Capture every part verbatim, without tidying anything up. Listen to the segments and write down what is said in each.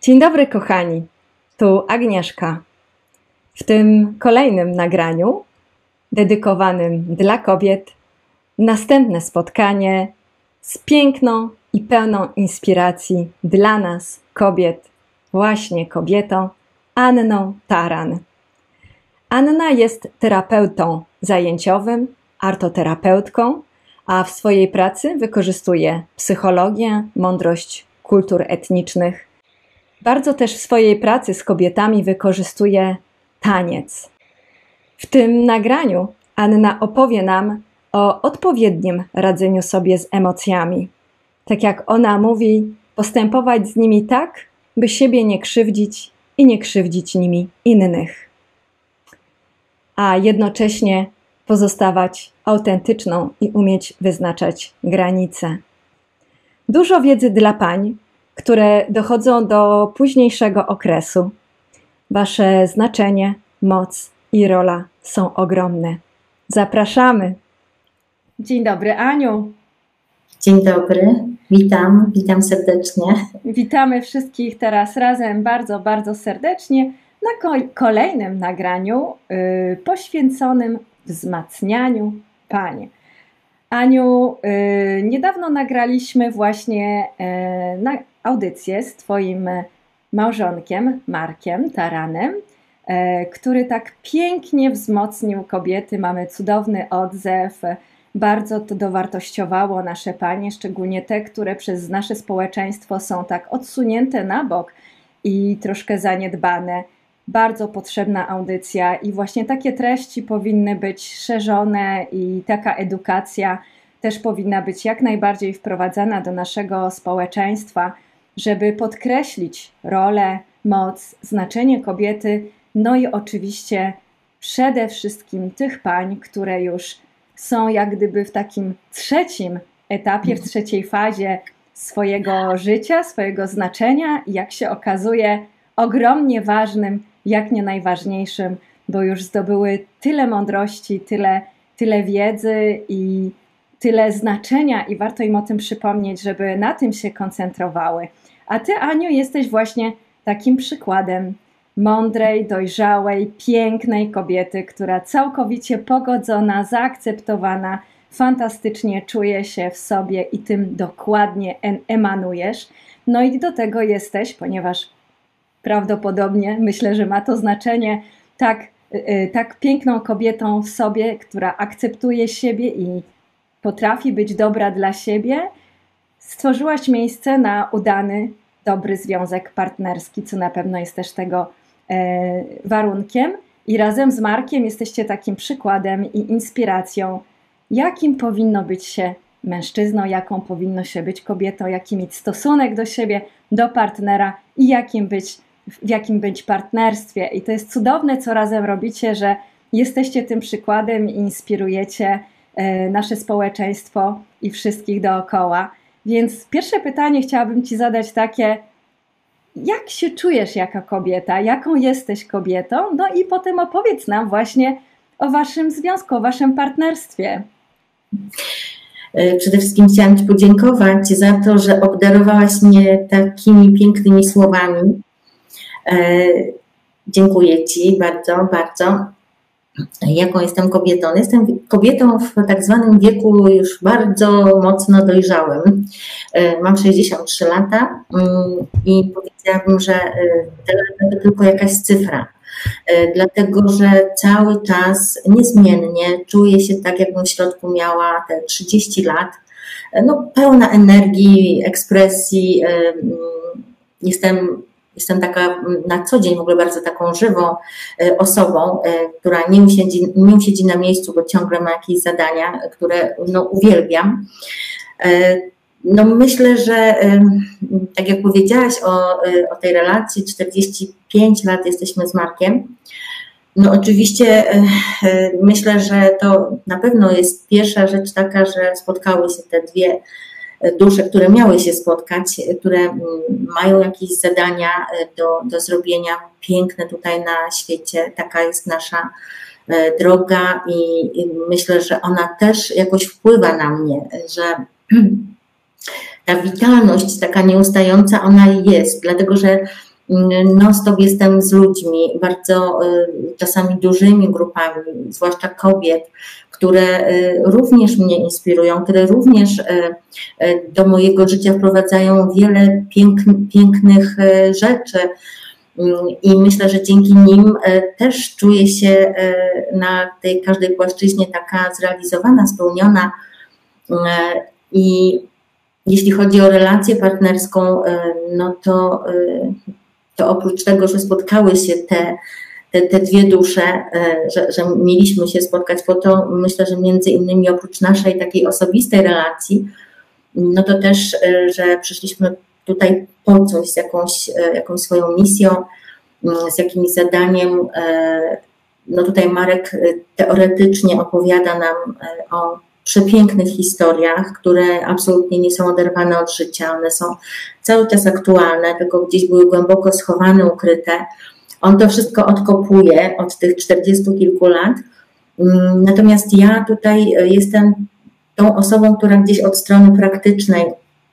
Dzień dobry, kochani. Tu Agnieszka. W tym kolejnym nagraniu, dedykowanym dla kobiet, następne spotkanie z piękną i pełną inspiracji dla nas, kobiet, właśnie kobietą, Anną Taran. Anna jest terapeutą zajęciowym, artoterapeutką, a w swojej pracy wykorzystuje psychologię, mądrość kultur etnicznych. Bardzo też w swojej pracy z kobietami wykorzystuje taniec. W tym nagraniu Anna opowie nam o odpowiednim radzeniu sobie z emocjami. Tak jak ona mówi, postępować z nimi tak, by siebie nie krzywdzić i nie krzywdzić nimi innych. A jednocześnie pozostawać autentyczną i umieć wyznaczać granice. Dużo wiedzy dla pań, które dochodzą do późniejszego okresu. Wasze znaczenie, moc i rola są ogromne. Zapraszamy. Dzień dobry, Aniu. Dzień dobry, witam, witam serdecznie. Witamy wszystkich teraz razem bardzo, bardzo serdecznie na kolejnym nagraniu yy, poświęconym wzmacnianiu pań. Aniu, yy, niedawno nagraliśmy właśnie yy, na audycję z Twoim małżonkiem, Markiem Taranem, yy, który tak pięknie wzmocnił kobiety. Mamy cudowny odzew, bardzo to dowartościowało nasze panie, szczególnie te, które przez nasze społeczeństwo są tak odsunięte na bok i troszkę zaniedbane. Bardzo potrzebna audycja i właśnie takie treści powinny być szerzone i taka edukacja też powinna być jak najbardziej wprowadzana do naszego społeczeństwa, żeby podkreślić rolę, moc, znaczenie kobiety, no i oczywiście przede wszystkim tych pań, które już są jak gdyby w takim trzecim etapie, w trzeciej fazie swojego życia, swojego znaczenia i jak się okazuje ogromnie ważnym, jak nie najważniejszym, bo już zdobyły tyle mądrości, tyle, tyle wiedzy i tyle znaczenia i warto im o tym przypomnieć, żeby na tym się koncentrowały. A ty, Aniu, jesteś właśnie takim przykładem mądrej, dojrzałej, pięknej kobiety, która całkowicie pogodzona, zaakceptowana, fantastycznie czuje się w sobie i tym dokładnie emanujesz. No i do tego jesteś, ponieważ prawdopodobnie, myślę, że ma to znaczenie, tak, yy, tak piękną kobietą w sobie, która akceptuje siebie i potrafi być dobra dla siebie, stworzyłaś miejsce na udany, dobry związek partnerski, co na pewno jest też tego yy, warunkiem. I razem z Markiem jesteście takim przykładem i inspiracją, jakim powinno być się mężczyzną, jaką powinno się być kobietą, jaki mieć stosunek do siebie, do partnera i jakim być, w jakim być partnerstwie. I to jest cudowne, co razem robicie, że jesteście tym przykładem i inspirujecie e, nasze społeczeństwo i wszystkich dookoła. Więc pierwsze pytanie chciałabym Ci zadać takie, jak się czujesz jako kobieta, jaką jesteś kobietą? No i potem opowiedz nam właśnie o Waszym związku, o Waszym partnerstwie. Przede wszystkim chciałam Ci podziękować za to, że obdarowałaś mnie takimi pięknymi słowami. Dziękuję Ci bardzo, bardzo. Jaką jestem kobietą? Jestem kobietą w tak zwanym wieku już bardzo mocno dojrzałym. Mam sześćdziesiąt trzy lata i powiedziałabym, że te lata to tylko jakaś cyfra. Dlatego, że cały czas niezmiennie czuję się tak, jakbym w środku miała te trzydzieści lat, no, pełna energii, ekspresji. Jestem, jestem taka na co dzień w ogóle bardzo taką żywą osobą, która nie usiedzi, nie usiedzi na miejscu, bo ciągle ma jakieś zadania, które no, uwielbiam. No myślę, że tak jak powiedziałaś o, o tej relacji, czterdzieści pięć lat jesteśmy z Markiem. No oczywiście myślę, że to na pewno jest pierwsza rzecz taka, że spotkały się te dwie dusze, które miały się spotkać, które mają jakieś zadania do, do zrobienia, piękne tutaj na świecie. Taka jest nasza droga i, i myślę, że ona też jakoś wpływa na mnie, że ta witalność taka nieustająca, ona jest, dlatego że non-stop jestem z ludźmi, bardzo czasami dużymi grupami, zwłaszcza kobiet, które również mnie inspirują, które również do mojego życia wprowadzają wiele pięknych rzeczy. I myślę, że dzięki nim też czuję się na tej każdej płaszczyźnie taka zrealizowana, spełniona. I jeśli chodzi o relację partnerską, no to, to oprócz tego, że spotkały się te, te, te dwie dusze, że, że mieliśmy się spotkać po to, myślę, że między innymi oprócz naszej takiej osobistej relacji, no to też, że przyszliśmy tutaj po coś, z jakąś, jakąś swoją misją, z jakimś zadaniem. No tutaj Marek teoretycznie opowiada nam o przepięknych historiach, które absolutnie nie są oderwane od życia, one są cały czas aktualne, tylko gdzieś były głęboko schowane, ukryte. On to wszystko odkopuje od tych czterdziestu kilku lat, natomiast ja tutaj jestem tą osobą, która gdzieś od strony praktycznej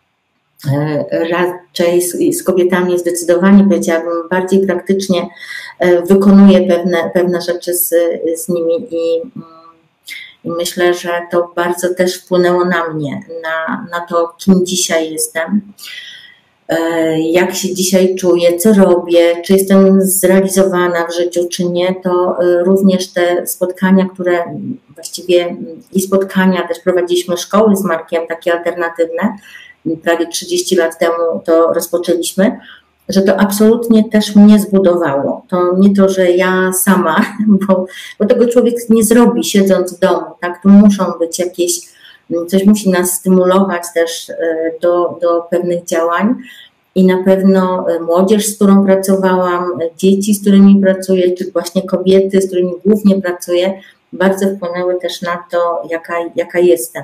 raczej z, z kobietami zdecydowanie, powiedziałabym, bardziej praktycznie wykonuje pewne, pewne rzeczy z, z nimi i, i myślę, że to bardzo też wpłynęło na mnie, na, na to, kim dzisiaj jestem, jak się dzisiaj czuję, co robię, czy jestem zrealizowana w życiu, czy nie, to również te spotkania, które właściwie i spotkania, też prowadziliśmy szkoły z Markiem, takie alternatywne, prawie trzydzieści lat temu to rozpoczęliśmy, że to absolutnie też mnie zbudowało. To nie to, że ja sama, bo, bo tego człowiek nie zrobi siedząc w domu, tak? Tu muszą być jakieś, coś musi nas stymulować też do, do pewnych działań i na pewno młodzież, z którą pracowałam, dzieci, z którymi pracuję, czy właśnie kobiety, z którymi głównie pracuję, bardzo wpłynęły też na to, jaka, jaka jestem.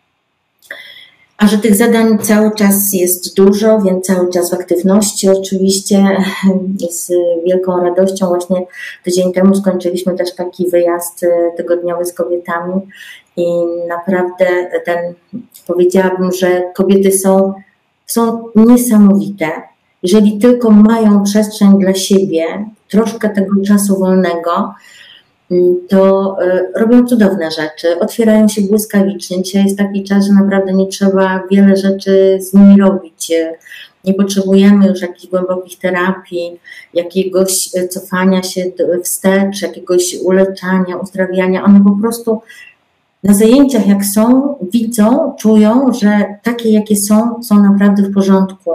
A że tych zadań cały czas jest dużo, więc cały czas w aktywności oczywiście. Z wielką radością właśnie tydzień temu skończyliśmy też taki wyjazd tygodniowy z kobietami i naprawdę ten, powiedziałabym, że kobiety są, są niesamowite. Jeżeli tylko mają przestrzeń dla siebie, troszkę tego czasu wolnego, to robią cudowne rzeczy, otwierają się błyskawicznie. Dzisiaj jest taki czas, że naprawdę nie trzeba wiele rzeczy z nimi robić. Nie potrzebujemy już jakichś głębokich terapii, jakiegoś cofania się wstecz, jakiegoś uleczania, uzdrawiania. One po prostu na zajęciach jak są, widzą, czują, że takie jakie są, są naprawdę w porządku.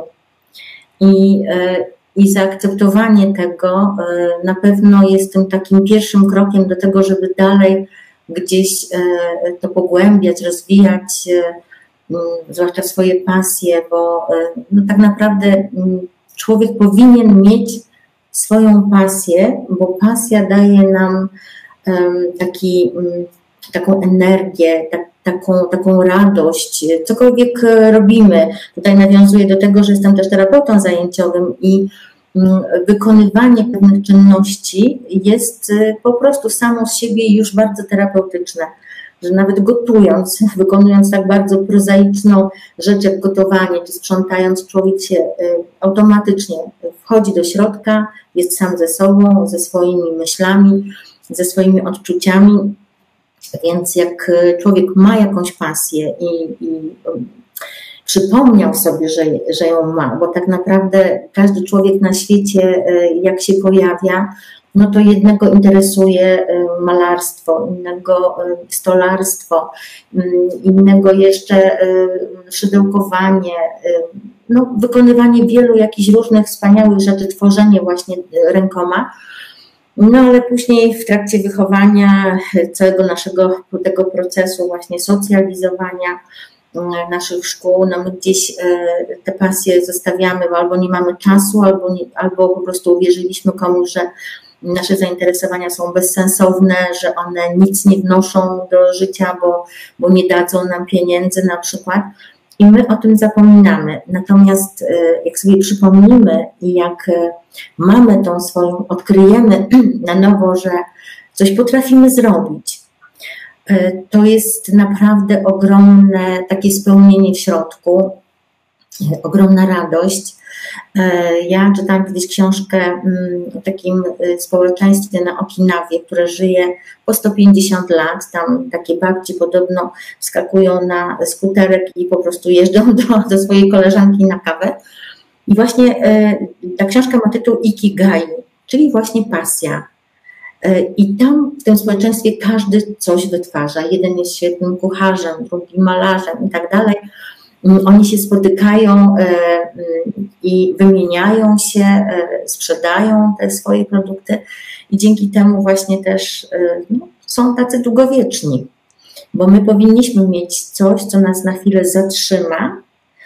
I I zaakceptowanie tego na pewno jest tym takim pierwszym krokiem do tego, żeby dalej gdzieś to pogłębiać, rozwijać, zwłaszcza swoje pasje, bo no tak naprawdę człowiek powinien mieć swoją pasję, bo pasja daje nam taki, taką energię, tak, taką, taką radość, cokolwiek robimy. Tutaj nawiązuję do tego, że jestem też terapeutą zajęciowym i wykonywanie pewnych czynności jest po prostu samo z siebie już bardzo terapeutyczne, że nawet gotując, wykonując tak bardzo prozaiczną rzecz jak gotowanie, czy sprzątając, człowiek się automatycznie wchodzi do środka, jest sam ze sobą, ze swoimi myślami, ze swoimi odczuciami. Więc jak człowiek ma jakąś pasję i, i przypomniał sobie, że, że ją ma, bo tak naprawdę każdy człowiek na świecie, jak się pojawia, no to jednego interesuje malarstwo, innego stolarstwo, innego jeszcze szydełkowanie, no, wykonywanie wielu jakichś różnych wspaniałych rzeczy, tworzenie właśnie rękoma. No ale później w trakcie wychowania całego naszego tego procesu właśnie socjalizowania naszych szkół, no my gdzieś te pasje zostawiamy, bo albo nie mamy czasu, albo, nie, albo po prostu uwierzyliśmy komuś, że nasze zainteresowania są bezsensowne, że one nic nie wnoszą do życia, bo, bo nie dadzą nam pieniędzy na przykład. I my o tym zapominamy. Natomiast jak sobie przypomnimy i jak mamy tą swoją, odkryjemy na nowo, że coś potrafimy zrobić, to jest naprawdę ogromne takie spełnienie w środku. ogromna radość. Ja czytałam kiedyś książkę o takim społeczeństwie na Okinawie, które żyje po sto pięćdziesiąt lat. Tam takie babci podobno wskakują na skuterek i po prostu jeżdżą do, do swojej koleżanki na kawę. I właśnie ta książka ma tytuł Ikigai, czyli właśnie pasja. I tam w tym społeczeństwie każdy coś wytwarza. Jeden jest świetnym kucharzem, drugi malarzem i tak dalej. Oni się spotykają i wymieniają się, sprzedają te swoje produkty i dzięki temu właśnie też no, są tacy długowieczni, bo my powinniśmy mieć coś, co nas na chwilę zatrzyma,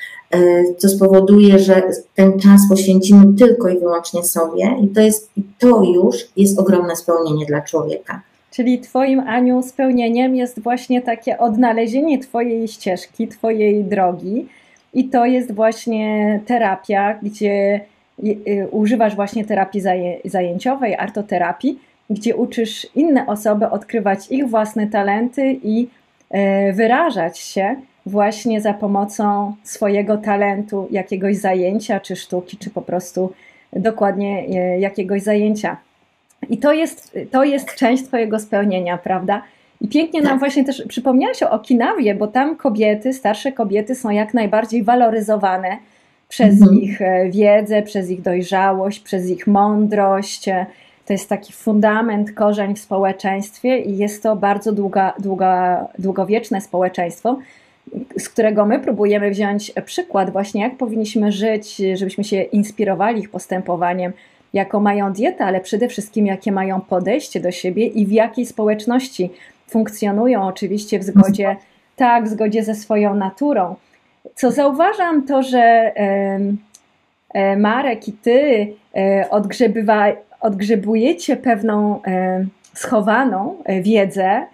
co spowoduje, że ten czas poświęcimy tylko i wyłącznie sobie i to jest, i to już jest ogromne spełnienie dla człowieka. Czyli Twoim, Aniu, spełnieniem jest właśnie takie odnalezienie Twojej ścieżki, Twojej drogi i to jest właśnie terapia, gdzie używasz właśnie terapii zajęciowej, artoterapii, gdzie uczysz inne osoby odkrywać ich własne talenty i wyrażać się właśnie za pomocą swojego talentu, jakiegoś zajęcia, czy sztuki, czy po prostu dokładnie jakiegoś zajęcia. I to jest, to jest część Twojego spełnienia, prawda? I pięknie nam właśnie też przypomniałaś o Okinawie, bo tam kobiety, starsze kobiety są jak najbardziej waloryzowane przez mhm. ich wiedzę, przez ich dojrzałość, przez ich mądrość. To jest taki fundament, korzeń w społeczeństwie i jest to bardzo długa, długa, długowieczne społeczeństwo, z którego my próbujemy wziąć przykład właśnie, jak powinniśmy żyć, żebyśmy się inspirowali ich postępowaniem, jaką mają dietę, ale przede wszystkim jakie mają podejście do siebie i w jakiej społeczności funkcjonują, oczywiście w zgodzie, tak, w zgodzie ze swoją naturą. Co zauważam, to że e, e, Marek i ty e, odgrzebywa, odgrzebujecie pewną e, schowaną e, wiedzę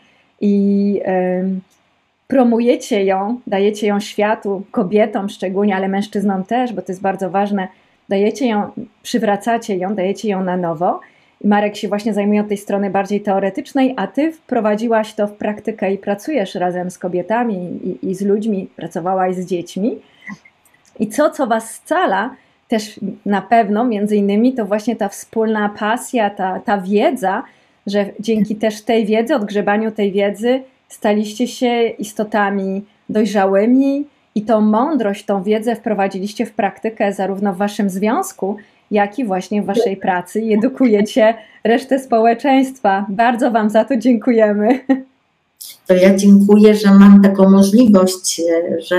i e, promujecie ją, dajecie ją światu, kobietom szczególnie, ale mężczyznom też, bo to jest bardzo ważne, dajecie ją, przywracacie ją, dajecie ją na nowo. I Marek się właśnie zajmuje od tej strony bardziej teoretycznej, a ty wprowadziłaś to w praktykę i pracujesz razem z kobietami i, i z ludźmi, pracowałaś z dziećmi. I co, co was scala, też na pewno, między innymi, to właśnie ta wspólna pasja, ta, ta wiedza, że dzięki też tej wiedzy, odgrzebaniu tej wiedzy, staliście się istotami dojrzałymi i tą mądrość, tą wiedzę wprowadziliście w praktykę zarówno w waszym związku, jak i właśnie w waszej pracy i edukujecie resztę społeczeństwa. Bardzo wam za to dziękujemy. To ja dziękuję, że mam taką możliwość, że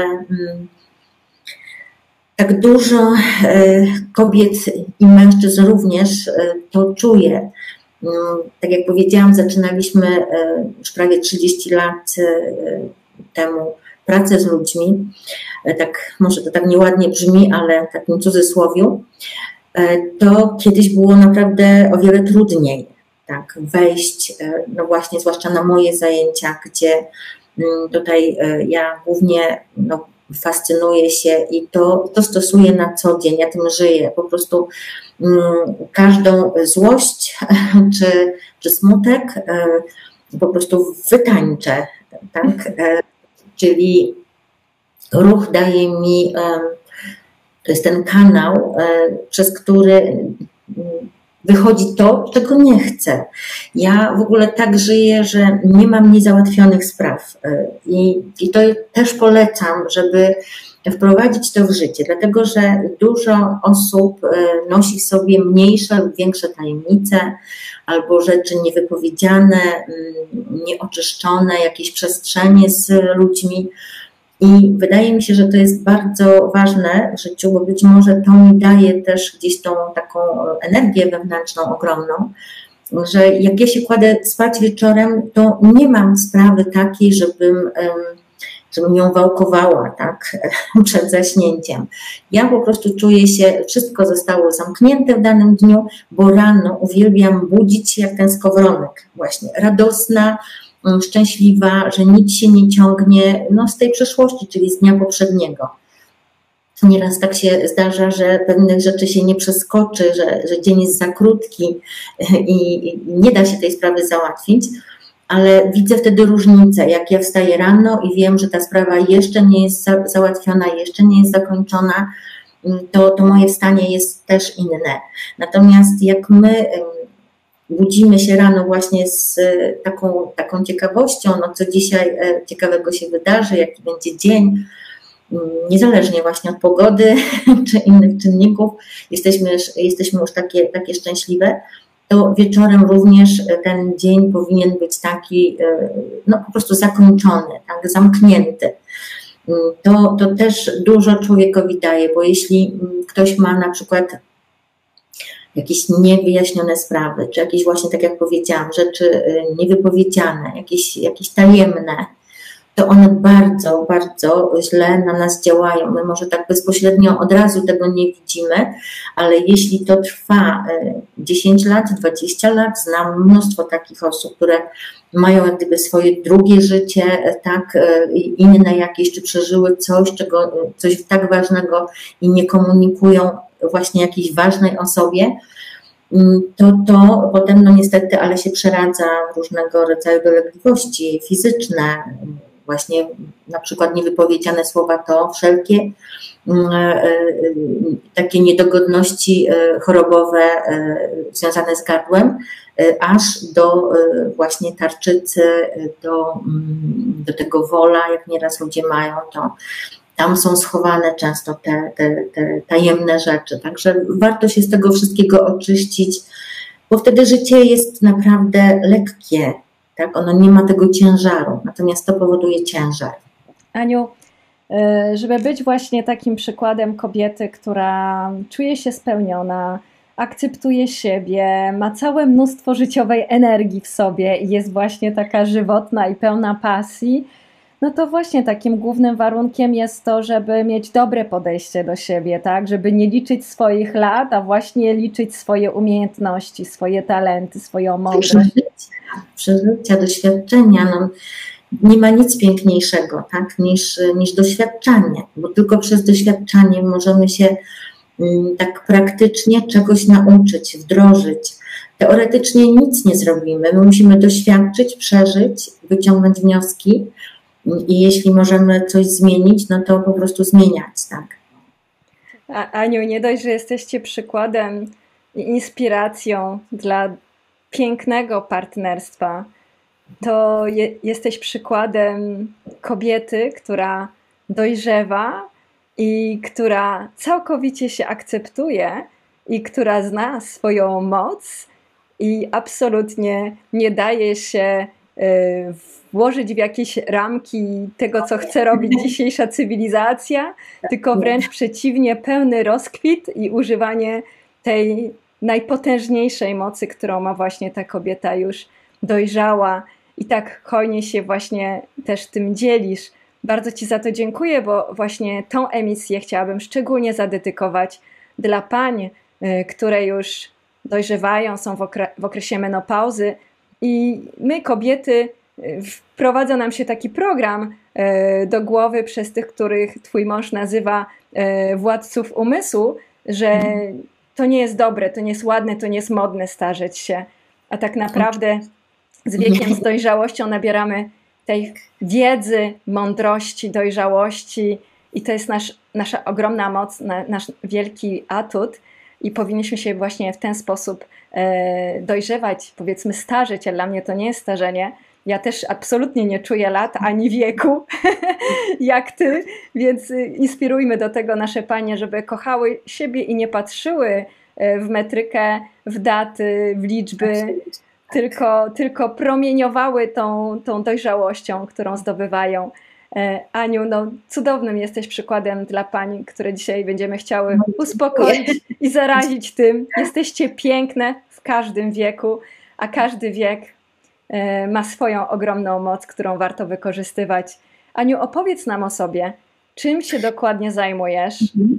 tak dużo kobiet i mężczyzn również to czuje. Tak jak powiedziałam, zaczynaliśmy już prawie trzydzieści lat temu pracę z ludźmi. Tak, może to tak nieładnie brzmi, ale w takim cudzysłowiu. To kiedyś było naprawdę o wiele trudniej, tak, wejść, no właśnie, zwłaszcza na moje zajęcia, gdzie tutaj ja głównie no, fascynuję się i to, to stosuję na co dzień, ja tym żyję, po prostu um, każdą złość czy, czy smutek um, po prostu wytańczę, tak, czyli ruch daje mi um, to jest ten kanał, przez który wychodzi to, czego nie chcę. Ja w ogóle tak żyję, że nie mam niezałatwionych spraw i, i to też polecam, żeby wprowadzić to w życie, dlatego że dużo osób nosi w sobie mniejsze lub większe tajemnice albo rzeczy niewypowiedziane, nieoczyszczone, jakieś przestrzenie z ludźmi. I wydaje mi się, że to jest bardzo ważne w życiu, bo być może to mi daje też gdzieś tą taką energię wewnętrzną ogromną, że jak ja się kładę spać wieczorem, to nie mam sprawy takiej, żebym, żebym ją wałkowała, tak, przed zaśnięciem. Ja po prostu czuję się, wszystko zostało zamknięte w danym dniu, bo rano uwielbiam budzić się jak ten skowronek, właśnie radosna, szczęśliwa, że nic się nie ciągnie no, z tej przeszłości, czyli z dnia poprzedniego. Nieraz tak się zdarza, że pewnych rzeczy się nie przeskoczy, że, że dzień jest za krótki i, i nie da się tej sprawy załatwić, ale widzę wtedy różnicę, jak ja wstaję rano i wiem, że ta sprawa jeszcze nie jest za, załatwiona, jeszcze nie jest zakończona, to, to moje wstanie jest też inne. Natomiast jak my budzimy się rano właśnie z taką, taką ciekawością, no co dzisiaj ciekawego się wydarzy, jaki będzie dzień, niezależnie właśnie od pogody czy innych czynników, jesteśmy, jesteśmy już takie, takie szczęśliwe, to wieczorem również ten dzień powinien być taki, no po prostu zakończony, tak, zamknięty. To, to też dużo człowiekowi daje, bo jeśli ktoś ma na przykład jakieś niewyjaśnione sprawy, czy jakieś właśnie, tak jak powiedziałam, rzeczy niewypowiedziane, jakieś, jakieś tajemne, to one bardzo, bardzo źle na nas działają. My może tak bezpośrednio od razu tego nie widzimy, ale jeśli to trwa dziesięć lat, dwadzieścia lat, znam mnóstwo takich osób, które mają jak gdyby swoje drugie życie, tak, inne jakieś, czy przeżyły coś, czego, coś tak ważnego i nie komunikują właśnie jakiejś ważnej osobie, to to potem no niestety, ale się przeradza w różnego rodzaju dolegliwości fizyczne, właśnie na przykład niewypowiedziane słowa to wszelkie takie niedogodności chorobowe związane z gardłem, aż do właśnie tarczycy, do, do tego wola, jak nieraz ludzie mają, to tam są schowane często te, te, te tajemne rzeczy. Także warto się z tego wszystkiego oczyścić, bo wtedy życie jest naprawdę lekkie. Tak? Ono nie ma tego ciężaru, natomiast to powoduje ciężar. Aniu, żeby być właśnie takim przykładem kobiety, która czuje się spełniona, akceptuje siebie, ma całe mnóstwo życiowej energii w sobie i jest właśnie taka żywotna i pełna pasji, no to właśnie takim głównym warunkiem jest to, żeby mieć dobre podejście do siebie, tak? Żeby nie liczyć swoich lat, a właśnie liczyć swoje umiejętności, swoje talenty, swoją mądrość. Przeżycia, doświadczenia. No, nie ma nic piękniejszego, tak? niż, niż doświadczanie, bo tylko przez doświadczanie możemy się um, tak praktycznie czegoś nauczyć, wdrożyć. Teoretycznie nic nie zrobimy. My musimy doświadczyć, przeżyć, wyciągnąć wnioski. I jeśli możemy coś zmienić, no to po prostu zmieniać, tak. A, Aniu, nie dość, że jesteście przykładem i inspiracją dla pięknego partnerstwa, to je, jesteś przykładem kobiety, która dojrzewa i która całkowicie się akceptuje i która zna swoją moc i absolutnie nie daje się włożyć w jakieś ramki tego, co chce robić dzisiejsza cywilizacja, tylko wręcz przeciwnie, pełny rozkwit i używanie tej najpotężniejszej mocy, którą ma właśnie ta kobieta już dojrzała i tak hojnie się właśnie też tym dzielisz. Bardzo Ci za to dziękuję, bo właśnie tą emisję chciałabym szczególnie zadedykować dla pań, które już dojrzewają, są w, okre- w okresie menopauzy. I my, kobiety, wprowadza nam się taki program do głowy przez tych, których twój mąż nazywa władców umysłu, że to nie jest dobre, to nie jest ładne, to nie jest modne starzeć się. A tak naprawdę z wiekiem, z dojrzałością nabieramy tej wiedzy, mądrości, dojrzałości i to jest nasz, nasza ogromna moc, nasz wielki atut. I powinniśmy się właśnie w ten sposób e, dojrzewać, powiedzmy starzeć, a dla mnie to nie jest starzenie. Ja też absolutnie nie czuję lat ani wieku jak ty, więc inspirujmy do tego nasze panie, żeby kochały siebie i nie patrzyły w metrykę, w daty, w liczby, tylko, tylko promieniowały tą, tą dojrzałością, którą zdobywają. Aniu, no cudownym jesteś przykładem dla pań, które dzisiaj będziemy chciały uspokoić i zarazić tym. Jesteście piękne w każdym wieku, a każdy wiek ma swoją ogromną moc, którą warto wykorzystywać. Aniu, opowiedz nam o sobie. Czym się dokładnie zajmujesz?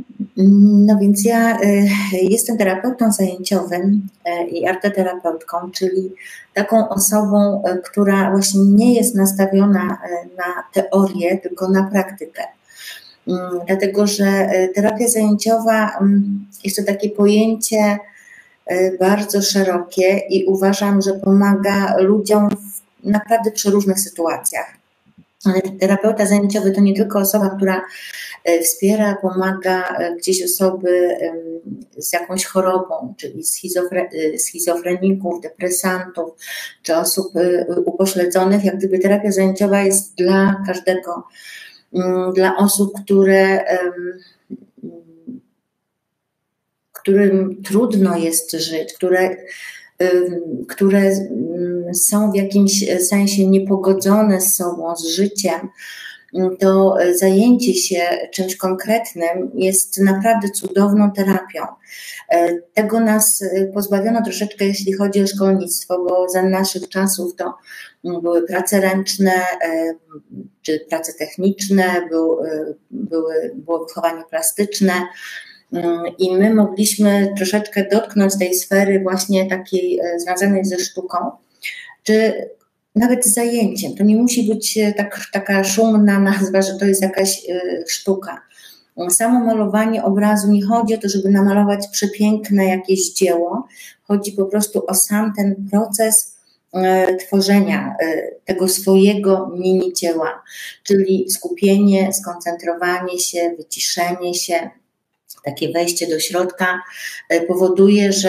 No więc ja jestem terapeutą zajęciowym i arteterapeutką, czyli taką osobą, która właśnie nie jest nastawiona na teorię, tylko na praktykę. Dlatego, że terapia zajęciowa jest to takie pojęcie bardzo szerokie i uważam, że pomaga ludziom naprawdę przeróżnych sytuacjach. Ale terapeuta zajęciowy to nie tylko osoba, która wspiera, pomaga gdzieś osoby z jakąś chorobą, czyli schizofre, schizofreników, depresantów, czy osób upośledzonych. Jak gdyby terapia zajęciowa jest dla każdego, dla osób, które, którym trudno jest żyć, które, które są w jakimś sensie niepogodzone z sobą, z życiem. To zajęcie się czymś konkretnym jest naprawdę cudowną terapią. Tego nas pozbawiono troszeczkę, jeśli chodzi o szkolnictwo, bo za naszych czasów to były prace ręczne, czy prace techniczne, był, były, było wychowanie plastyczne i my mogliśmy troszeczkę dotknąć tej sfery właśnie takiej związanej ze sztuką, czy nawet z zajęciem. To nie musi być tak, taka szumna nazwa, że to jest jakaś y, sztuka. Samo malowanie obrazu, nie chodzi o to, żeby namalować przepiękne jakieś dzieło. Chodzi po prostu o sam ten proces y, tworzenia y, tego swojego mini dzieła, czyli skupienie, skoncentrowanie się, wyciszenie się, takie wejście do środka powoduje, że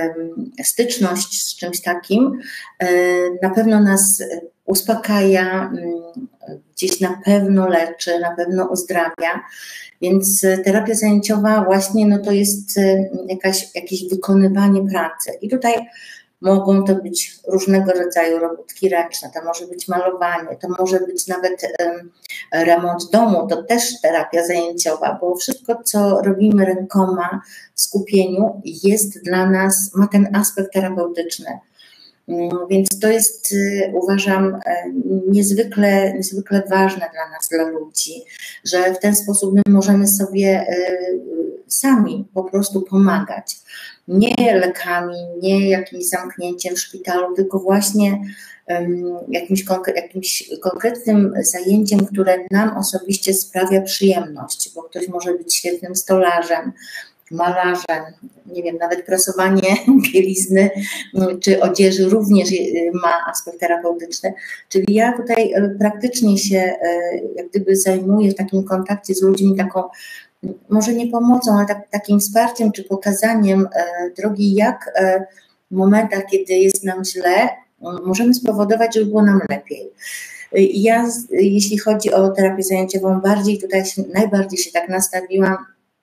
styczność z czymś takim na pewno nas uspokaja, gdzieś na pewno leczy, na pewno uzdrawia. Więc terapia zajęciowa właśnie no to jest jakaś, jakieś wykonywanie pracy. I tutaj mogą to być różnego rodzaju robótki ręczne, to może być malowanie, to może być nawet um, remont domu, to też terapia zajęciowa, bo wszystko, co robimy rękoma w skupieniu, jest dla nas, ma ten aspekt terapeutyczny. Um, więc to jest, y, uważam, y, niezwykle, niezwykle ważne dla nas, dla ludzi, że w ten sposób my możemy sobie y, sami po prostu pomagać. Nie lekami, nie jakimś zamknięciem w szpitalu, tylko właśnie um, jakimś, konkre- jakimś konkretnym zajęciem, które nam osobiście sprawia przyjemność, bo ktoś może być świetnym stolarzem, malarzem, nie wiem, nawet prasowanie bielizny czy odzieży również ma aspekt terapeutyczny. Czyli ja tutaj praktycznie się jak gdyby zajmuję w takim kontakcie z ludźmi taką, może nie pomocą, ale tak, takim wsparciem czy pokazaniem e, drogi, jak e, w momentach, kiedy jest nam źle, możemy spowodować, żeby było nam lepiej. I ja, jeśli chodzi o terapię zajęciową, bardziej tutaj się, najbardziej się tak nastawiłam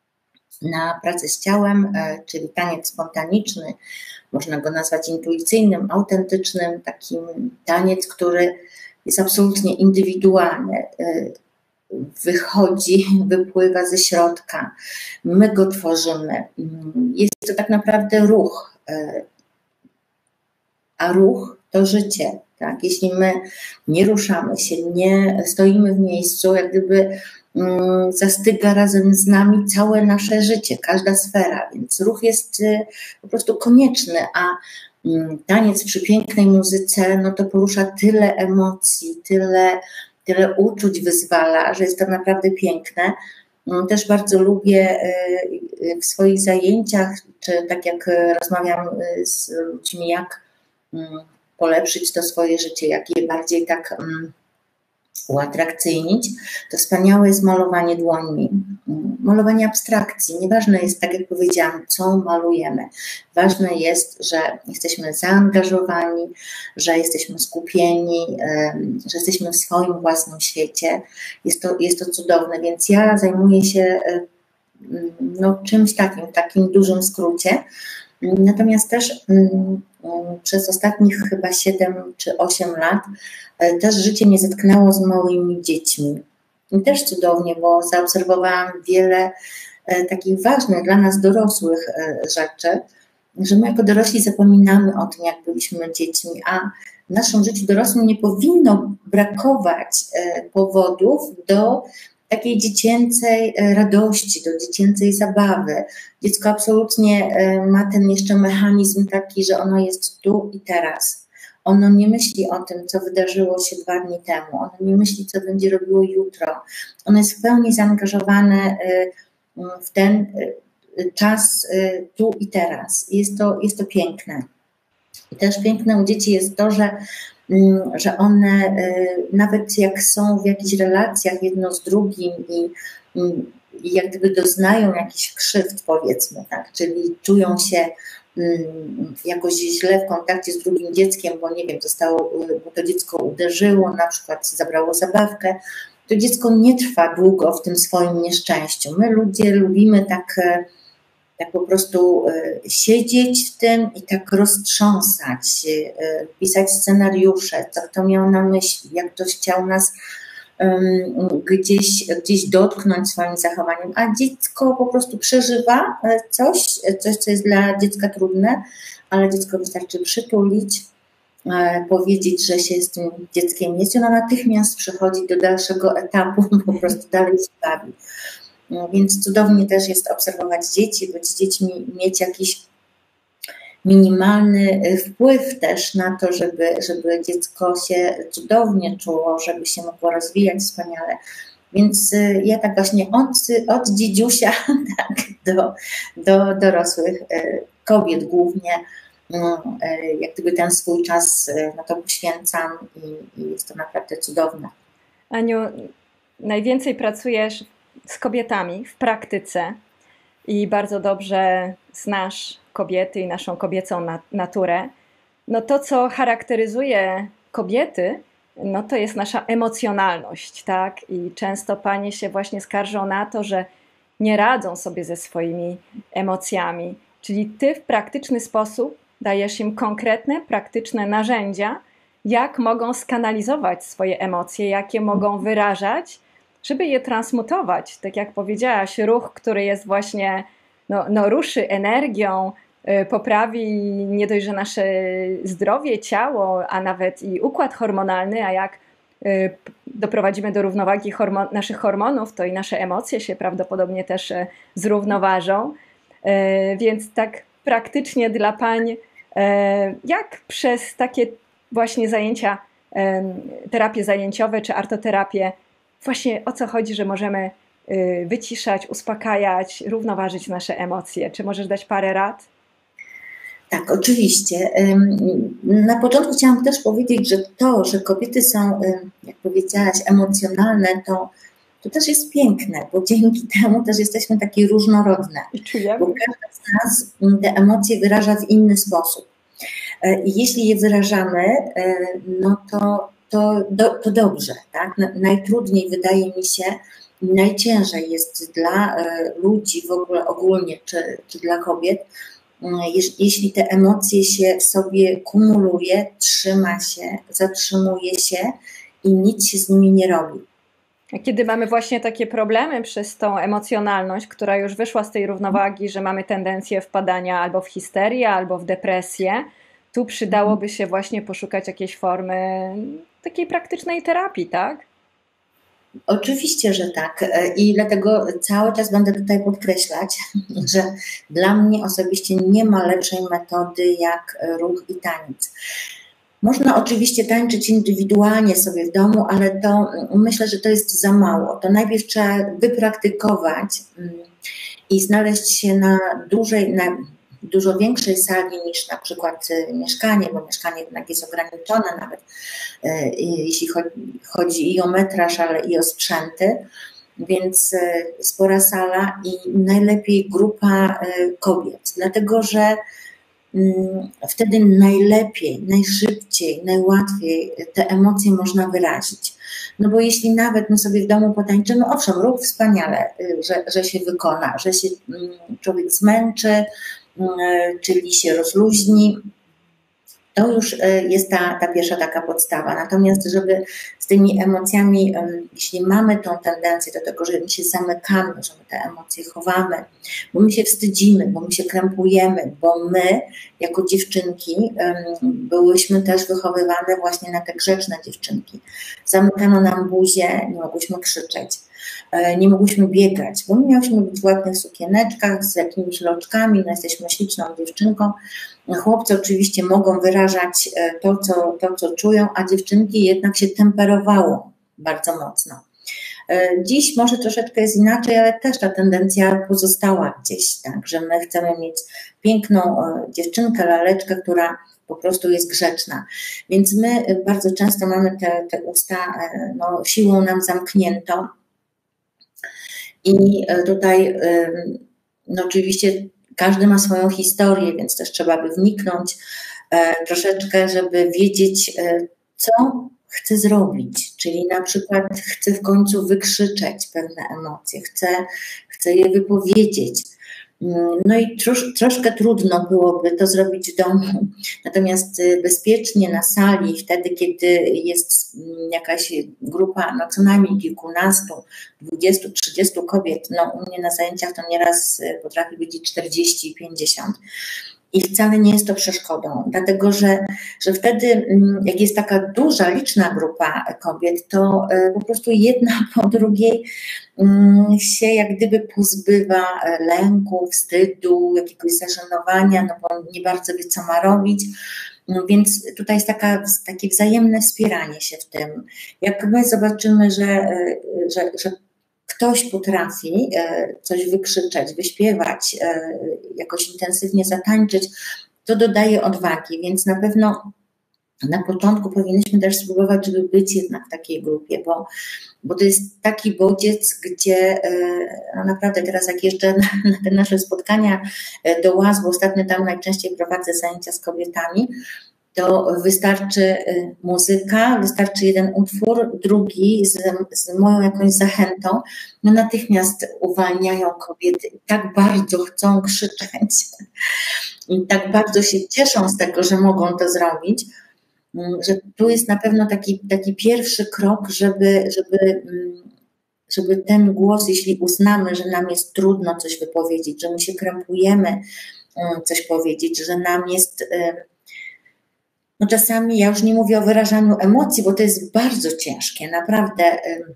na pracę z ciałem, e, czyli taniec spontaniczny, można go nazwać intuicyjnym, autentycznym, takim taniec, który jest absolutnie indywidualny. E, wychodzi, wypływa ze środka. My go tworzymy. Jest to tak naprawdę ruch, a ruch to życie. Tak? Jeśli my nie ruszamy się, nie stoimy w miejscu, jak gdyby zastyga razem z nami całe nasze życie, każda sfera, więc ruch jest po prostu konieczny, a taniec przy pięknej muzyce, no to porusza tyle emocji, tyle tyle uczuć wyzwala, że jest to naprawdę piękne. Też bardzo lubię w swoich zajęciach, czy tak jak rozmawiam z ludźmi, jak polepszyć to swoje życie, jak je bardziej tak uatrakcyjnić, to wspaniałe jest malowanie dłońmi, malowanie abstrakcji. Nieważne jest, tak jak powiedziałam, co malujemy. Ważne jest, że jesteśmy zaangażowani, że jesteśmy skupieni, że jesteśmy w swoim własnym świecie. Jest to, jest to cudowne, więc ja zajmuję się no, czymś takim, w takim dużym skrócie. Natomiast też przez ostatnich chyba siedem czy osiem lat też życie mnie zetknęło z małymi dziećmi. I też cudownie, bo zaobserwowałam wiele takich ważnych dla nas dorosłych rzeczy, że my jako dorośli zapominamy o tym, jak byliśmy dziećmi, a w naszym życiu dorosłym nie powinno brakować powodów do takiej dziecięcej radości, do dziecięcej zabawy. Dziecko absolutnie ma ten jeszcze mechanizm taki, że ono jest tu i teraz. Ono nie myśli o tym, co wydarzyło się dwa dni temu. Ono nie myśli, co będzie robiło jutro. Ono jest w pełni zaangażowane w ten czas tu i teraz. Jest to, jest to piękne. I też piękne u dzieci jest to, że że one nawet jak są w jakichś relacjach jedno z drugim i, i jak gdyby doznają jakichś krzywd, powiedzmy, tak, czyli czują się jakoś źle w kontakcie z drugim dzieckiem, bo nie wiem, zostało, bo to dziecko uderzyło, na przykład zabrało zabawkę, to dziecko nie trwa długo w tym swoim nieszczęściu. My ludzie lubimy tak, tak po prostu siedzieć w tym i tak roztrząsać, pisać scenariusze, co kto miał na myśli, jak ktoś chciał nas gdzieś, gdzieś dotknąć swoim zachowaniem, a dziecko po prostu przeżywa coś, coś, co jest dla dziecka trudne, ale dziecko wystarczy przytulić, powiedzieć, że się z tym dzieckiem jest i ono natychmiast przechodzi do dalszego etapu, po prostu dalej się bawi. Więc cudownie też jest obserwować dzieci, być z dziećmi, mieć jakiś minimalny wpływ też na to, żeby, żeby dziecko się cudownie czuło, żeby się mogło rozwijać wspaniale. Więc ja tak właśnie od, od dziedziusia tak, do, do dorosłych kobiet głównie, jak gdyby ten swój czas na to poświęcam i, i jest to naprawdę cudowne. Aniu, najwięcej pracujesz z kobietami w praktyce i bardzo dobrze znasz kobiety i naszą kobiecą naturę. No to, co charakteryzuje kobiety, no to jest nasza emocjonalność, tak? I często panie się właśnie skarżą na to, że nie radzą sobie ze swoimi emocjami. Czyli ty w praktyczny sposób dajesz im konkretne, praktyczne narzędzia, jak mogą skanalizować swoje emocje, jak je mogą wyrażać, żeby je transmutować. Tak jak powiedziałaś, ruch, który jest właśnie, no, no ruszy energią, yy, poprawi nie dość, że nasze zdrowie, ciało, a nawet i układ hormonalny, a jak yy, doprowadzimy do równowagi hormon naszych hormonów, to i nasze emocje się prawdopodobnie też yy, zrównoważą. Yy, więc tak praktycznie dla pań, yy, jak przez takie właśnie zajęcia, yy, terapie zajęciowe czy artoterapię, właśnie o co chodzi, że możemy wyciszać, uspokajać, równoważyć nasze emocje. Czy możesz dać parę rad? Tak, oczywiście. Na początku chciałam też powiedzieć, że to, że kobiety są, jak powiedziałaś, emocjonalne, to, to też jest piękne, bo dzięki temu też jesteśmy takie różnorodne. Bo każda z nas te emocje wyraża w inny sposób. I jeśli je wyrażamy, no to To, do, to dobrze, tak? Najtrudniej wydaje mi się, najciężej jest dla ludzi w ogóle ogólnie, czy, czy dla kobiet, jeśli te emocje się w sobie kumuluje, trzyma się, zatrzymuje się i nic się z nimi nie robi. A kiedy mamy właśnie takie problemy przez tą emocjonalność, która już wyszła z tej równowagi, że mamy tendencję wpadania albo w histerię, albo w depresję, tu przydałoby się właśnie poszukać jakiejś formy takiej praktycznej terapii, tak? Oczywiście, że tak. I dlatego cały czas będę tutaj podkreślać, że dla mnie osobiście nie ma lepszej metody jak ruch i taniec. Można oczywiście tańczyć indywidualnie sobie w domu, ale to myślę, że to jest za mało. To najpierw trzeba wypraktykować i znaleźć się na dużej, na dużo większej sali niż na przykład mieszkanie, bo mieszkanie jednak jest ograniczone nawet, jeśli chodzi i o metraż, ale i o sprzęty, więc spora sala i najlepiej grupa kobiet, dlatego że wtedy najlepiej, najszybciej, najłatwiej te emocje można wyrazić. No bo jeśli nawet my sobie w domu potańczymy, owszem, ruch wspaniale, że, że się wykona, że się człowiek zmęczy, czyli się rozluźni, to już jest ta, ta pierwsza taka podstawa. Natomiast żeby z tymi emocjami, jeśli mamy tą tendencję do tego, że my się zamykamy, że my te emocje chowamy, bo my się wstydzimy, bo my się krępujemy, bo my jako dziewczynki byłyśmy też wychowywane właśnie na te grzeczne dziewczynki. Zamykano nam buzię, nie mogłyśmy krzyczeć. Nie mogłyśmy biegać, bo my miałyśmy być w ładnych sukieneczkach z jakimiś loczkami, no jesteśmy śliczną dziewczynką. Chłopcy oczywiście mogą wyrażać to co, to, co czują, a dziewczynki jednak się temperowało bardzo mocno. Dziś może troszeczkę jest inaczej, ale też ta tendencja pozostała gdzieś, tak, że my chcemy mieć piękną dziewczynkę, laleczkę, która po prostu jest grzeczna. Więc my bardzo często mamy te, te usta, no, siłą nam zamknięto. I tutaj no oczywiście każdy ma swoją historię, więc też trzeba by wniknąć troszeczkę, żeby wiedzieć, co chce zrobić. Czyli na przykład chce w końcu wykrzyczeć pewne emocje, chce, chce je wypowiedzieć. No i trosz, troszkę trudno byłoby to zrobić w domu, natomiast bezpiecznie na sali, wtedy kiedy jest jakaś grupa, no co najmniej kilkunastu, dwudziestu, trzydziestu kobiet, no u mnie na zajęciach to nieraz potrafi być czterdzieści i pięćdziesiąt. I wcale nie jest to przeszkodą, dlatego że, że wtedy, jak jest taka duża, liczna grupa kobiet, to po prostu jedna po drugiej się jak gdyby pozbywa lęku, wstydu, jakiegoś zażenowania, no bo nie bardzo wie, co ma robić. No więc tutaj jest taka, takie wzajemne wspieranie się w tym. Jak my zobaczymy, że, że, że ktoś potrafi coś wykrzyczeć, wyśpiewać, jakoś intensywnie zatańczyć, to dodaje odwagi, więc na pewno na początku powinniśmy też spróbować, żeby być jednak w takiej grupie, bo, bo to jest taki bodziec, gdzie no naprawdę teraz jak jeżdżę na, na te nasze spotkania do łaz, bo ostatnio tam najczęściej prowadzę zajęcia z kobietami, to wystarczy muzyka, wystarczy jeden utwór, drugi z, z moją jakąś zachętą, no natychmiast uwalniają kobiety i tak bardzo chcą krzyczeć i tak bardzo się cieszą z tego, że mogą to zrobić, że tu jest na pewno taki, taki pierwszy krok, żeby, żeby, żeby ten głos, jeśli uznamy, że nam jest trudno coś wypowiedzieć, że my się krępujemy coś powiedzieć, że nam jest... No czasami, ja już nie mówię o wyrażaniu emocji, bo to jest bardzo ciężkie, naprawdę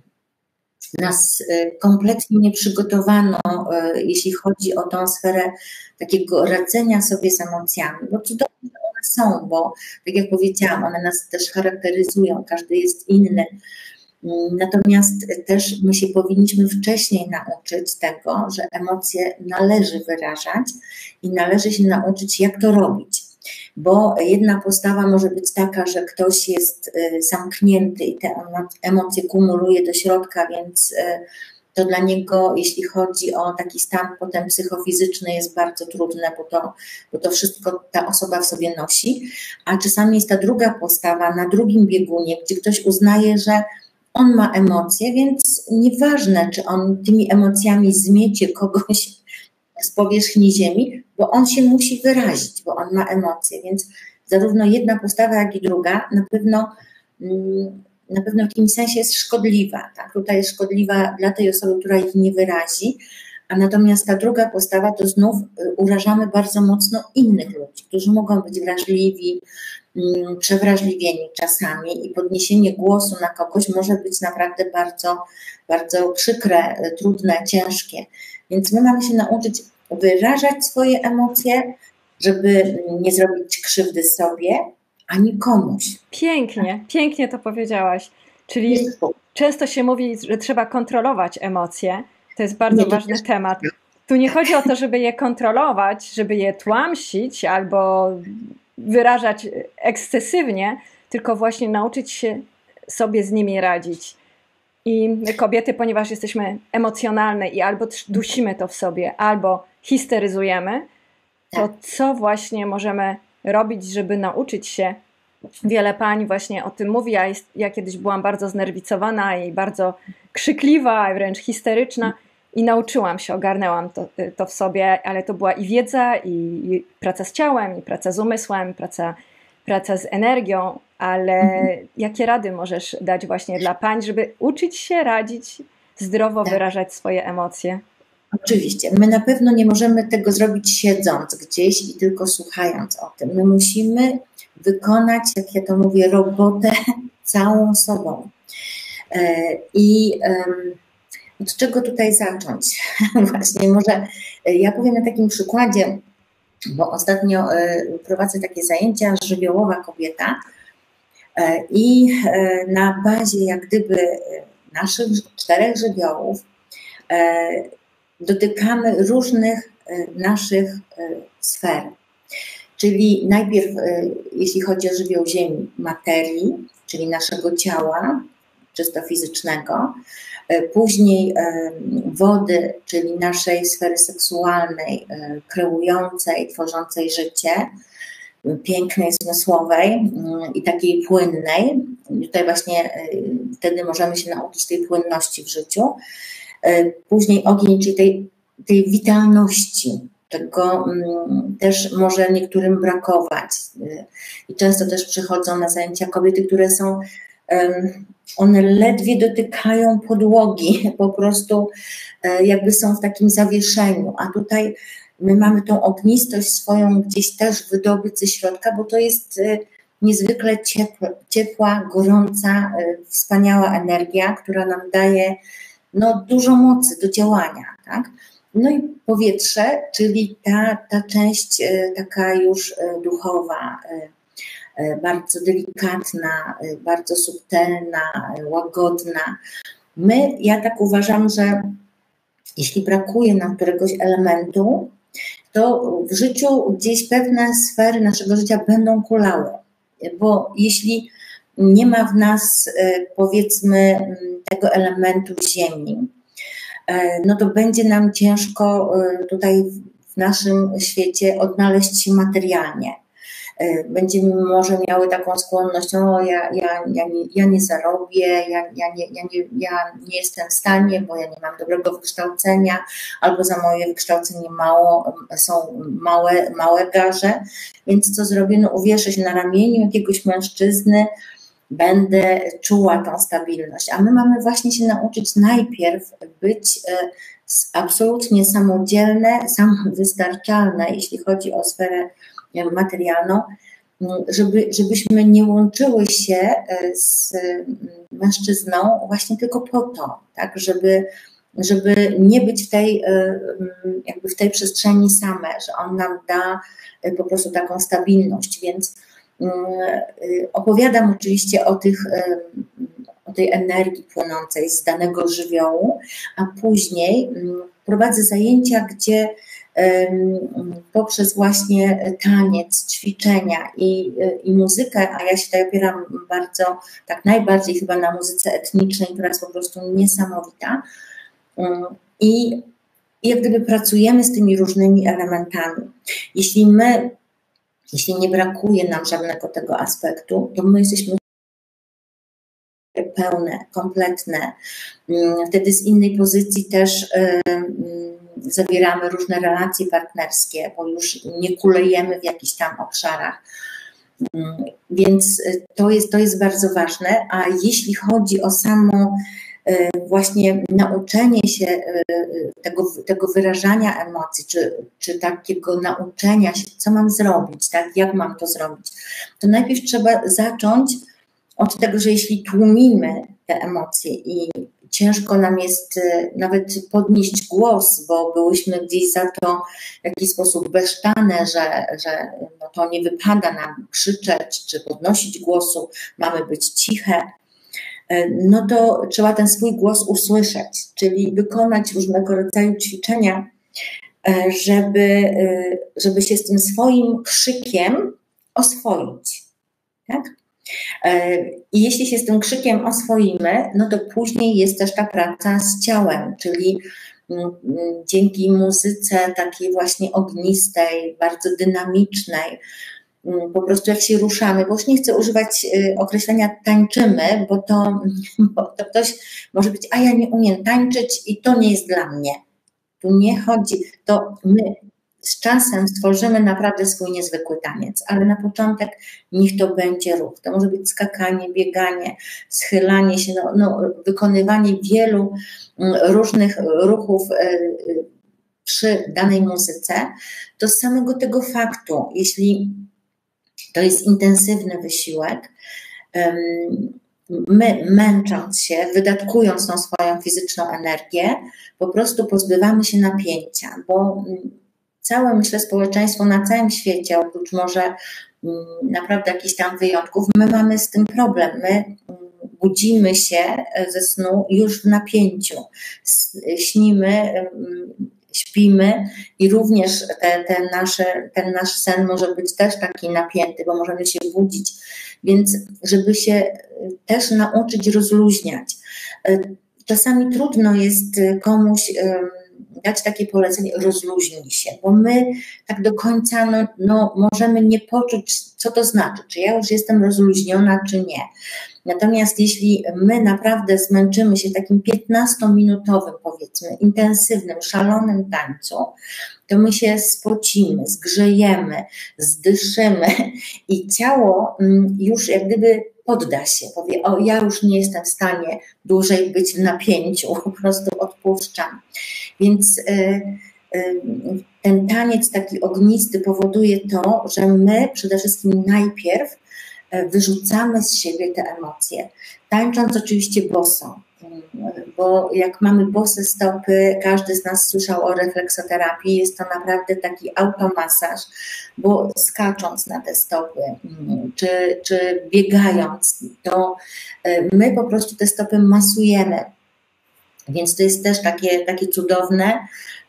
nas kompletnie nie przygotowano, jeśli chodzi o tą sferę takiego radzenia sobie z emocjami, bo cudowne one są, bo tak jak powiedziałam, one nas też charakteryzują, każdy jest inny, natomiast też my się powinniśmy wcześniej nauczyć tego, że emocje należy wyrażać i należy się nauczyć, jak to robić. Bo jedna postawa może być taka, że ktoś jest zamknięty i te emocje kumuluje do środka, więc to dla niego, jeśli chodzi o taki stan potem psychofizyczny, jest bardzo trudne, bo to, bo to wszystko ta osoba w sobie nosi. A czasami jest ta druga postawa na drugim biegunie, gdzie ktoś uznaje, że on ma emocje, więc nieważne, czy on tymi emocjami zmiecie kogoś z powierzchni ziemi, bo on się musi wyrazić, bo on ma emocje, więc zarówno jedna postawa, jak i druga na pewno, na pewno w jakimś sensie jest szkodliwa. Tak? Tutaj jest szkodliwa dla tej osoby, która ich nie wyrazi, a natomiast ta druga postawa to znów urażamy bardzo mocno innych ludzi, którzy mogą być wrażliwi, przewrażliwieni czasami i podniesienie głosu na kogoś może być naprawdę bardzo, bardzo przykre, trudne, ciężkie. Więc my mamy się nauczyć wyrażać swoje emocje, żeby nie zrobić krzywdy sobie, ani komuś. Pięknie, pięknie to powiedziałaś. Czyli często się mówi, że trzeba kontrolować emocje. To jest bardzo nie, ważny to temat. Tu nie chodzi o to, żeby je kontrolować, żeby je tłamsić albo wyrażać ekscesywnie, tylko właśnie nauczyć się sobie z nimi radzić. I my kobiety, ponieważ jesteśmy emocjonalne i albo dusimy to w sobie, albo histeryzujemy, to co właśnie możemy robić, żeby nauczyć się? Wiele pań właśnie o tym mówi. Ja, jest, ja kiedyś byłam bardzo znerwicowana i bardzo krzykliwa, wręcz histeryczna i nauczyłam się, ogarnęłam to, to w sobie, ale to była i wiedza, i, i praca z ciałem, i praca z umysłem, praca, praca z energią, ale mhm. jakie rady możesz dać właśnie dla pań, żeby uczyć się radzić, zdrowo tak. wyrażać swoje emocje? Oczywiście. My na pewno nie możemy tego zrobić siedząc gdzieś i tylko słuchając o tym. My musimy wykonać, jak ja to mówię, robotę całą sobą. I od czego tutaj zacząć? Właśnie może ja powiem na takim przykładzie, bo ostatnio prowadzę takie zajęcia żywiołowa kobieta i na bazie jak gdyby naszych czterech żywiołów dotykamy różnych naszych sfer. Czyli najpierw, jeśli chodzi o żywioł ziemi, materii, czyli naszego ciała, czysto fizycznego, później wody, czyli naszej sfery seksualnej, kreującej, tworzącej życie, pięknej, zmysłowej i takiej płynnej. Tutaj właśnie wtedy możemy się nauczyć tej płynności w życiu. Później ogień, czyli tej, tej witalności. Tego też może niektórym brakować. I często też przychodzą na zajęcia kobiety, które są, one ledwie dotykają podłogi, po prostu jakby są w takim zawieszeniu, a tutaj my mamy tą ognistość swoją gdzieś też wydobyć ze środka, bo to jest niezwykle ciepła, ciepła gorąca, wspaniała energia, która nam daje no, dużo mocy do działania, tak? No i powietrze, czyli ta, ta część taka już duchowa, bardzo delikatna, bardzo subtelna, łagodna. My, ja tak uważam, że jeśli brakuje nam któregoś elementu, to w życiu gdzieś pewne sfery naszego życia będą kulały, bo jeśli nie ma w nas, powiedzmy, tego elementu ziemi, no to będzie nam ciężko tutaj w naszym świecie odnaleźć się materialnie. Będziemy może miały taką skłonność, o ja, ja, ja, nie, ja nie zarobię, ja, ja, nie, ja, nie, ja nie jestem w stanie, bo ja nie mam dobrego wykształcenia, albo za moje wykształcenie mało, są małe, małe garze, więc co zrobię? No uwieszę się na ramieniu jakiegoś mężczyzny, będę czuła tą stabilność, a my mamy właśnie się nauczyć najpierw być absolutnie samodzielne, samowystarczalne, jeśli chodzi o sferę materialną, żeby, żebyśmy nie łączyły się z mężczyzną właśnie tylko po to, tak, żeby, żeby nie być w tej, jakby w tej przestrzeni same, że on nam da po prostu taką stabilność, więc opowiadam oczywiście o tych, o tej energii płynącej z danego żywiołu, a później prowadzę zajęcia, gdzie poprzez właśnie taniec, ćwiczenia i, i muzykę, a ja się tutaj opieram bardzo, tak najbardziej chyba na muzyce etnicznej, która jest po prostu niesamowita. I, i jak gdyby pracujemy z tymi różnymi elementami. Jeśli my, jeśli nie brakuje nam żadnego tego aspektu, to my jesteśmy pełne, kompletne. Wtedy z innej pozycji też zawieramy różne relacje partnerskie, bo już nie kulejemy w jakichś tam obszarach. Więc to jest, to jest bardzo ważne, a jeśli chodzi o samo właśnie nauczenie się tego, tego wyrażania emocji, czy, czy takiego nauczenia się, co mam zrobić, tak, jak mam to zrobić, to najpierw trzeba zacząć od tego, że jeśli tłumimy te emocje i ciężko nam jest nawet podnieść głos, bo byłyśmy gdzieś za to w jakiś sposób besztane, że, że no to nie wypada nam krzyczeć czy podnosić głosu, mamy być ciche, no to trzeba ten swój głos usłyszeć, czyli wykonać różnego rodzaju ćwiczenia, żeby, żeby się z tym swoim krzykiem oswoić, tak? I jeśli się z tym krzykiem oswoimy, no to później jest też ta praca z ciałem, czyli dzięki muzyce takiej właśnie ognistej, bardzo dynamicznej, po prostu jak się ruszamy, bo już nie chcę używać określenia tańczymy, bo to, bo to ktoś może być, a ja nie umiem tańczyć i to nie jest dla mnie. Tu nie chodzi, to my z czasem stworzymy naprawdę swój niezwykły taniec, ale na początek niech to będzie ruch. To może być skakanie, bieganie, schylanie się, no, no, wykonywanie wielu różnych ruchów przy danej muzyce. To z samego tego faktu, jeśli to jest intensywny wysiłek, my męcząc się, wydatkując tą swoją fizyczną energię, po prostu pozbywamy się napięcia, bo całe, myślę, społeczeństwo na całym świecie, oprócz może naprawdę jakichś tam wyjątków, my mamy z tym problem. My budzimy się ze snu już w napięciu. Śnimy śpimy i również te, te nasze, ten nasz sen może być też taki napięty, bo możemy się budzić, więc żeby się też nauczyć rozluźniać. Czasami trudno jest komuś dać takie polecenie, rozluźnij się, bo my tak do końca no, no, możemy nie poczuć, co to znaczy, czy ja już jestem rozluźniona, czy nie. Natomiast jeśli my naprawdę zmęczymy się takim piętnastominutowym, powiedzmy, intensywnym, szalonym tańcu, to my się spocimy, zgrzejemy, zdyszymy i ciało już jak gdyby podda się, powie, o ja już nie jestem w stanie dłużej być w napięciu, po prostu odpuszczam. Więc y, y, ten taniec taki ognisty powoduje to, że my przede wszystkim najpierw wyrzucamy z siebie te emocje, tańcząc oczywiście boso, bo jak mamy bose stopy, każdy z nas słyszał o refleksoterapii, jest to naprawdę taki automasaż, bo skacząc na te stopy, czy, czy biegając, to my po prostu te stopy masujemy, więc to jest też takie, takie cudowne,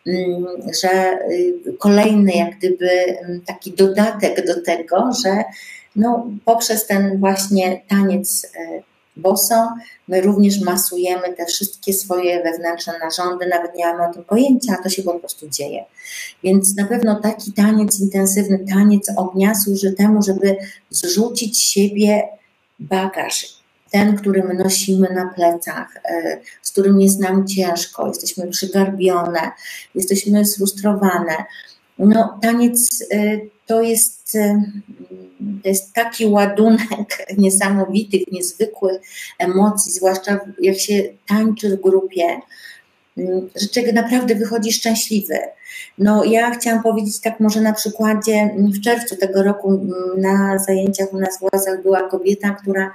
że kolejny jak gdyby taki dodatek do tego, że no, poprzez ten właśnie taniec boso my również masujemy te wszystkie swoje wewnętrzne narządy, nawet nie mamy o tym pojęcia, a to się po prostu dzieje. Więc na pewno taki taniec, intensywny taniec ognia służy temu, żeby zrzucić z siebie bagaż, ten, który my nosimy na plecach, z którym jest nam ciężko, jesteśmy przygarbione, jesteśmy sfrustrowane. No, taniec to jest, to jest taki ładunek niesamowitych, niezwykłych emocji, zwłaszcza jak się tańczy w grupie, że człowiek naprawdę wychodzi szczęśliwy. No, ja chciałam powiedzieć tak może na przykładzie, w czerwcu tego roku na zajęciach u nas w Łazach była kobieta, która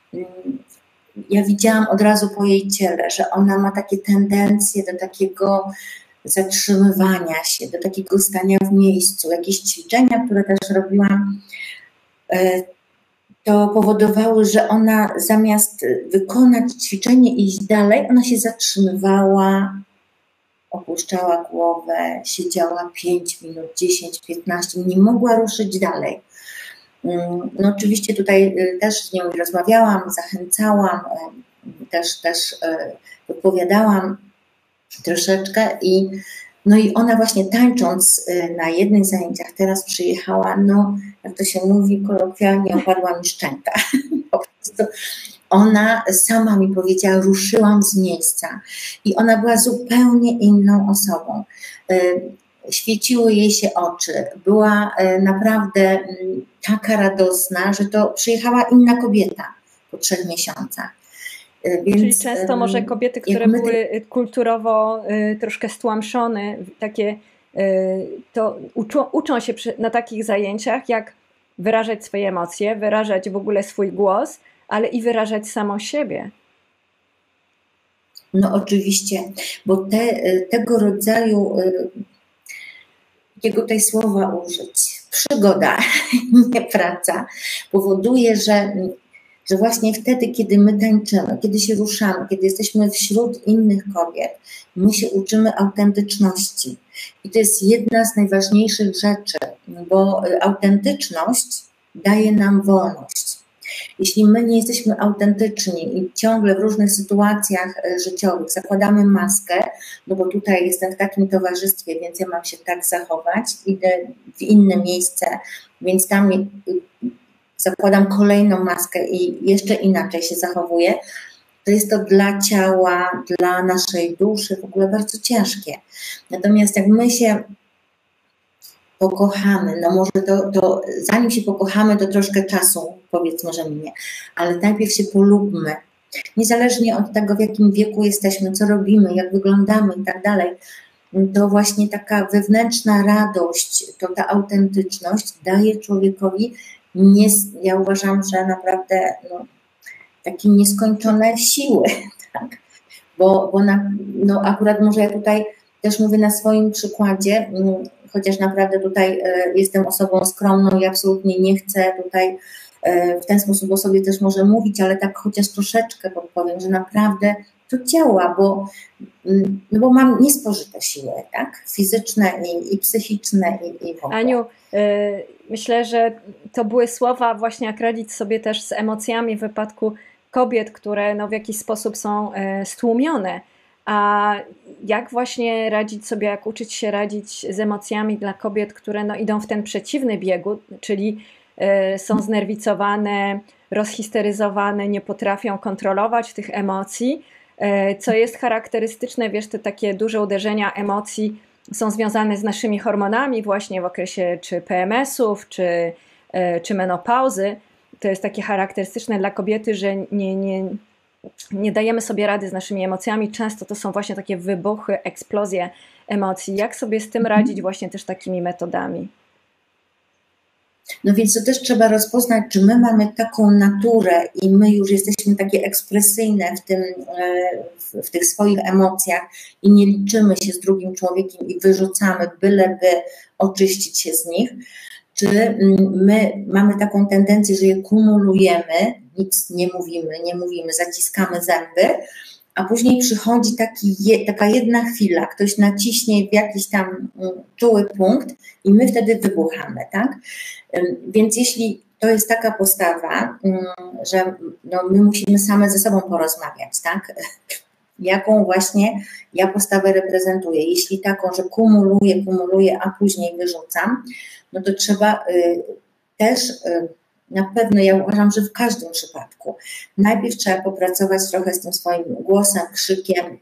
ja widziałam od razu po jej ciele, że ona ma takie tendencje do takiego zatrzymywania się, do takiego stania w miejscu. Jakieś ćwiczenia, które też robiłam, to powodowały, że ona zamiast wykonać ćwiczenie i iść dalej, ona się zatrzymywała, opuszczała głowę, siedziała pięć minut, dziesięć, piętnaście, nie mogła ruszyć dalej. No oczywiście tutaj też z nią rozmawiałam, zachęcałam, też, też odpowiadałam troszeczkę i no i ona właśnie tańcząc na jednych zajęciach teraz przyjechała, no jak to się mówi kolokwialnie, opadła mi szczęka. Po prostu ona sama mi powiedziała, ruszyłam z miejsca i ona była zupełnie inną osobą. Świeciły jej się oczy, była naprawdę taka radosna, że to przyjechała inna kobieta po trzech miesiącach. Więc, czyli często może kobiety, które my... były kulturowo y, troszkę stłamszone, takie, y, to uczą, uczą się przy, na takich zajęciach, jak wyrażać swoje emocje, wyrażać w ogóle swój głos, ale i wyrażać samą siebie. No oczywiście, bo te, tego rodzaju, jakiego tutaj słowa użyć, przygoda, nie praca, powoduje, że że właśnie wtedy, kiedy my tańczymy, kiedy się ruszamy, kiedy jesteśmy wśród innych kobiet, my się uczymy autentyczności. I to jest jedna z najważniejszych rzeczy, bo autentyczność daje nam wolność. Jeśli my nie jesteśmy autentyczni i ciągle w różnych sytuacjach życiowych zakładamy maskę, no bo tutaj jestem w takim towarzystwie, więc ja mam się tak zachować, idę w inne miejsce, więc tam zakładam kolejną maskę i jeszcze inaczej się zachowuję, to jest to dla ciała, dla naszej duszy w ogóle bardzo ciężkie. Natomiast jak my się pokochamy, no może to, to zanim się pokochamy, to troszkę czasu powiedzmy, że minie, ale najpierw się polubmy. Niezależnie od tego, w jakim wieku jesteśmy, co robimy, jak wyglądamy i tak dalej, to właśnie taka wewnętrzna radość, to ta autentyczność daje człowiekowi Nie, ja uważam, że naprawdę no, takie nieskończone siły, tak? bo, bo na, no, akurat może ja tutaj też mówię na swoim przykładzie, chociaż naprawdę tutaj jestem osobą skromną i absolutnie nie chcę tutaj w ten sposób o sobie też może mówić, ale tak chociaż troszeczkę podpowiem, że naprawdę to działa, bo, no bo mam niespożyte siły, tak? Fizyczne i, i psychiczne i, i w ogóle. Aniu, y, myślę, że to były słowa właśnie, jak radzić sobie też z emocjami w wypadku kobiet, które no w jakiś sposób są y, stłumione. A jak właśnie radzić sobie, jak uczyć się radzić z emocjami dla kobiet, które no idą w ten przeciwny biegu, czyli y, są znerwicowane, rozhisteryzowane, nie potrafią kontrolować tych emocji, y, co jest charakterystyczne, wiesz, te takie duże uderzenia emocji są związane z naszymi hormonami właśnie w okresie czy P M S-ów, czy, y, czy menopauzy. To jest takie charakterystyczne dla kobiety, że nie, nie, nie dajemy sobie rady z naszymi emocjami. Często to są właśnie takie wybuchy, eksplozje emocji. Jak sobie z tym radzić właśnie też takimi metodami? No więc to też trzeba rozpoznać, czy my mamy taką naturę i my już jesteśmy takie ekspresyjne w, tym, w, w tych swoich emocjach i nie liczymy się z drugim człowiekiem i wyrzucamy, byleby oczyścić się z nich. Czy my mamy taką tendencję, że je kumulujemy, nic nie mówimy, nie mówimy, zaciskamy zęby, a później przychodzi taki, taka jedna chwila, ktoś naciśnie w jakiś tam czuły punkt i my wtedy wybuchamy, tak? Więc jeśli to jest taka postawa, że no my musimy same ze sobą porozmawiać, tak? Jaką właśnie ja postawę reprezentuję. Jeśli taką, że kumuluję, kumuluję, a później wyrzucam, no to trzeba y, też y, na pewno, ja uważam, że w każdym przypadku najpierw trzeba popracować trochę z tym swoim głosem, krzykiem,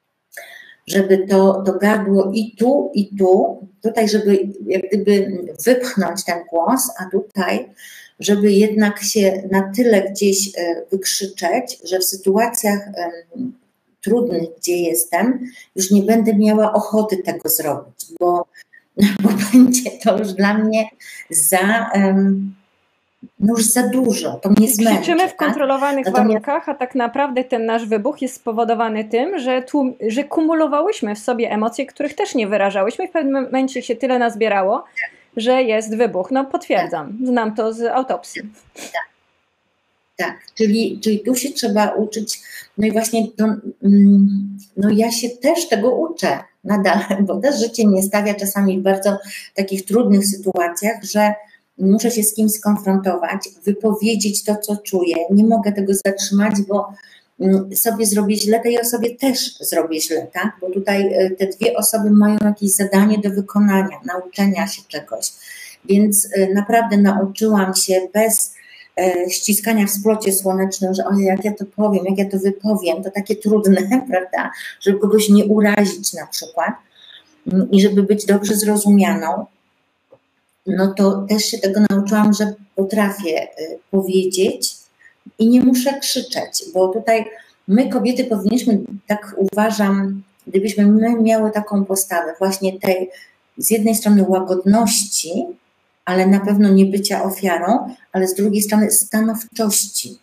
żeby to, to gardło i tu, i tu, tutaj, żeby jak gdyby wypchnąć ten głos, a tutaj, żeby jednak się na tyle gdzieś y, wykrzyczeć, że w sytuacjach y, trudnych, gdzie jestem, już nie będę miała ochoty tego zrobić, bo, bo będzie to już dla mnie za, um, no już za dużo, to mnie zmęczy. Krzyczymy w kontrolowanych tak? warunkach, a tak naprawdę ten nasz wybuch jest spowodowany tym, że, tłum, że kumulowałyśmy w sobie emocje, których też nie wyrażałyśmy. W pewnym momencie się tyle nazbierało, że jest wybuch. No potwierdzam, znam to z autopsji. Tak. Tak, czyli, czyli tu się trzeba uczyć, no i właśnie to, no ja się też tego uczę nadal, bo też życie mnie stawia czasami w bardzo takich trudnych sytuacjach, że muszę się z kimś skonfrontować, wypowiedzieć to, co czuję, nie mogę tego zatrzymać, bo sobie zrobię źle, tej osobie też zrobię źle, tak? Bo tutaj te dwie osoby mają jakieś zadanie do wykonania, nauczenia się czegoś, więc naprawdę nauczyłam się bez ściskania w splocie słonecznym, że oj, jak ja to powiem, jak ja to wypowiem, to takie trudne, prawda, żeby kogoś nie urazić na przykład i żeby być dobrze zrozumianą, no to też się tego nauczyłam, że potrafię powiedzieć i nie muszę krzyczeć, bo tutaj my kobiety powinniśmy, tak uważam, gdybyśmy my miały taką postawę właśnie tej z jednej strony łagodności, ale na pewno nie bycia ofiarą, ale z drugiej strony stanowczości.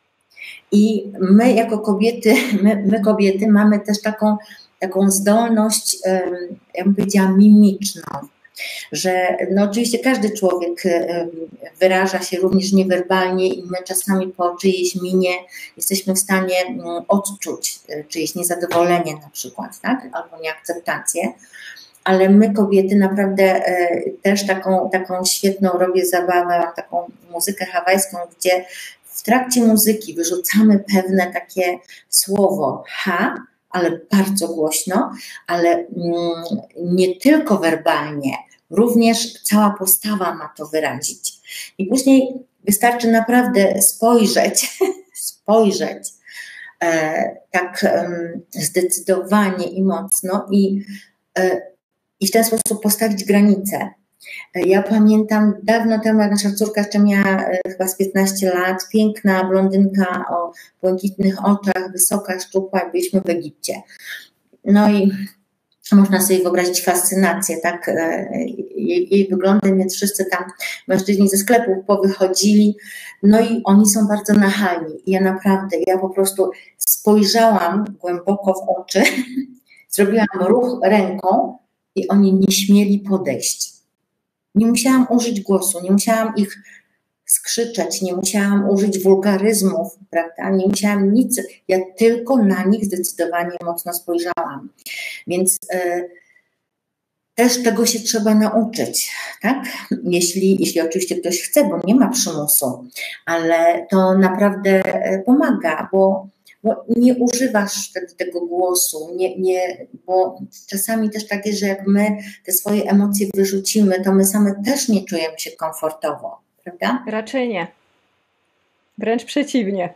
I my jako kobiety, my, my kobiety mamy też taką, taką zdolność, ja bym powiedziała, mimiczną, że no oczywiście każdy człowiek wyraża się również niewerbalnie i my czasami po czyjejś minie jesteśmy w stanie odczuć czyjeś niezadowolenie na przykład, tak? Albo nieakceptację. Ale my kobiety naprawdę e, też taką, taką świetną robię zabawę, mam taką muzykę hawajską, gdzie w trakcie muzyki wyrzucamy pewne takie słowo ha, ale bardzo głośno, ale mm, nie tylko werbalnie, również cała postawa ma to wyrazić. I później wystarczy naprawdę spojrzeć, spojrzeć e, tak e, zdecydowanie i mocno i e, i w ten sposób postawić granice. Ja pamiętam dawno temu, jak nasza córka jeszcze miała chyba z piętnaście lat, piękna blondynka o błękitnych oczach, wysoka, szczupła, byliśmy w Egipcie. No i można sobie wyobrazić fascynację, tak, jej, jej wyglądem, więc wszyscy tam mężczyźni ze sklepów powychodzili, no i oni są bardzo nachalni. I ja naprawdę, ja po prostu spojrzałam głęboko w oczy, zrobiłam ruch ręką, i oni nie śmieli podejść. Nie musiałam użyć głosu, nie musiałam ich skrzyczeć, nie musiałam użyć wulgaryzmów, prawda? Nie musiałam nic, ja tylko na nich zdecydowanie mocno spojrzałam. Więc y, też tego się trzeba nauczyć, tak? Jeśli, jeśli oczywiście ktoś chce, bo nie ma przymusu, ale to naprawdę pomaga, bo, bo nie używasz wtedy tego głosu, nie, nie, bo czasami też tak jest, że jak my te swoje emocje wyrzucimy, to my same też nie czujemy się komfortowo, prawda? Raczej nie. Wręcz przeciwnie.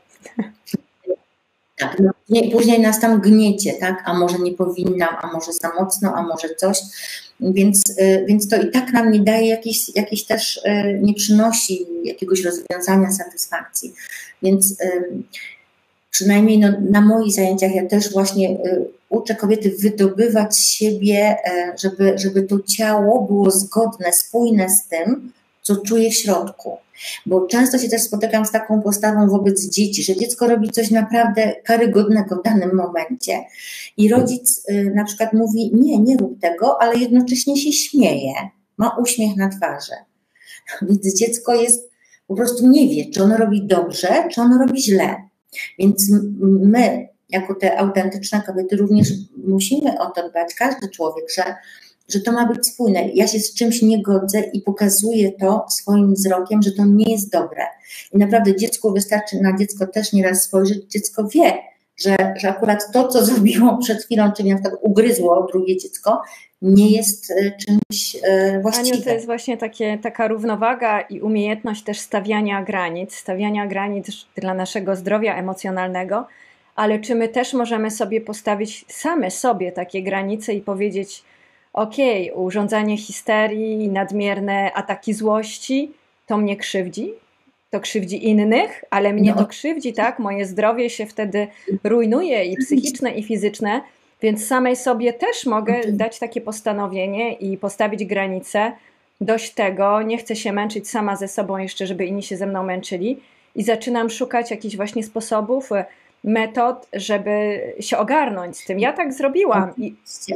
Tak, no, później nas tam gniecie, tak? A może nie powinnam, a może za mocno, a może coś. Więc, więc to i tak nam nie daje jakiejś, jakiejś też, nie przynosi jakiegoś rozwiązania, satysfakcji. Więc przynajmniej no, na moich zajęciach ja też właśnie uczę kobiety wydobywać z siebie, żeby, żeby to ciało było zgodne, spójne z tym, co czuje w środku. Bo często się też spotykam z taką postawą wobec dzieci, że dziecko robi coś naprawdę karygodnego w danym momencie i rodzic y, na przykład mówi, nie, nie rób tego, ale jednocześnie się śmieje, ma uśmiech na twarzy. Więc dziecko jest, po prostu nie wie, czy ono robi dobrze, czy ono robi źle. Więc my, jako te autentyczne kobiety, również musimy o to dbać, każdy człowiek, że że to ma być spójne. Ja się z czymś nie godzę i pokazuję to swoim wzrokiem, że to nie jest dobre. I naprawdę dziecku wystarczy na dziecko też nieraz spojrzeć. Dziecko wie, że, że akurat to, co zrobiło przed chwilą, czyli na przykład ugryzło drugie dziecko, nie jest czymś właściwym. Aniu, to jest właśnie takie, taka równowaga i umiejętność też stawiania granic, stawiania granic dla naszego zdrowia emocjonalnego, ale czy my też możemy sobie postawić same sobie takie granice i powiedzieć, okej, okay, urządzanie histerii, nadmierne ataki złości, to mnie krzywdzi, to krzywdzi innych, ale mnie no. to krzywdzi, tak? Moje zdrowie się wtedy rujnuje i psychiczne, i fizyczne, więc samej sobie też mogę dać takie postanowienie i postawić granice. Dość tego, nie chcę się męczyć sama ze sobą jeszcze, żeby inni się ze mną męczyli i zaczynam szukać jakichś właśnie sposobów, metod, żeby się ogarnąć z tym. Ja tak zrobiłam. I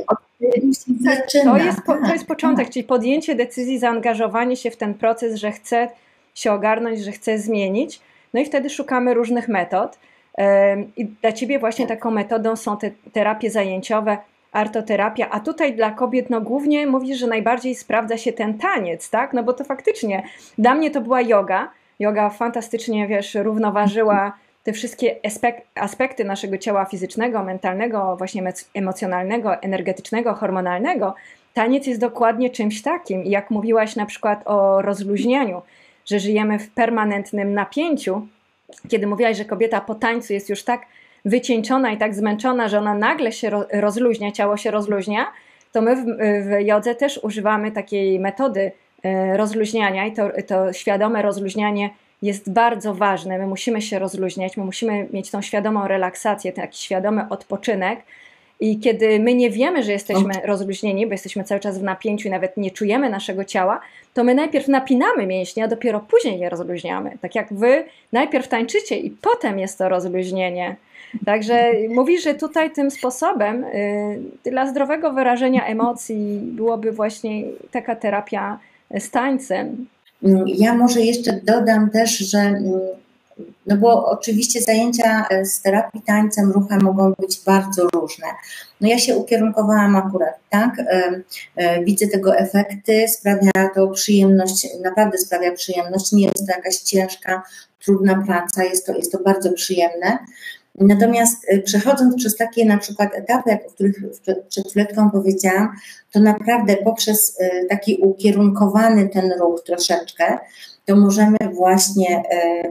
to, jest, to jest początek, czyli podjęcie decyzji, zaangażowanie się w ten proces, że chcę się ogarnąć, że chcę zmienić. No i wtedy szukamy różnych metod. I dla Ciebie właśnie taką metodą są te terapie zajęciowe, artoterapia, a tutaj dla kobiet no głównie mówisz, że najbardziej sprawdza się ten taniec, tak? No bo to faktycznie dla mnie to była yoga. Yoga fantastycznie, wiesz, równoważyła te wszystkie aspekty naszego ciała fizycznego, mentalnego, właśnie emocjonalnego, energetycznego, hormonalnego. Taniec jest dokładnie czymś takim. I jak mówiłaś na przykład o rozluźnianiu, że żyjemy w permanentnym napięciu, kiedy mówiłaś, że kobieta po tańcu jest już tak wycieńczona i tak zmęczona, że ona nagle się rozluźnia, ciało się rozluźnia, to my w, w jodze też używamy takiej metody rozluźniania i to, to świadome rozluźnianie jest bardzo ważne. My musimy się rozluźniać, my musimy mieć tą świadomą relaksację, taki świadomy odpoczynek i kiedy my nie wiemy, że jesteśmy rozluźnieni, bo jesteśmy cały czas w napięciu i nawet nie czujemy naszego ciała, to my najpierw napinamy mięśnie, a dopiero później je rozluźniamy. Tak jak wy najpierw tańczycie i potem jest to rozluźnienie. Także mówisz, że tutaj tym sposobem y, dla zdrowego wyrażenia emocji byłoby właśnie taka terapia z tańcem. Ja może jeszcze dodam też, że no bo oczywiście zajęcia z terapii tańcem, ruchem mogą być bardzo różne. No ja się ukierunkowałam akurat, tak, widzę tego efekty, sprawia to przyjemność, naprawdę sprawia przyjemność, nie jest to jakaś ciężka, trudna praca, jest to, jest to bardzo przyjemne. Natomiast przechodząc przez takie na przykład etapy, o których przed chwileczką powiedziałam, to naprawdę poprzez taki ukierunkowany ten ruch troszeczkę, to możemy właśnie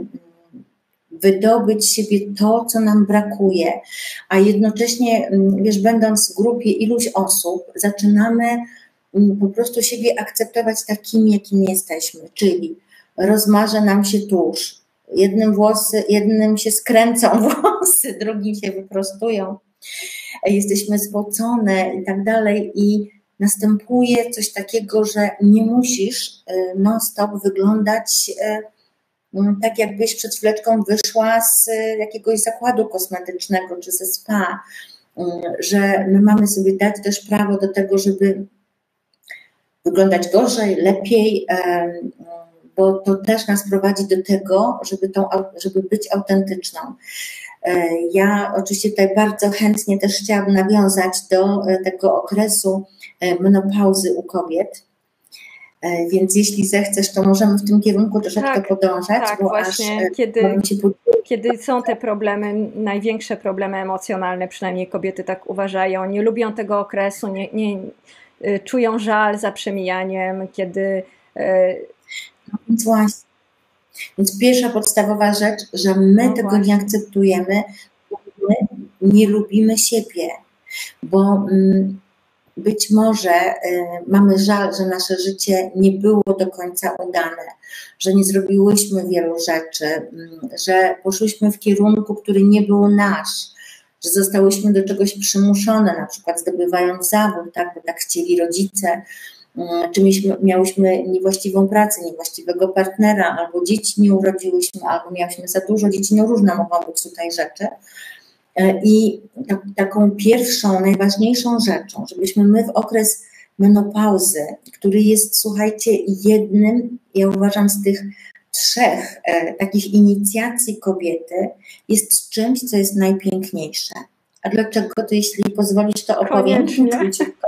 wydobyć z siebie to, co nam brakuje, a jednocześnie, wiesz, będąc w grupie iluś osób, zaczynamy po prostu siebie akceptować takimi, jakimi jesteśmy, czyli rozmarza nam się tusz, jednym, włosy, jednym się skręcą włosy, drugim się wyprostują, jesteśmy spocone i tak dalej i następuje coś takiego, że nie musisz non-stop wyglądać tak, jakbyś przed chwileczką wyszła z jakiegoś zakładu kosmetycznego czy ze spa, że my mamy sobie dać też prawo do tego, żeby wyglądać gorzej, lepiej, bo to też nas prowadzi do tego, żeby, tą, żeby być autentyczną. Ja oczywiście tutaj bardzo chętnie też chciałabym nawiązać do tego okresu menopauzy u kobiet, więc jeśli zechcesz, to możemy w tym kierunku troszeczkę tak, podążać, tak, bo właśnie, aż kiedy, kiedy są te problemy, największe problemy emocjonalne, przynajmniej kobiety tak uważają, nie lubią tego okresu, nie, nie czują żal za przemijaniem, kiedy... No więc właśnie. Więc pierwsza podstawowa rzecz, że my no tego właśnie. nie akceptujemy, bo my nie lubimy siebie, bo mm, być może y, mamy żal, że nasze życie nie było do końca udane, że nie zrobiłyśmy wielu rzeczy, y, że poszłyśmy w kierunku, który nie był nasz, że zostałyśmy do czegoś przymuszone, na przykład zdobywając zawód, tak, bo tak chcieli rodzice, czy mieliśmy, miałyśmy niewłaściwą pracę, niewłaściwego partnera, albo dzieci nie urodziłyśmy, albo miałyśmy za dużo dzieci, no różne mogą być tutaj rzeczy. I tak, taką pierwszą, najważniejszą rzeczą, żebyśmy my w okres menopauzy, który jest, słuchajcie, jednym, ja uważam, z tych trzech e, takich inicjacji kobiety, jest czymś, co jest najpiękniejsze. A dlaczego? To jeśli pozwolisz, to opowiem króciutko.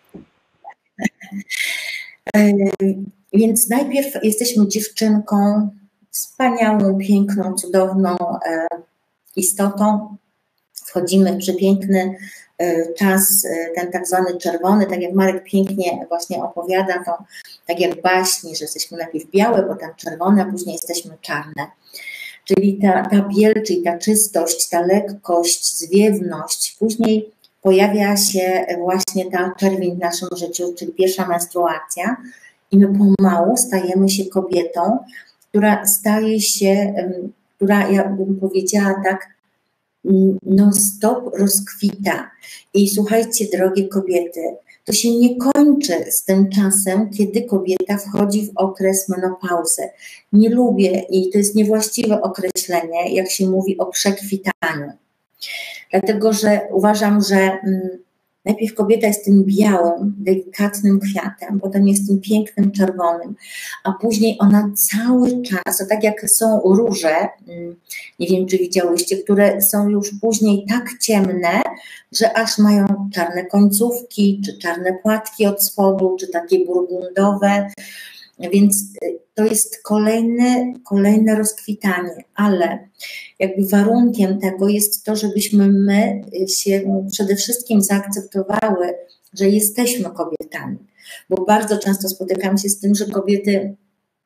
Więc najpierw jesteśmy dziewczynką, wspaniałą, piękną, cudowną e, istotą. Wchodzimy w przepiękny e, czas, e, ten tak zwany czerwony, tak jak Marek pięknie właśnie opowiada, to tak jak baśni, że jesteśmy najpierw białe, potem czerwone, a później jesteśmy czarne. Czyli ta, ta biel, czyli ta czystość, ta lekkość, zwiewność, później pojawia się właśnie ta czerwień w naszym życiu, czyli pierwsza menstruacja i my pomału stajemy się kobietą, która staje się, która, ja bym powiedziała tak, non-stop rozkwita. I słuchajcie, drogie kobiety, to się nie kończy z tym czasem, kiedy kobieta wchodzi w okres menopauzy. Nie lubię i to jest niewłaściwe określenie, jak się mówi o przekwitaniu. Dlatego, że uważam, że mm, najpierw kobieta jest tym białym, delikatnym kwiatem, potem jest tym pięknym czerwonym, a później ona cały czas, to tak jak są róże, mm, nie wiem czy widziałyście, które są już później tak ciemne, że aż mają czarne końcówki, czy czarne płatki od spodu, czy takie burgundowe. Więc to jest kolejne, kolejne rozkwitanie, ale jakby warunkiem tego jest to, żebyśmy my się przede wszystkim zaakceptowały, że jesteśmy kobietami, bo bardzo często spotykam się z tym, że kobiety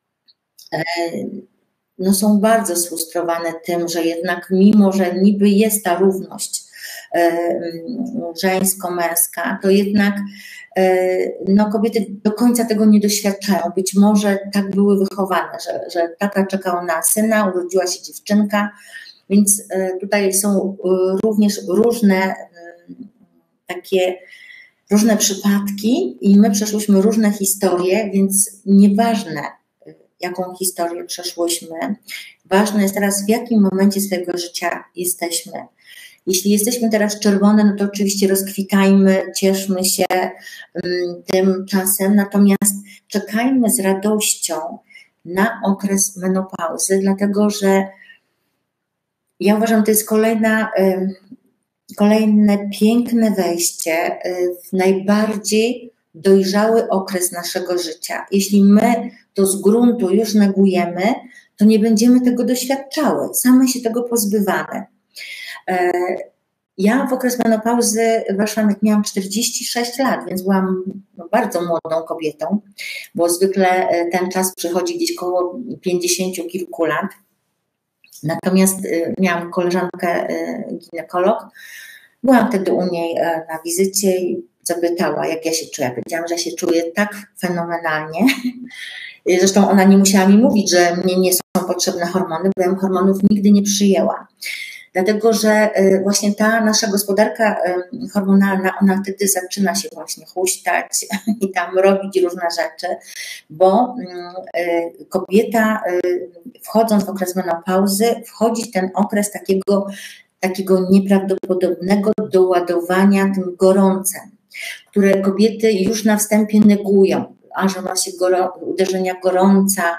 no, są bardzo sfrustrowane tym, że jednak mimo, że niby jest ta równość żeńsko-męska, to jednak no, kobiety do końca tego nie doświadczają. Być może tak były wychowane, że, że tata czekał na syna, urodziła się dziewczynka, więc tutaj są również różne takie różne przypadki i my przeszłyśmy różne historie, więc nieważne, jaką historię przeszłyśmy, ważne jest teraz, w jakim momencie swojego życia jesteśmy. Jeśli jesteśmy teraz czerwone, no to oczywiście rozkwitajmy, cieszmy się um, tym czasem, natomiast czekajmy z radością na okres menopauzy, dlatego że ja uważam, to jest kolejna, um, kolejne piękne wejście w najbardziej dojrzały okres naszego życia. Jeśli my to z gruntu już negujemy, to nie będziemy tego doświadczały, same się tego pozbywamy. Ja w okres menopauzy weszłam, jak miałam czterdzieści sześć lat, więc byłam no, bardzo młodą kobietą, bo zwykle ten czas przychodzi gdzieś koło pięćdziesięciu kilku lat. Natomiast miałam koleżankę ginekolog, byłam wtedy u niej na wizycie i zapytała, jak ja się czuję. Powiedziałam, że ja się czuję tak fenomenalnie. Zresztą ona nie musiała mi mówić, że mnie nie są potrzebne hormony, bo ja hormonów nigdy nie przyjęłam. Dlatego, że właśnie ta nasza gospodarka hormonalna, ona wtedy zaczyna się właśnie huśtać i tam robić różne rzeczy, bo kobieta wchodząc w okres menopauzy, wchodzi w ten okres takiego, takiego nieprawdopodobnego doładowania tym gorącem, które kobiety już na wstępie negują, a że ma się goro- uderzenia gorąca,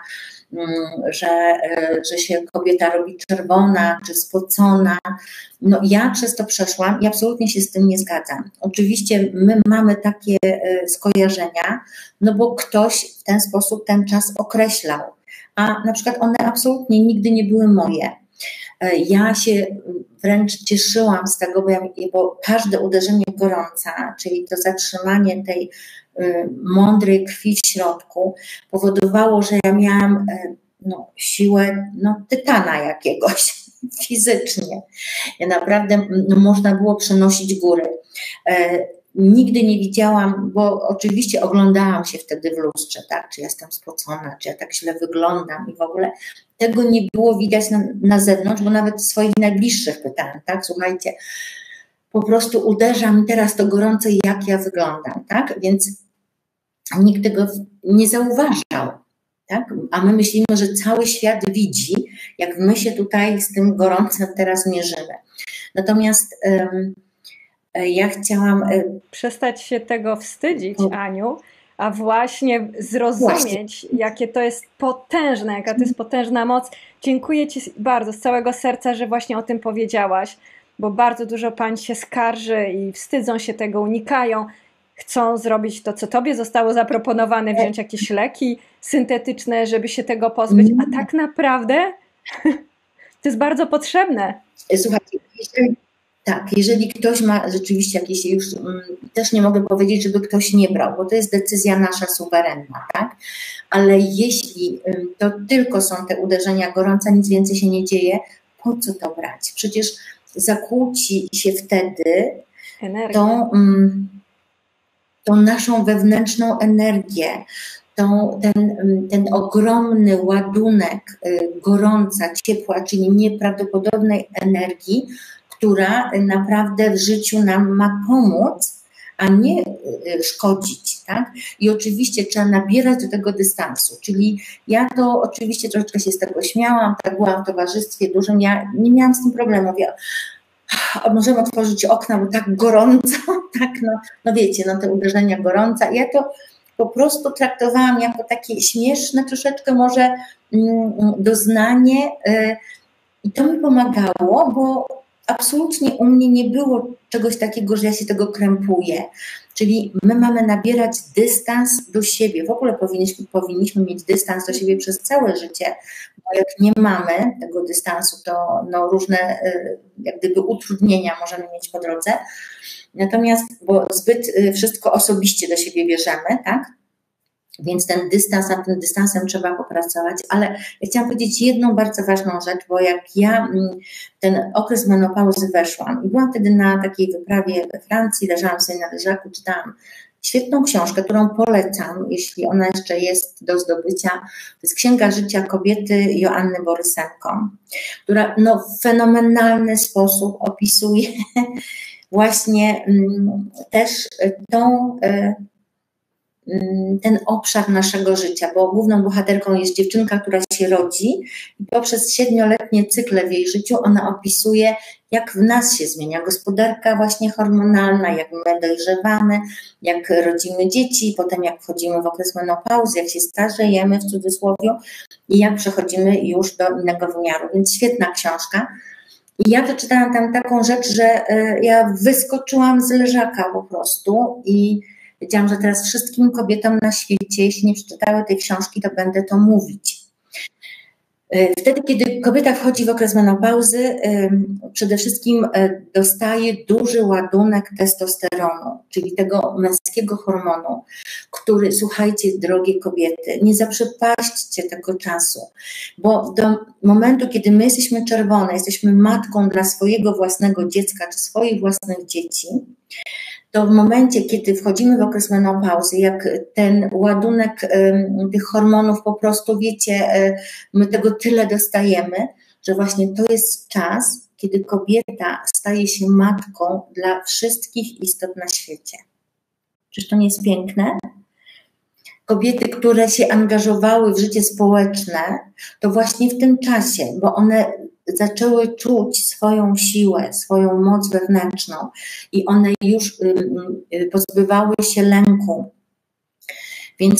że, że się kobieta robi czerwona czy spocona. No ja przez to przeszłam i absolutnie się z tym nie zgadzam. Oczywiście my mamy takie skojarzenia, no bo ktoś w ten sposób ten czas określał, a na przykład one absolutnie nigdy nie były moje. Ja się wręcz cieszyłam z tego, bo, ja, bo każde uderzenie gorąca, czyli to zatrzymanie tej y, mądrej krwi w środku, powodowało, że ja miałam y, no, siłę no, tytana jakiegoś fizycznie. Ja naprawdę no, można było przenosić góry. Y, Nigdy nie widziałam, bo oczywiście oglądałam się wtedy w lustrze, tak? Czy jestem spocona, czy ja tak źle wyglądam i w ogóle tego nie było widać na, na zewnątrz, bo nawet swoich najbliższych pytałam, tak? Słuchajcie, po prostu uderza mi teraz to gorąco, jak ja wyglądam, tak? Więc nikt tego nie zauważał, tak? A my myślimy, że cały świat widzi, jak my się tutaj z tym gorącem teraz mierzymy. Natomiast um, ja chciałam przestać się tego wstydzić, Aniu, a właśnie zrozumieć, właśnie. Jakie to jest potężne, jaka to jest potężna moc. Dziękuję Ci bardzo z całego serca, że właśnie o tym powiedziałaś, bo bardzo dużo pań się skarży i wstydzą się tego, unikają, chcą zrobić to, co Tobie zostało zaproponowane, wziąć jakieś leki syntetyczne, żeby się tego pozbyć, a tak naprawdę to jest bardzo potrzebne. Słuchajcie, jeżeli Tak, jeżeli ktoś ma rzeczywiście jakieś, już też nie mogę powiedzieć, żeby ktoś nie brał, bo to jest decyzja nasza suwerenna, tak? Ale jeśli to tylko są te uderzenia gorąca, nic więcej się nie dzieje, po co to brać? Przecież zakłóci się wtedy tą, tą naszą wewnętrzną energię, tą, ten, ten ogromny ładunek gorąca, ciepła, czyli nieprawdopodobnej energii, która naprawdę w życiu nam ma pomóc, a nie szkodzić, tak? I oczywiście trzeba nabierać do tego dystansu, czyli ja to oczywiście troszeczkę się z tego śmiałam, tak byłam w towarzystwie dużym, ja nie miałam z tym problemu, ja, możemy otworzyć okna, bo tak gorąco, tak, no, no wiecie, no te uderzenia gorąca, ja to po prostu traktowałam jako takie śmieszne troszeczkę może mm, doznanie yy, i to mi pomagało, bo absolutnie u mnie nie było czegoś takiego, że ja się tego krępuję. Czyli my mamy nabierać dystans do siebie. W ogóle powinniśmy, powinniśmy mieć dystans do siebie przez całe życie, bo jak nie mamy tego dystansu, to no, różne jak gdyby utrudnienia możemy mieć po drodze. Natomiast, bo zbyt wszystko osobiście do siebie bierzemy, tak? Więc ten dystans, nad tym dystansem trzeba popracować, ale ja chciałam powiedzieć jedną bardzo ważną rzecz, bo jak ja ten okres menopauzy weszłam i byłam wtedy na takiej wyprawie we Francji, leżałam sobie na leżaku, czytałam świetną książkę, którą polecam, jeśli ona jeszcze jest do zdobycia. To jest Księga Życia Kobiety Joanny Borysenko, która no, w fenomenalny sposób opisuje właśnie mm, też tą ten obszar naszego życia, bo główną bohaterką jest dziewczynka, która się rodzi i poprzez siedmioletnie cykle w jej życiu ona opisuje, jak w nas się zmienia gospodarka właśnie hormonalna, jak my dojrzewamy, jak rodzimy dzieci, potem jak wchodzimy w okres menopauzy, jak się starzejemy w cudzysłowie i jak przechodzimy już do innego wymiaru, więc świetna książka. I ja przeczytałam tam taką rzecz, że ja wyskoczyłam z leżaka po prostu i wiedziałam, że teraz wszystkim kobietom na świecie, jeśli nie przeczytały tej książki, to będę to mówić. Wtedy, kiedy kobieta wchodzi w okres menopauzy, przede wszystkim dostaje duży ładunek testosteronu, czyli tego męskiego hormonu, który, słuchajcie, drogie kobiety, nie zaprzepaśćcie tego czasu, bo do momentu, kiedy my jesteśmy czerwone, jesteśmy matką dla swojego własnego dziecka czy swoich własnych dzieci, to w momencie, kiedy wchodzimy w okres menopauzy, jak ten ładunek y, tych hormonów po prostu, wiecie, y, my tego tyle dostajemy, że właśnie to jest czas, kiedy kobieta staje się matką dla wszystkich istot na świecie. Czyż to nie jest piękne? Kobiety, które się angażowały w życie społeczne, to właśnie w tym czasie, bo one zaczęły czuć swoją siłę, swoją moc wewnętrzną i one już pozbywały się lęku. Więc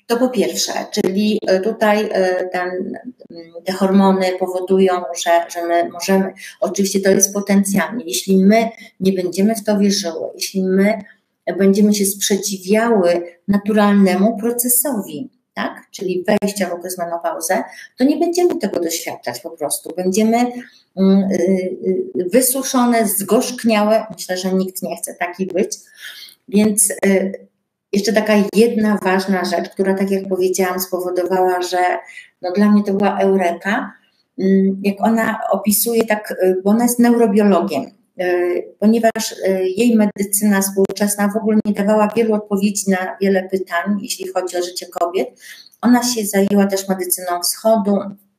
To po pierwsze, czyli tutaj ten, te hormony powodują, że, że my możemy, oczywiście to jest potencjalnie, jeśli my nie będziemy w to wierzyły, jeśli my będziemy się sprzeciwiały naturalnemu procesowi, tak? Czyli wejścia w okres menopauzę, to nie będziemy tego doświadczać po prostu. Będziemy wysuszone, zgorzkniałe. Myślę, że nikt nie chce taki być. Więc jeszcze taka jedna ważna rzecz, która, tak jak powiedziałam, spowodowała, że no dla mnie to była eureka, jak ona opisuje tak, bo ona jest neurobiologiem, ponieważ jej medycyna współczesna w ogóle nie dawała wielu odpowiedzi na wiele pytań, jeśli chodzi o życie kobiet. Ona się zajęła też medycyną wschodu,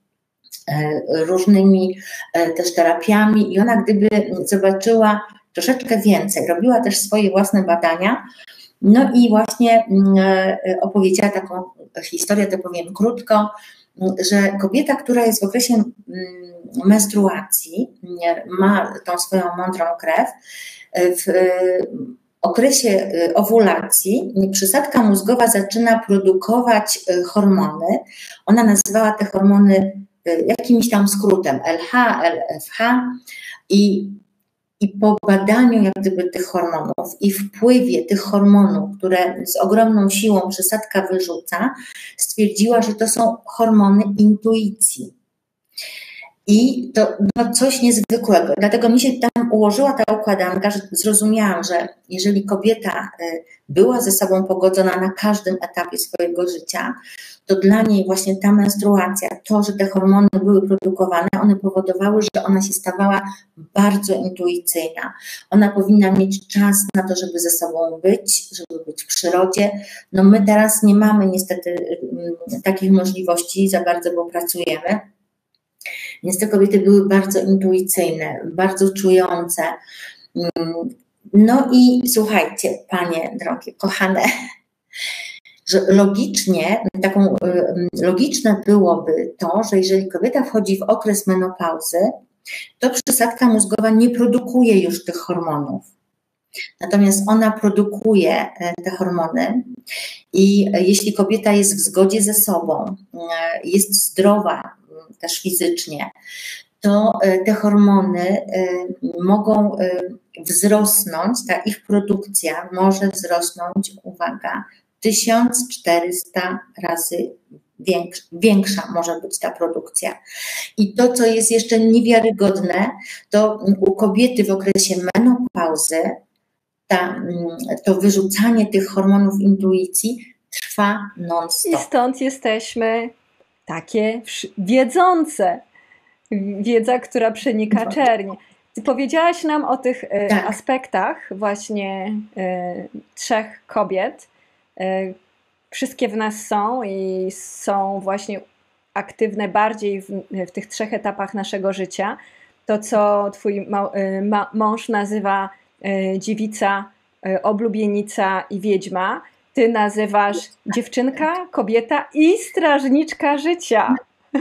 różnymi też terapiami i ona gdyby zobaczyła troszeczkę więcej, robiła też swoje własne badania, no i właśnie opowiedziała taką historię, to powiem krótko, że kobieta, która jest w okresie menstruacji, ma tą swoją mądrą krew, w okresie owulacji przysadka mózgowa zaczyna produkować hormony. Ona nazywała te hormony jakimś tam skrótem L H, L F H i I po badaniu jak gdyby tych hormonów i wpływie tych hormonów, które z ogromną siłą przysadka wyrzuca, stwierdziła, że to są hormony intuicji. I to no, coś niezwykłego. Dlatego mi się tam ułożyła ta układanka, że zrozumiałam, że jeżeli kobieta była ze sobą pogodzona na każdym etapie swojego życia, to dla niej właśnie ta menstruacja, to, że te hormony były produkowane, one powodowały, że ona się stawała bardzo intuicyjna. Ona powinna mieć czas na to, żeby ze sobą być, żeby być w przyrodzie. No my teraz nie mamy niestety takich możliwości za bardzo, bo pracujemy. Więc te kobiety były bardzo intuicyjne, bardzo czujące. No i słuchajcie, panie drogie, kochane, że logicznie, taką logiczne byłoby to, że jeżeli kobieta wchodzi w okres menopauzy, to przysadka mózgowa nie produkuje już tych hormonów. Natomiast ona produkuje te hormony i jeśli kobieta jest w zgodzie ze sobą, jest zdrowa też fizycznie, to te hormony mogą wzrosnąć, ta ich produkcja może wzrosnąć, uwaga, tysiąc czterysta razy większa, większa może być ta produkcja. I to, co jest jeszcze niewiarygodne, to u kobiety w okresie menopauzy ta, to wyrzucanie tych hormonów intuicji trwa non-stop. I stąd jesteśmy takie wiedzące. Wiedza, która przenika czerń. Ty powiedziałaś nam o tych tak. aspektach właśnie y, trzech kobiet. Y, wszystkie w nas są i są właśnie aktywne bardziej w, w tych trzech etapach naszego życia. To, co twój ma, y, ma, mąż nazywa y, dziewica, y, oblubienica i wiedźma, ty nazywasz dziewczynka, kobieta i strażniczka życia.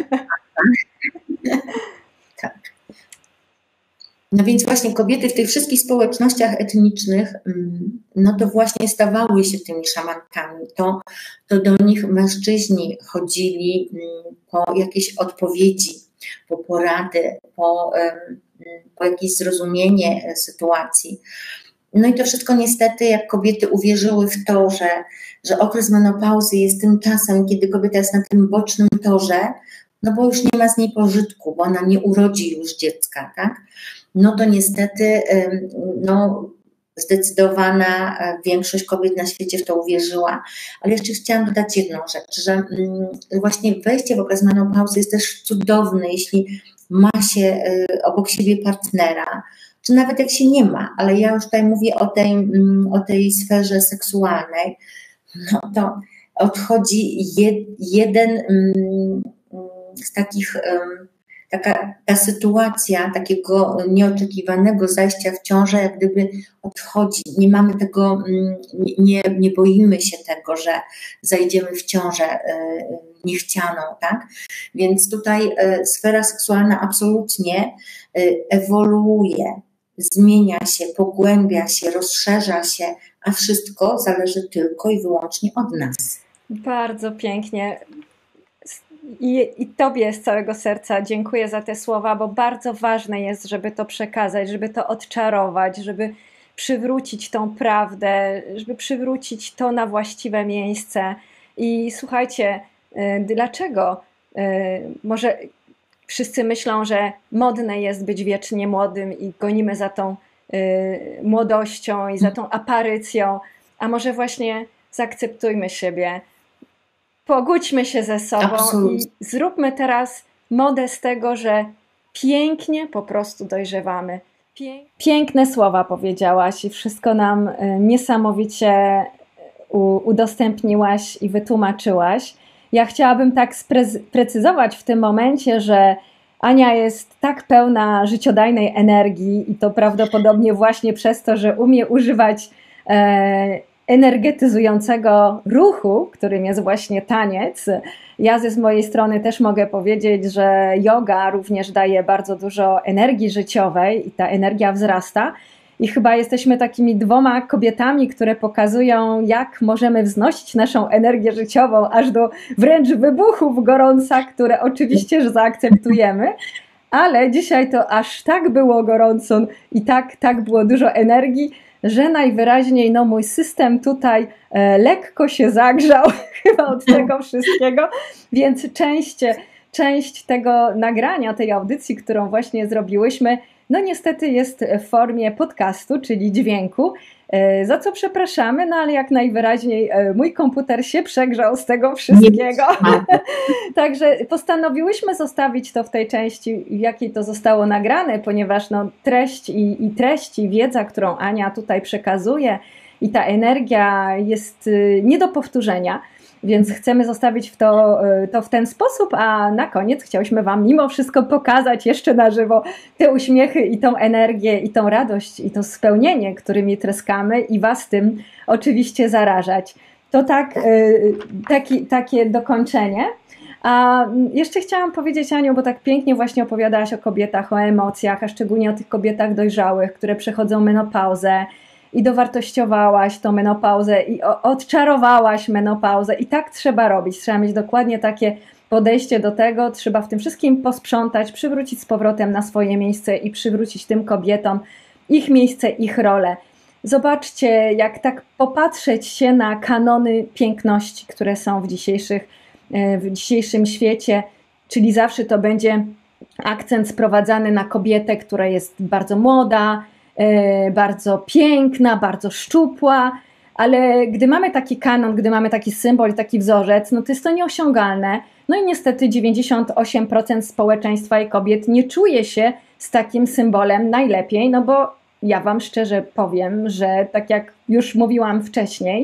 Tak. No więc właśnie kobiety w tych wszystkich społecznościach etnicznych, no to właśnie stawały się tymi szamankami. To, to do nich mężczyźni chodzili po jakieś odpowiedzi, po porady, po, po jakieś zrozumienie sytuacji. No i to wszystko niestety, jak kobiety uwierzyły w to, że, że okres menopauzy jest tym czasem, kiedy kobieta jest na tym bocznym torze, no bo już nie ma z niej pożytku, bo ona nie urodzi już dziecka, tak? No to niestety no, zdecydowana większość kobiet na świecie w to uwierzyła. Ale jeszcze chciałam dodać jedną rzecz, że właśnie wejście w okres menopauzy jest też cudowne, jeśli ma się obok siebie partnera, czy nawet jak się nie ma, ale ja już tutaj mówię o tej, o tej sferze seksualnej, no to odchodzi jed, jeden z takich, taka ta sytuacja takiego nieoczekiwanego zajścia w ciążę, jak gdyby odchodzi. Nie mamy tego, nie, nie boimy się tego, że zajdziemy w ciążę niechcianą, tak? Więc tutaj sfera seksualna absolutnie ewoluuje, zmienia się, pogłębia się, rozszerza się, a wszystko zależy tylko i wyłącznie od nas. Bardzo pięknie. I, I Tobie z całego serca dziękuję za te słowa, bo bardzo ważne jest, żeby to przekazać, żeby to odczarować, żeby przywrócić tą prawdę, żeby przywrócić to na właściwe miejsce. I słuchajcie, dlaczego? Może wszyscy myślą, że modne jest być wiecznie młodym i gonimy za tą młodością i za tą aparycją, a może właśnie zaakceptujmy siebie, pogódźmy się ze sobą. Absolutnie. I zróbmy teraz modę z tego, że pięknie po prostu dojrzewamy. Piękne słowa powiedziałaś i wszystko nam niesamowicie udostępniłaś i wytłumaczyłaś. Ja chciałabym tak sprecyzować w tym momencie, że Ania jest tak pełna życiodajnej energii i to prawdopodobnie właśnie przez to, że umie używać e, energetyzującego ruchu, którym jest właśnie taniec. Ja ze z mojej strony też mogę powiedzieć, że yoga również daje bardzo dużo energii życiowej i ta energia wzrasta. I chyba jesteśmy takimi dwoma kobietami, które pokazują, jak możemy wznosić naszą energię życiową aż do wręcz wybuchów gorąca, które oczywiście, że zaakceptujemy. Ale dzisiaj to aż tak było gorąco i tak, tak było dużo energii, że najwyraźniej no, mój system tutaj e, lekko się zagrzał chyba od tego wszystkiego, więc część, część tego nagrania, tej audycji, którą właśnie zrobiłyśmy, no niestety jest w formie podcastu, czyli dźwięku, e, za co przepraszamy, no ale jak najwyraźniej e, mój komputer się przegrzał z tego wszystkiego. Także postanowiłyśmy zostawić to w tej części, w jakiej to zostało nagrane, ponieważ no, treść i, i treść i wiedza, którą Ania tutaj przekazuje i ta energia jest y, nie do powtórzenia, więc chcemy zostawić w to, to w ten sposób, a na koniec chciałyśmy Wam mimo wszystko pokazać jeszcze na żywo te uśmiechy i tą energię i tą radość i to spełnienie, którymi tryskamy i Was tym oczywiście zarażać. To tak, taki, takie dokończenie. A jeszcze chciałam powiedzieć, Aniu, bo tak pięknie właśnie opowiadałaś o kobietach, o emocjach, a szczególnie o tych kobietach dojrzałych, które przechodzą menopauzę, i dowartościowałaś tą menopauzę i odczarowałaś menopauzę i tak trzeba robić, trzeba mieć dokładnie takie podejście do tego, trzeba w tym wszystkim posprzątać, przywrócić z powrotem na swoje miejsce i przywrócić tym kobietom ich miejsce, ich rolę. Zobaczcie, jak tak popatrzeć się na kanony piękności, które są w, dzisiejszych, w dzisiejszym świecie, czyli zawsze to będzie akcent sprowadzany na kobietę, która jest bardzo młoda, bardzo piękna, bardzo szczupła, ale gdy mamy taki kanon, gdy mamy taki symbol, taki wzorzec, no to jest to nieosiągalne. No i niestety dziewięćdziesiąt osiem procent społeczeństwa i kobiet nie czuje się z takim symbolem najlepiej, no bo ja Wam szczerze powiem, że tak jak już mówiłam wcześniej,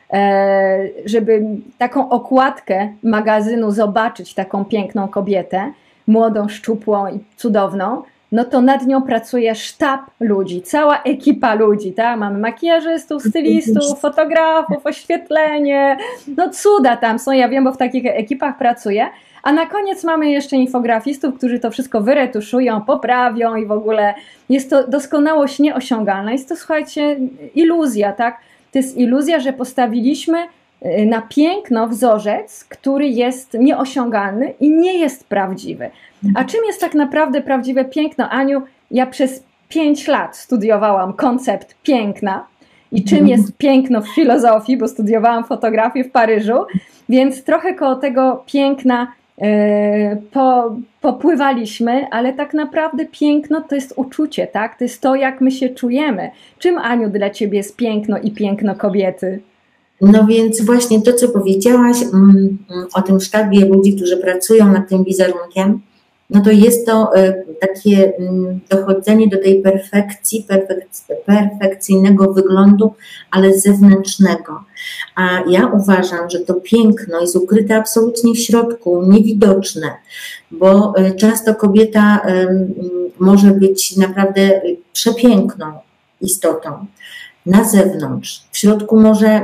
żeby taką okładkę magazynu zobaczyć, taką piękną kobietę, młodą, szczupłą i cudowną, no to nad nią pracuje sztab ludzi, cała ekipa ludzi, tak? Mamy makijażystów, stylistów, fotografów, oświetlenie, no cuda tam są, ja wiem, bo w takich ekipach pracuję, a na koniec mamy jeszcze infografistów, którzy to wszystko wyretuszują, poprawią i w ogóle jest to doskonałość nieosiągalna, jest to, słuchajcie, iluzja, tak? To jest iluzja, że postawiliśmy na piękno wzorzec, który jest nieosiągalny i nie jest prawdziwy. A czym jest tak naprawdę prawdziwe piękno? Aniu, ja przez pięć lat studiowałam koncept piękna i czym jest piękno w filozofii, bo studiowałam fotografię w Paryżu, więc trochę koło tego piękna yy, po, popływaliśmy, ale tak naprawdę piękno to jest uczucie, tak? To jest to, jak my się czujemy. Czym, Aniu, dla Ciebie jest piękno i piękno kobiety? No więc właśnie to, co powiedziałaś mm, o tym sztabie ludzi, którzy pracują nad tym wizerunkiem, no to jest to y, takie y, dochodzenie do tej perfekcji, perfek- perfekcyjnego wyglądu, ale zewnętrznego. A ja uważam, że to piękno jest ukryte absolutnie w środku, niewidoczne, bo y, często kobieta y, y, może być naprawdę przepiękną istotą na zewnątrz. W środku może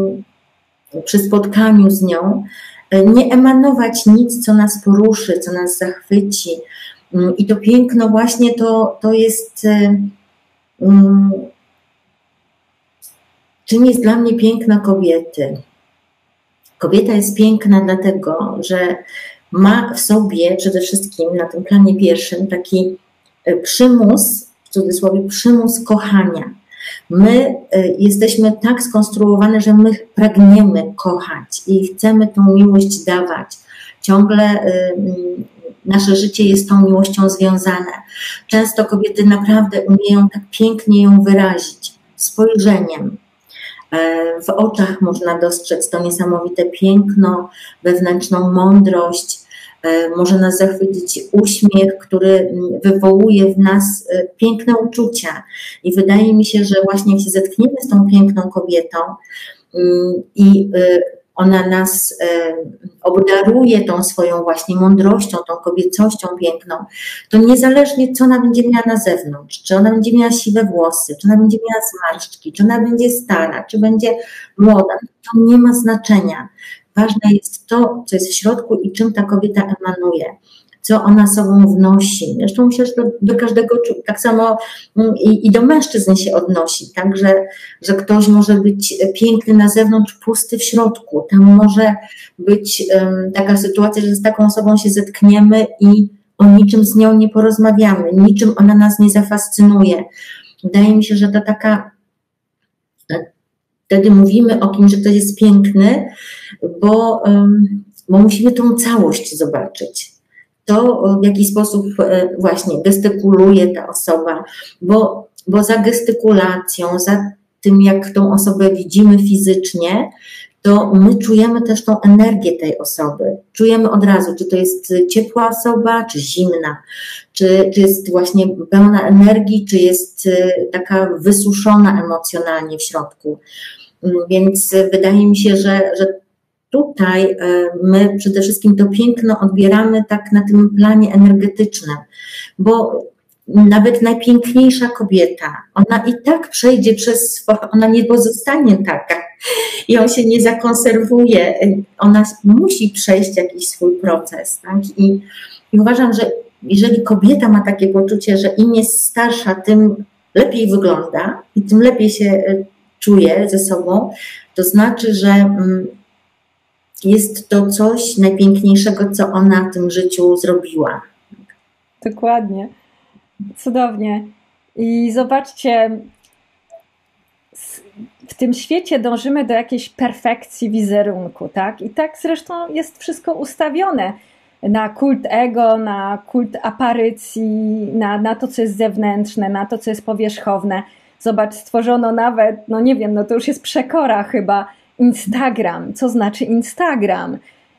y, przy spotkaniu z nią nie emanować nic, co nas poruszy, co nas zachwyci. I to piękno właśnie to, to jest, um, czym jest dla mnie piękno kobiety? Kobieta jest piękna dlatego, że ma w sobie przede wszystkim na tym planie pierwszym taki przymus, w cudzysłowie przymus kochania. My jesteśmy tak skonstruowane, że my pragniemy kochać i chcemy tą miłość dawać. Ciągle nasze życie jest tą miłością związane. Często kobiety naprawdę umieją tak pięknie ją wyrazić spojrzeniem. W oczach można dostrzec to niesamowite piękno, wewnętrzną mądrość. Może nas zachwycić uśmiech, który wywołuje w nas piękne uczucia. I wydaje mi się, że właśnie jak się zetkniemy z tą piękną kobietą i ona nas obdaruje tą swoją właśnie mądrością, tą kobiecością piękną, to niezależnie co ona będzie miała na zewnątrz, czy ona będzie miała siwe włosy, czy ona będzie miała zmarszczki, czy ona będzie stara, czy będzie młoda, to nie ma znaczenia. Ważne jest to, co jest w środku i czym ta kobieta emanuje, co ona sobą wnosi. Zresztą myślę, że do, do każdego, tak samo i, i do mężczyzn się odnosi, tak, że, że ktoś może być piękny na zewnątrz, pusty w środku. Tam może być um, taka sytuacja, że z taką osobą się zetkniemy i o niczym z nią nie porozmawiamy, niczym ona nas nie zafascynuje. Wydaje mi się, że to taka... Wtedy mówimy o kimś, że ktoś jest piękny, bo, bo musimy tą całość zobaczyć. To, w jaki sposób właśnie gestykuluje ta osoba, bo, bo za gestykulacją, za tym, jak tą osobę widzimy fizycznie, to my czujemy też tą energię tej osoby. Czujemy od razu, czy to jest ciepła osoba, czy zimna, czy, czy jest właśnie pełna energii, czy jest taka wysuszona emocjonalnie w środku. Więc wydaje mi się, że, że tutaj my przede wszystkim to piękno odbieramy tak na tym planie energetycznym, bo nawet najpiękniejsza kobieta, ona i tak przejdzie przez, ona nie pozostanie taka i on się nie zakonserwuje, ona musi przejść jakiś swój proces. Tak? I, I uważam, że jeżeli kobieta ma takie poczucie, że im jest starsza, tym lepiej wygląda i tym lepiej się czuje ze sobą, to znaczy, że jest to coś najpiękniejszego, co ona w tym życiu zrobiła. Dokładnie. Cudownie. I zobaczcie, w tym świecie dążymy do jakiejś perfekcji wizerunku, tak? I tak zresztą jest wszystko ustawione na kult ego, na kult aparycji, na, na to, co jest zewnętrzne, na to, co jest powierzchowne. Zobacz, stworzono nawet, no nie wiem, no to już jest przekora chyba, Instagram. Co znaczy Instagram?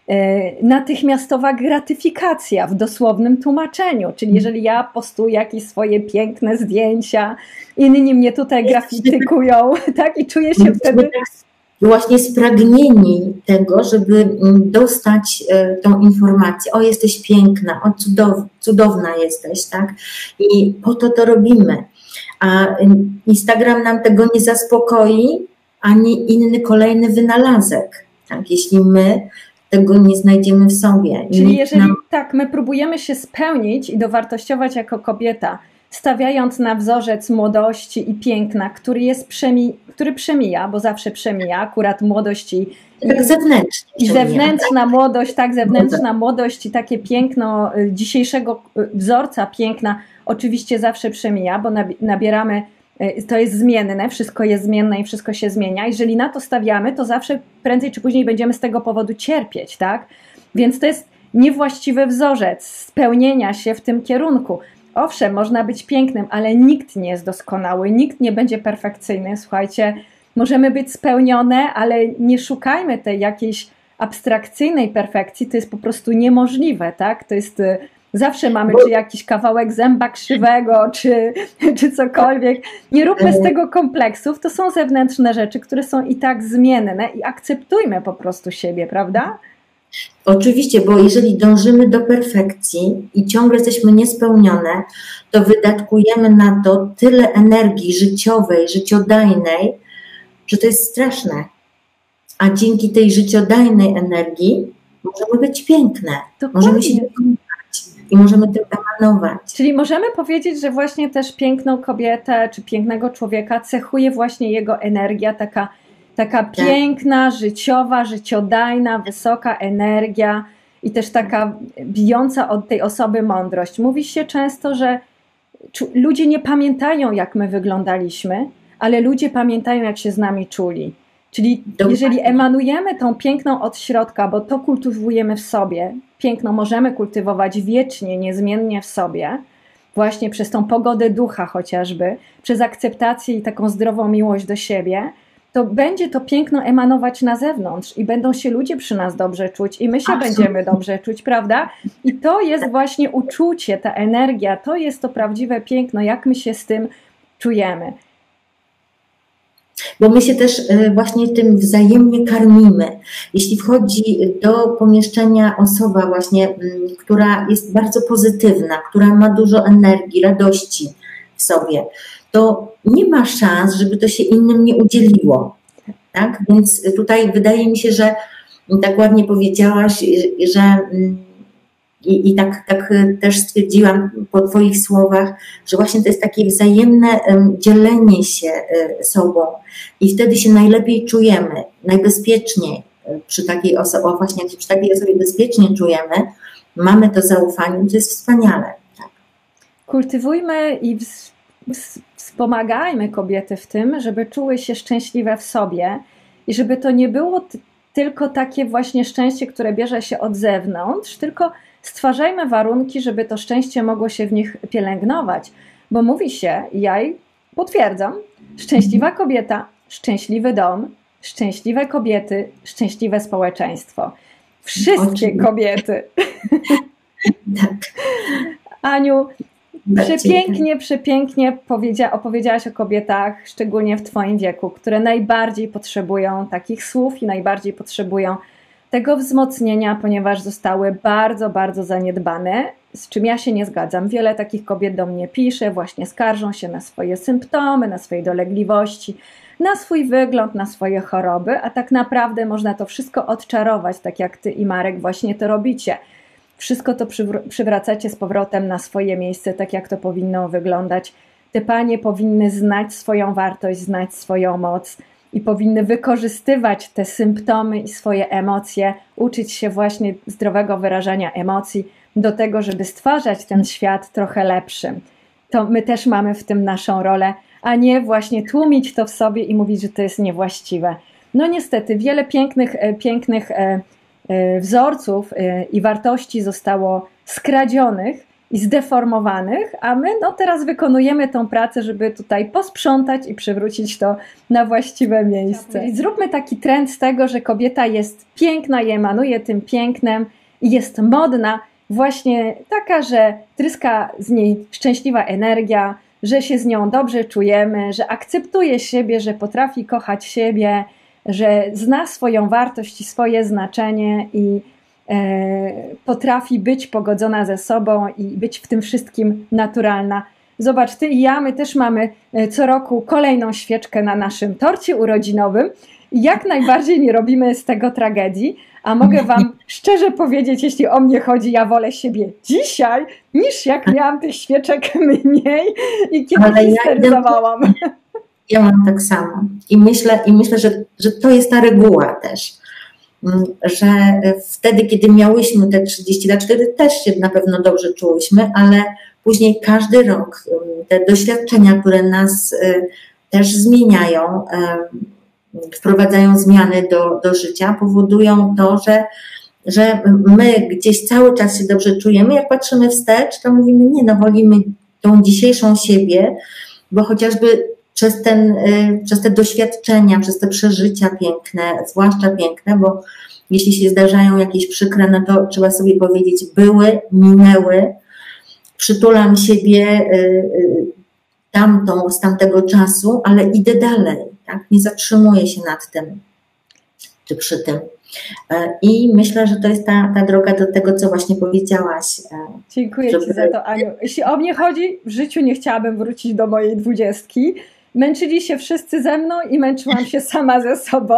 Natychmiastowa gratyfikacja w dosłownym tłumaczeniu, czyli jeżeli ja postuję jakieś swoje piękne zdjęcia, inni mnie tutaj grafitykują, tak, i czuję się wtedy właśnie spragnieni tego, żeby dostać tą informację, o jesteś piękna, o cudow, cudowna jesteś, tak, i po to to robimy, a Instagram nam tego nie zaspokoi, ani inny kolejny wynalazek, tak, jeśli my tego nie znajdziemy w sobie. Czyli jeżeli nam... tak, my próbujemy się spełnić i dowartościować jako kobieta, stawiając na wzorzec młodości i piękna, który jest przemi... który przemija, bo zawsze przemija, akurat młodość i, tak zewnętrznie i zewnętrzna młodość, tak, zewnętrzna młodość i takie piękno dzisiejszego wzorca piękna oczywiście zawsze przemija, bo nabieramy, to jest zmienne, wszystko jest zmienne i wszystko się zmienia. Jeżeli na to stawiamy, to zawsze prędzej czy później będziemy z tego powodu cierpieć, tak? Więc to jest niewłaściwy wzorzec spełnienia się w tym kierunku. Owszem, można być pięknym, ale nikt nie jest doskonały, nikt nie będzie perfekcyjny. Słuchajcie, możemy być spełnione, ale nie szukajmy tej jakiejś abstrakcyjnej perfekcji, to jest po prostu niemożliwe, tak? To jest... Zawsze mamy czy jakiś kawałek zęba krzywego, czy, czy cokolwiek. Nie róbmy z tego kompleksów, to są zewnętrzne rzeczy, które są i tak zmienne i akceptujmy po prostu siebie, prawda? Oczywiście, bo jeżeli dążymy do perfekcji i ciągle jesteśmy niespełnione, to wydatkujemy na to tyle energii życiowej, życiodajnej, że to jest straszne. A dzięki tej życiodajnej energii możemy być piękne. Dokładnie. Możemy się i możemy tym emanować. Czyli możemy powiedzieć, że właśnie też piękną kobietę czy pięknego człowieka cechuje właśnie jego energia taka Taka piękna, życiowa, życiodajna, wysoka energia i też taka bijąca od tej osoby mądrość. Mówi się często, że ludzie nie pamiętają, jak my wyglądaliśmy, ale ludzie pamiętają, jak się z nami czuli. Czyli jeżeli emanujemy tą piękną od środka, bo to kultywujemy w sobie, piękno możemy kultywować wiecznie, niezmiennie w sobie, właśnie przez tą pogodę ducha chociażby, przez akceptację i taką zdrową miłość do siebie, to będzie to piękno emanować na zewnątrz i będą się ludzie przy nas dobrze czuć i my się Absolutnie. Będziemy dobrze czuć, prawda? I to jest właśnie uczucie, ta energia, to jest to prawdziwe piękno, jak my się z tym czujemy. Bo my się też właśnie tym wzajemnie karmimy. Jeśli wchodzi do pomieszczenia osoba właśnie, która jest bardzo pozytywna, która ma dużo energii, radości w sobie, to nie ma szans, żeby to się innym nie udzieliło. Tak? Więc tutaj wydaje mi się, że tak ładnie powiedziałaś, że i, i tak, tak też stwierdziłam po Twoich słowach, że właśnie to jest takie wzajemne dzielenie się sobą i wtedy się najlepiej czujemy, najbezpieczniej przy takiej osobie, właśnie jak się przy takiej osobie bezpiecznie czujemy, mamy to zaufanie, to jest wspaniale. Tak. Kultywujmy i wspomagajmy kobiety w tym, żeby czuły się szczęśliwe w sobie i żeby to nie było tylko takie właśnie szczęście, które bierze się od zewnątrz, tylko stwarzajmy warunki, żeby to szczęście mogło się w nich pielęgnować, bo mówi się, i ja potwierdzam, szczęśliwa kobieta, szczęśliwy dom, szczęśliwe kobiety, szczęśliwe społeczeństwo. Wszystkie kobiety. Tak. Aniu, przepięknie, przepięknie opowiedziałaś o kobietach, szczególnie w Twoim wieku, które najbardziej potrzebują takich słów i najbardziej potrzebują tego wzmocnienia, ponieważ zostały bardzo, bardzo zaniedbane, z czym ja się nie zgadzam. Wiele takich kobiet do mnie pisze, właśnie skarżą się na swoje symptomy, na swoje dolegliwości, na swój wygląd, na swoje choroby, a tak naprawdę można to wszystko odczarować, tak jak Ty i Marek właśnie to robicie. Wszystko to przywracacie z powrotem na swoje miejsce, tak jak to powinno wyglądać. Te panie powinny znać swoją wartość, znać swoją moc i powinny wykorzystywać te symptomy i swoje emocje, uczyć się właśnie zdrowego wyrażania emocji do tego, żeby stwarzać ten świat trochę lepszym. To my też mamy w tym naszą rolę, a nie właśnie tłumić to w sobie i mówić, że to jest niewłaściwe. No niestety, wiele pięknych, pięknych wzorców i wartości zostało skradzionych i zdeformowanych, a my no teraz wykonujemy tą pracę, żeby tutaj posprzątać i przywrócić to na właściwe miejsce. I zróbmy taki trend z tego, że kobieta jest piękna i emanuje tym pięknem i jest modna, właśnie taka, że tryska z niej szczęśliwa energia, że się z nią dobrze czujemy, że akceptuje siebie, że potrafi kochać siebie, że zna swoją wartość i swoje znaczenie i e, potrafi być pogodzona ze sobą i być w tym wszystkim naturalna. Zobacz, Ty i ja, my też mamy co roku kolejną świeczkę na naszym torcie urodzinowym i jak najbardziej nie robimy z tego tragedii, a mogę Wam szczerze powiedzieć, jeśli o mnie chodzi, ja wolę siebie dzisiaj, niż jak miałam tych świeczek mniej i kiedy histeryzowałam. Ja, ja mam tak samo i myślę, i myślę że, że to jest ta reguła też, że wtedy, kiedy miałyśmy te trzydzieści lat, wtedy też się na pewno dobrze czułyśmy, ale później każdy rok te doświadczenia, które nas też zmieniają, wprowadzają zmiany do, do życia, powodują to, że, że my gdzieś cały czas się dobrze czujemy. Jak patrzymy wstecz, to mówimy, nie, no wolimy tą dzisiejszą siebie, bo chociażby przez, ten, przez te doświadczenia, przez te przeżycia piękne, zwłaszcza piękne, bo jeśli się zdarzają jakieś przykre, no to trzeba sobie powiedzieć, były, minęły, przytulam siebie tamtą, z tamtego czasu, ale idę dalej, tak? Nie zatrzymuję się nad tym, czy przy tym. I myślę, że to jest ta, ta droga do tego, co właśnie powiedziałaś. Dziękuję żeby... Ci za to, Aniu. Jeśli o mnie chodzi, w życiu nie chciałabym wrócić do mojej dwudziestki. Męczyli się wszyscy ze mną i męczyłam się sama ze sobą.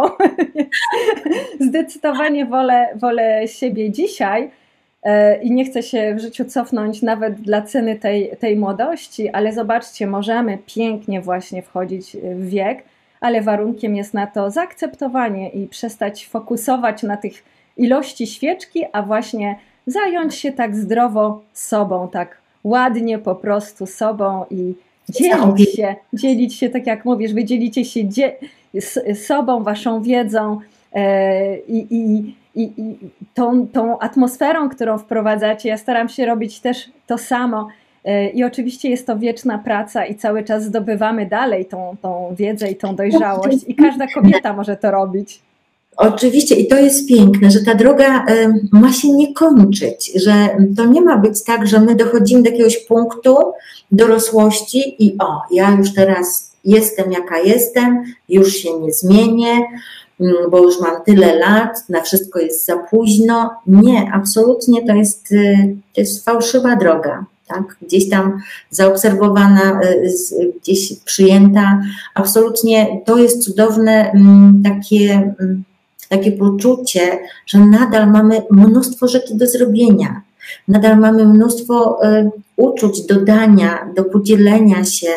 Zdecydowanie wolę, wolę siebie dzisiaj i nie chcę się w życiu cofnąć nawet dla ceny tej, tej młodości, ale zobaczcie, możemy pięknie właśnie wchodzić w wiek, ale warunkiem jest na to zaakceptowanie i przestać fokusować na tych ilości świeczki, a właśnie zająć się tak zdrowo sobą, tak ładnie po prostu sobą i dzielić się, dzielić się, tak jak mówisz, wy dzielicie się dzie z sobą, waszą wiedzą e, i, i, i, i tą, tą atmosferą, którą wprowadzacie. Ja staram się robić też to samo e, i oczywiście jest to wieczna praca i cały czas zdobywamy dalej tą, tą wiedzę i tą dojrzałość i każda kobieta może to robić. Oczywiście i to jest piękne, że ta droga ma się nie kończyć, że to nie ma być tak, że my dochodzimy do jakiegoś punktu dorosłości i o, ja już teraz jestem jaka jestem, już się nie zmienię, bo już mam tyle lat, na wszystko jest za późno. Nie, absolutnie to jest, to jest fałszywa droga. Tak? Gdzieś tam zaobserwowana, gdzieś przyjęta. Absolutnie to jest cudowne takie, takie poczucie, że nadal mamy mnóstwo rzeczy do zrobienia. Nadal mamy mnóstwo uczuć, dodania, do podzielenia się.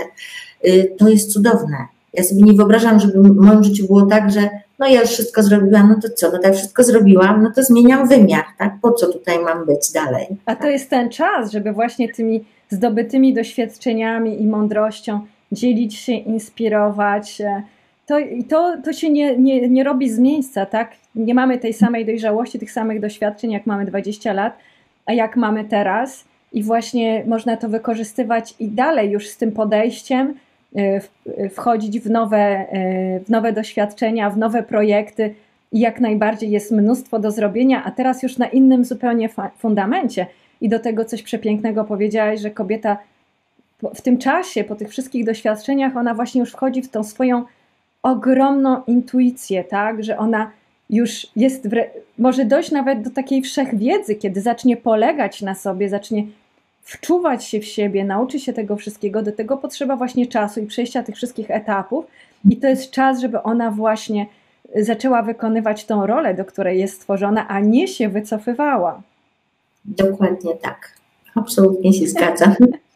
To jest cudowne. Ja sobie nie wyobrażam, żeby w moim życiu było tak, że no ja już wszystko zrobiłam, no to co, no tak wszystko zrobiłam, no to zmieniam wymiar, tak? Po co tutaj mam być dalej? A to jest ten czas, żeby właśnie tymi zdobytymi doświadczeniami i mądrością dzielić się, inspirować. To, to, to się nie, nie, nie robi z miejsca, tak? Nie mamy tej samej dojrzałości, tych samych doświadczeń, jak mamy dwadzieścia lat, a jak mamy teraz. I właśnie można to wykorzystywać i dalej już z tym podejściem wchodzić w nowe, w nowe doświadczenia, w nowe projekty i jak najbardziej jest mnóstwo do zrobienia, a teraz już na innym zupełnie fundamencie. I do tego coś przepięknego powiedziałaś, że kobieta w tym czasie, po tych wszystkich doświadczeniach, ona właśnie już wchodzi w tą swoją ogromną intuicję, tak, że ona już jest, może dojść nawet do takiej wszechwiedzy, kiedy zacznie polegać na sobie, zacznie wczuwać się w siebie, nauczy się tego wszystkiego, do tego potrzeba właśnie czasu i przejścia tych wszystkich etapów i to jest czas, żeby ona właśnie zaczęła wykonywać tą rolę, do której jest stworzona, a nie się wycofywała. Dokładnie tak. Absolutnie się zgadzam.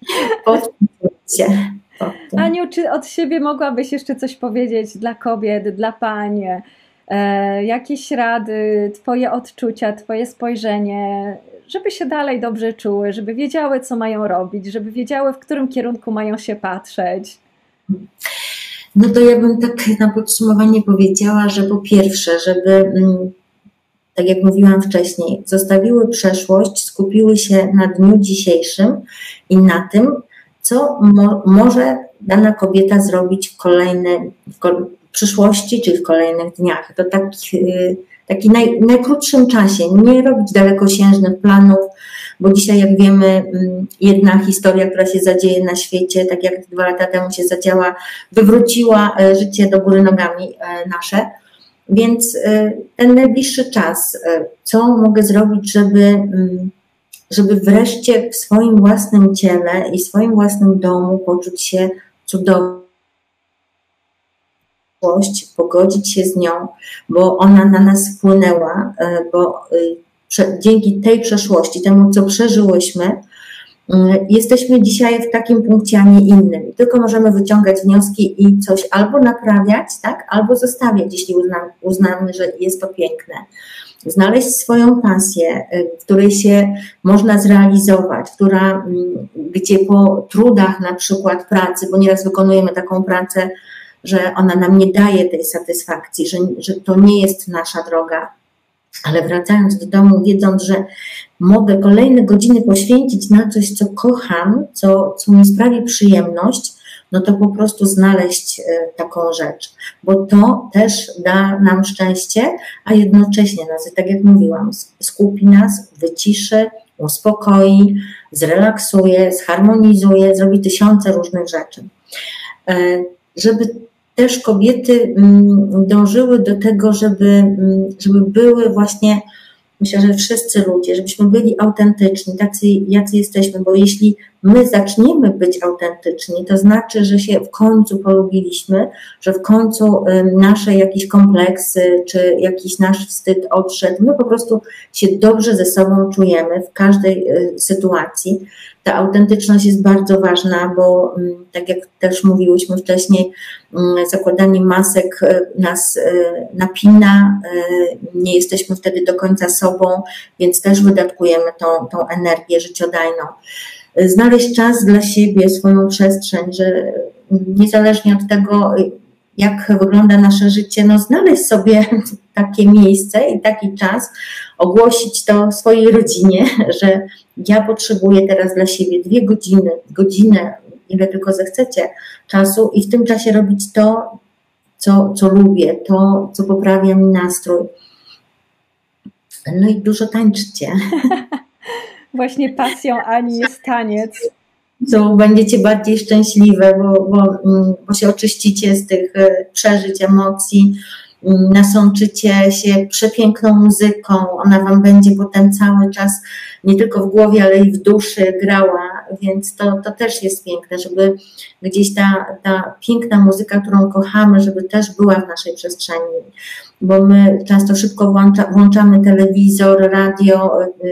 Aniu, czy od siebie mogłabyś jeszcze coś powiedzieć dla kobiet, dla pań? E, jakieś rady, twoje odczucia, twoje spojrzenie, żeby się dalej dobrze czuły, żeby wiedziały, co mają robić, żeby wiedziały, w którym kierunku mają się patrzeć? No to ja bym tak na podsumowanie powiedziała, że po pierwsze, żeby, tak jak mówiłam wcześniej, zostawiły przeszłość, skupiły się na dniu dzisiejszym i na tym, co mo może dana kobieta zrobić w kolejnej w przyszłości, czy w kolejnych dniach. To tak taki naj, najkrótszym czasie, nie robić dalekosiężnych planów, bo dzisiaj, jak wiemy, jedna historia, która się zadzieje na świecie, tak jak dwa lata temu się zadziała, wywróciła życie do góry nogami nasze. Więc ten najbliższy czas, co mogę zrobić, żeby, żeby wreszcie w swoim własnym ciele i w swoim własnym domu poczuć się cudownie, pogodzić się z nią, bo ona na nas wpłynęła, bo dzięki tej przeszłości, temu, co przeżyłyśmy, jesteśmy dzisiaj w takim punkcie, a nie innym. Tylko możemy wyciągać wnioski i coś albo naprawiać, tak, albo zostawiać, jeśli uznamy, uznamy, że jest to piękne. Znaleźć swoją pasję, w której się można zrealizować, która, gdzie po trudach na przykład pracy, bo nieraz wykonujemy taką pracę, że ona nam nie daje tej satysfakcji, że, że to nie jest nasza droga, ale wracając do domu, wiedząc, że mogę kolejne godziny poświęcić na coś, co kocham, co, co mi sprawi przyjemność, no to po prostu znaleźć taką rzecz, bo to też da nam szczęście, a jednocześnie nas, tak jak mówiłam, skupi nas, wyciszy, uspokoi, zrelaksuje, zharmonizuje, zrobi tysiące różnych rzeczy. Żeby też kobiety dążyły do tego, żeby, żeby były właśnie, myślę, że wszyscy ludzie, żebyśmy byli autentyczni, tacy jacy jesteśmy, bo jeśli my zaczniemy być autentyczni, to znaczy, że się w końcu polubiliśmy, że w końcu nasze jakieś kompleksy, czy jakiś nasz wstyd odszedł, my po prostu się dobrze ze sobą czujemy w każdej sytuacji, ta autentyczność jest bardzo ważna, bo tak jak też mówiłyśmy wcześniej, zakładanie masek nas napina, nie jesteśmy wtedy do końca sobą, więc też wydatkujemy tą, tą energię życiodajną. Znaleźć czas dla siebie, swoją przestrzeń, że niezależnie od tego, jak wygląda nasze życie, no znaleźć sobie takie miejsce i taki czas, ogłosić to swojej rodzinie, że ja potrzebuję teraz dla siebie dwie godziny, godzinę, ile tylko zechcecie czasu i w tym czasie robić to, co, co lubię, to, co poprawia mi nastrój. No i dużo tańczcie. Właśnie pasją Ani jest taniec. Co będziecie bardziej szczęśliwe, bo, bo, bo się oczyścicie z tych przeżyć, emocji, nasączycie się przepiękną muzyką, ona wam będzie potem cały czas nie tylko w głowie, ale i w duszy grała, więc to, to też jest piękne, żeby gdzieś ta, ta piękna muzyka, którą kochamy, żeby też była w naszej przestrzeni, bo my często szybko włącza, włączamy telewizor, radio,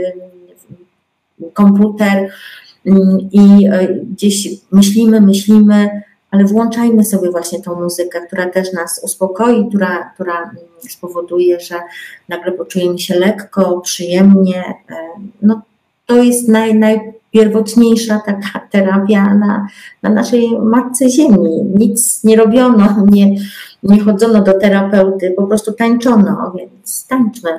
komputer i gdzieś myślimy, myślimy, ale włączajmy sobie właśnie tą muzykę, która też nas uspokoi, która, która spowoduje, że nagle poczujemy się lekko, przyjemnie. No, to jest naj, najpierwotniejsza taka terapia na, na naszej matce ziemi. Nic nie robiono, nie, nie chodzono do terapeuty, po prostu tańczono, więc tańczmy.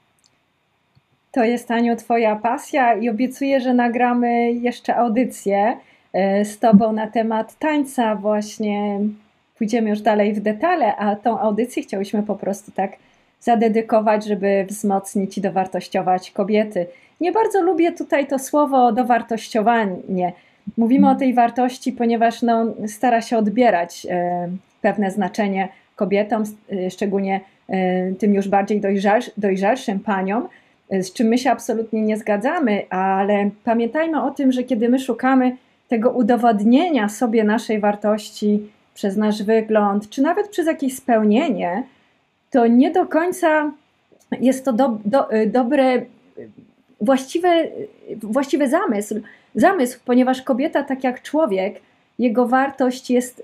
To jest, Aniu, twoja pasja i obiecuję, że nagramy jeszcze audycję z tobą na temat tańca. Właśnie pójdziemy już dalej w detale, a tą audycję chciałyśmy po prostu tak zadedykować, żeby wzmocnić i dowartościować kobiety. Nie bardzo lubię tutaj to słowo dowartościowanie. Mówimy o tej wartości, ponieważ no, stara się odbierać pewne znaczenie kobietom, szczególnie tym już bardziej dojrzalszym, dojrzalszym paniom, z czym my się absolutnie nie zgadzamy, ale pamiętajmy o tym, że kiedy my szukamy tego udowodnienia sobie naszej wartości przez nasz wygląd, czy nawet przez jakieś spełnienie, to nie do końca jest to do, do, dobre, właściwy, właściwy zamysł, zamysł, ponieważ kobieta, tak jak człowiek, jego wartość jest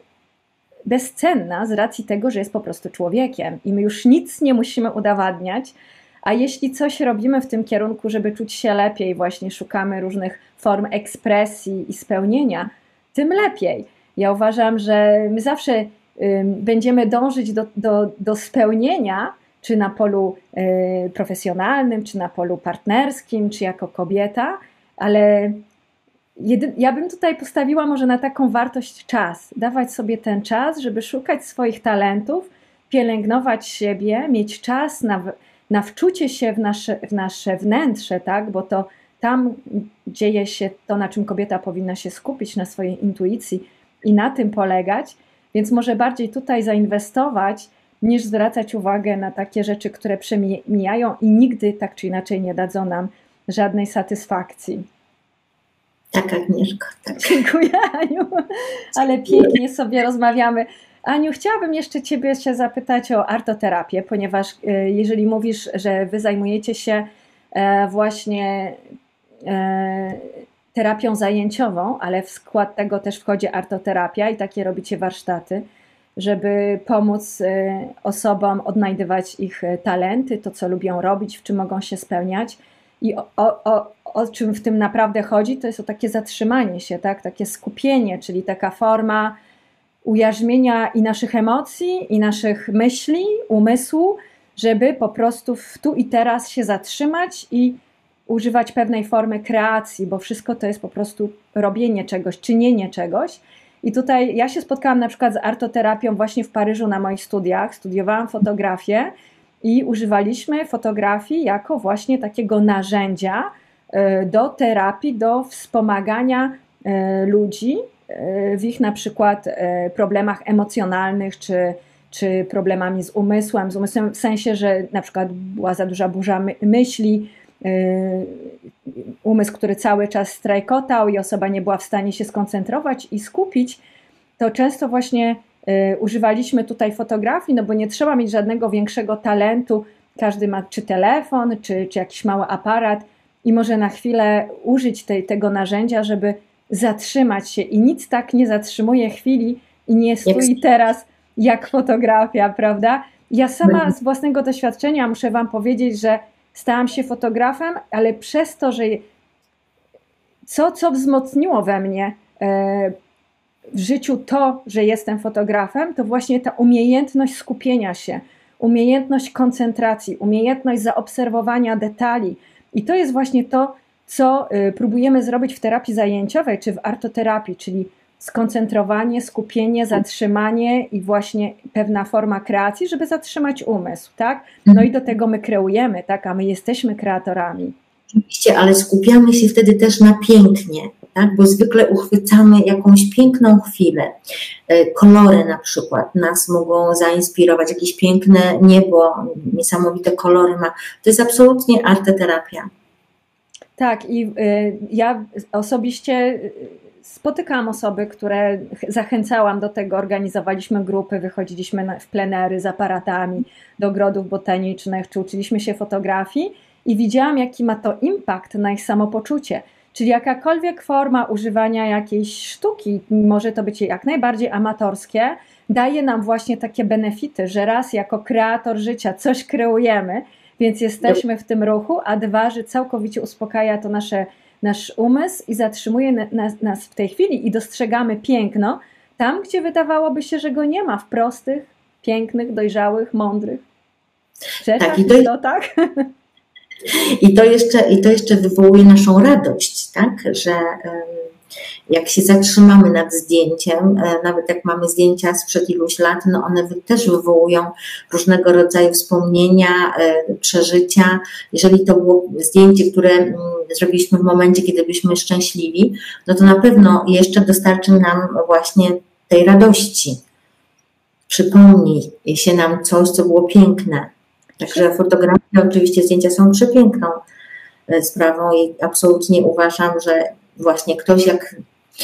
bezcenna z racji tego, że jest po prostu człowiekiem i my już nic nie musimy udowadniać. A jeśli coś robimy w tym kierunku, żeby czuć się lepiej, właśnie szukamy różnych form ekspresji i spełnienia, tym lepiej. Ja uważam, że my zawsze y, będziemy dążyć do, do, do spełnienia, czy na polu y, profesjonalnym, czy na polu partnerskim, czy jako kobieta, ale jedy, ja bym tutaj postawiła może na taką wartość czas. Dawać sobie ten czas, żeby szukać swoich talentów, pielęgnować siebie, mieć czas na na wczucie się w nasze, w nasze wnętrze, tak? Bo to tam dzieje się to, na czym kobieta powinna się skupić, na swojej intuicji i na tym polegać, więc może bardziej tutaj zainwestować, niż zwracać uwagę na takie rzeczy, które przemijają i nigdy tak czy inaczej nie dadzą nam żadnej satysfakcji. Tak, Agnieszko. Tak. Dziękuję, Aniu, ale pięknie sobie rozmawiamy. Aniu, chciałabym jeszcze Ciebie się zapytać o artoterapię, ponieważ jeżeli mówisz, że Wy zajmujecie się właśnie terapią zajęciową, ale w skład tego też wchodzi artoterapia i takie robicie warsztaty, żeby pomóc osobom odnajdywać ich talenty, to co lubią robić, w czym mogą się spełniać i o, o, o czym w tym naprawdę chodzi, to jest o takie zatrzymanie się, tak? Takie skupienie, czyli taka forma ujarzmienia i naszych emocji, i naszych myśli, umysłu, żeby po prostu w tu i teraz się zatrzymać i używać pewnej formy kreacji, bo wszystko to jest po prostu robienie czegoś, czynienie czegoś. I tutaj ja się spotkałam na przykład z artoterapią właśnie w Paryżu na moich studiach, studiowałam fotografię i używaliśmy fotografii jako właśnie takiego narzędzia do terapii, do wspomagania ludzi w ich na przykład problemach emocjonalnych, czy, czy problemami z umysłem, z umysłem w sensie, że na przykład była za duża burza my myśli, umysł, który cały czas strajkotał i osoba nie była w stanie się skoncentrować i skupić, to często właśnie używaliśmy tutaj fotografii, no bo nie trzeba mieć żadnego większego talentu, każdy ma czy telefon, czy, czy jakiś mały aparat i może na chwilę użyć tej, tego narzędzia, żeby zatrzymać się i nic tak nie zatrzymuje chwili i nie stoi teraz jak fotografia, prawda? Ja sama z własnego doświadczenia muszę wam powiedzieć, że stałam się fotografem, ale przez to, że co, co wzmocniło we mnie e, w życiu to, że jestem fotografem, to właśnie ta umiejętność skupienia się, umiejętność koncentracji, umiejętność zaobserwowania detali. I to jest właśnie to, co y, próbujemy zrobić w terapii zajęciowej, czy w artoterapii, czyli skoncentrowanie, skupienie, zatrzymanie i właśnie pewna forma kreacji, żeby zatrzymać umysł, tak? No i do tego my kreujemy, tak? A my jesteśmy kreatorami. Oczywiście, ale skupiamy się wtedy też na pięknie, tak? Bo zwykle uchwycamy jakąś piękną chwilę. Kolory na przykład nas mogą zainspirować, jakieś piękne niebo, niesamowite kolory ma. To jest absolutnie arteterapia. Tak, i y, ja osobiście spotykałam osoby, które zachęcałam do tego, organizowaliśmy grupy, wychodziliśmy na, w plenery z aparatami do ogrodów botanicznych, czy uczyliśmy się fotografii i widziałam, jaki ma to impact na ich samopoczucie. Czyli jakakolwiek forma używania jakiejś sztuki, może to być jak najbardziej amatorskie, daje nam właśnie takie benefity, że raz jako kreator życia coś kreujemy, więc jesteśmy w tym ruchu, a dwa, że całkowicie uspokaja to nasze, nasz umysł i zatrzymuje nas, nas w tej chwili i dostrzegamy piękno tam, gdzie wydawałoby się, że go nie ma, w prostych, pięknych, dojrzałych, mądrych rzeczach, tak, i to, istotach. I to jeszcze, i to jeszcze wywołuje naszą radość, tak, że jak się zatrzymamy nad zdjęciem, nawet jak mamy zdjęcia sprzed iluś lat, no one też wywołują różnego rodzaju wspomnienia, przeżycia. Jeżeli to było zdjęcie, które zrobiliśmy w momencie, kiedy byliśmy szczęśliwi, no to na pewno jeszcze dostarczy nam właśnie tej radości. Przypomni się nam coś, co było piękne. Także fotografia, oczywiście zdjęcia są przepiękną sprawą i absolutnie uważam, że właśnie ktoś jak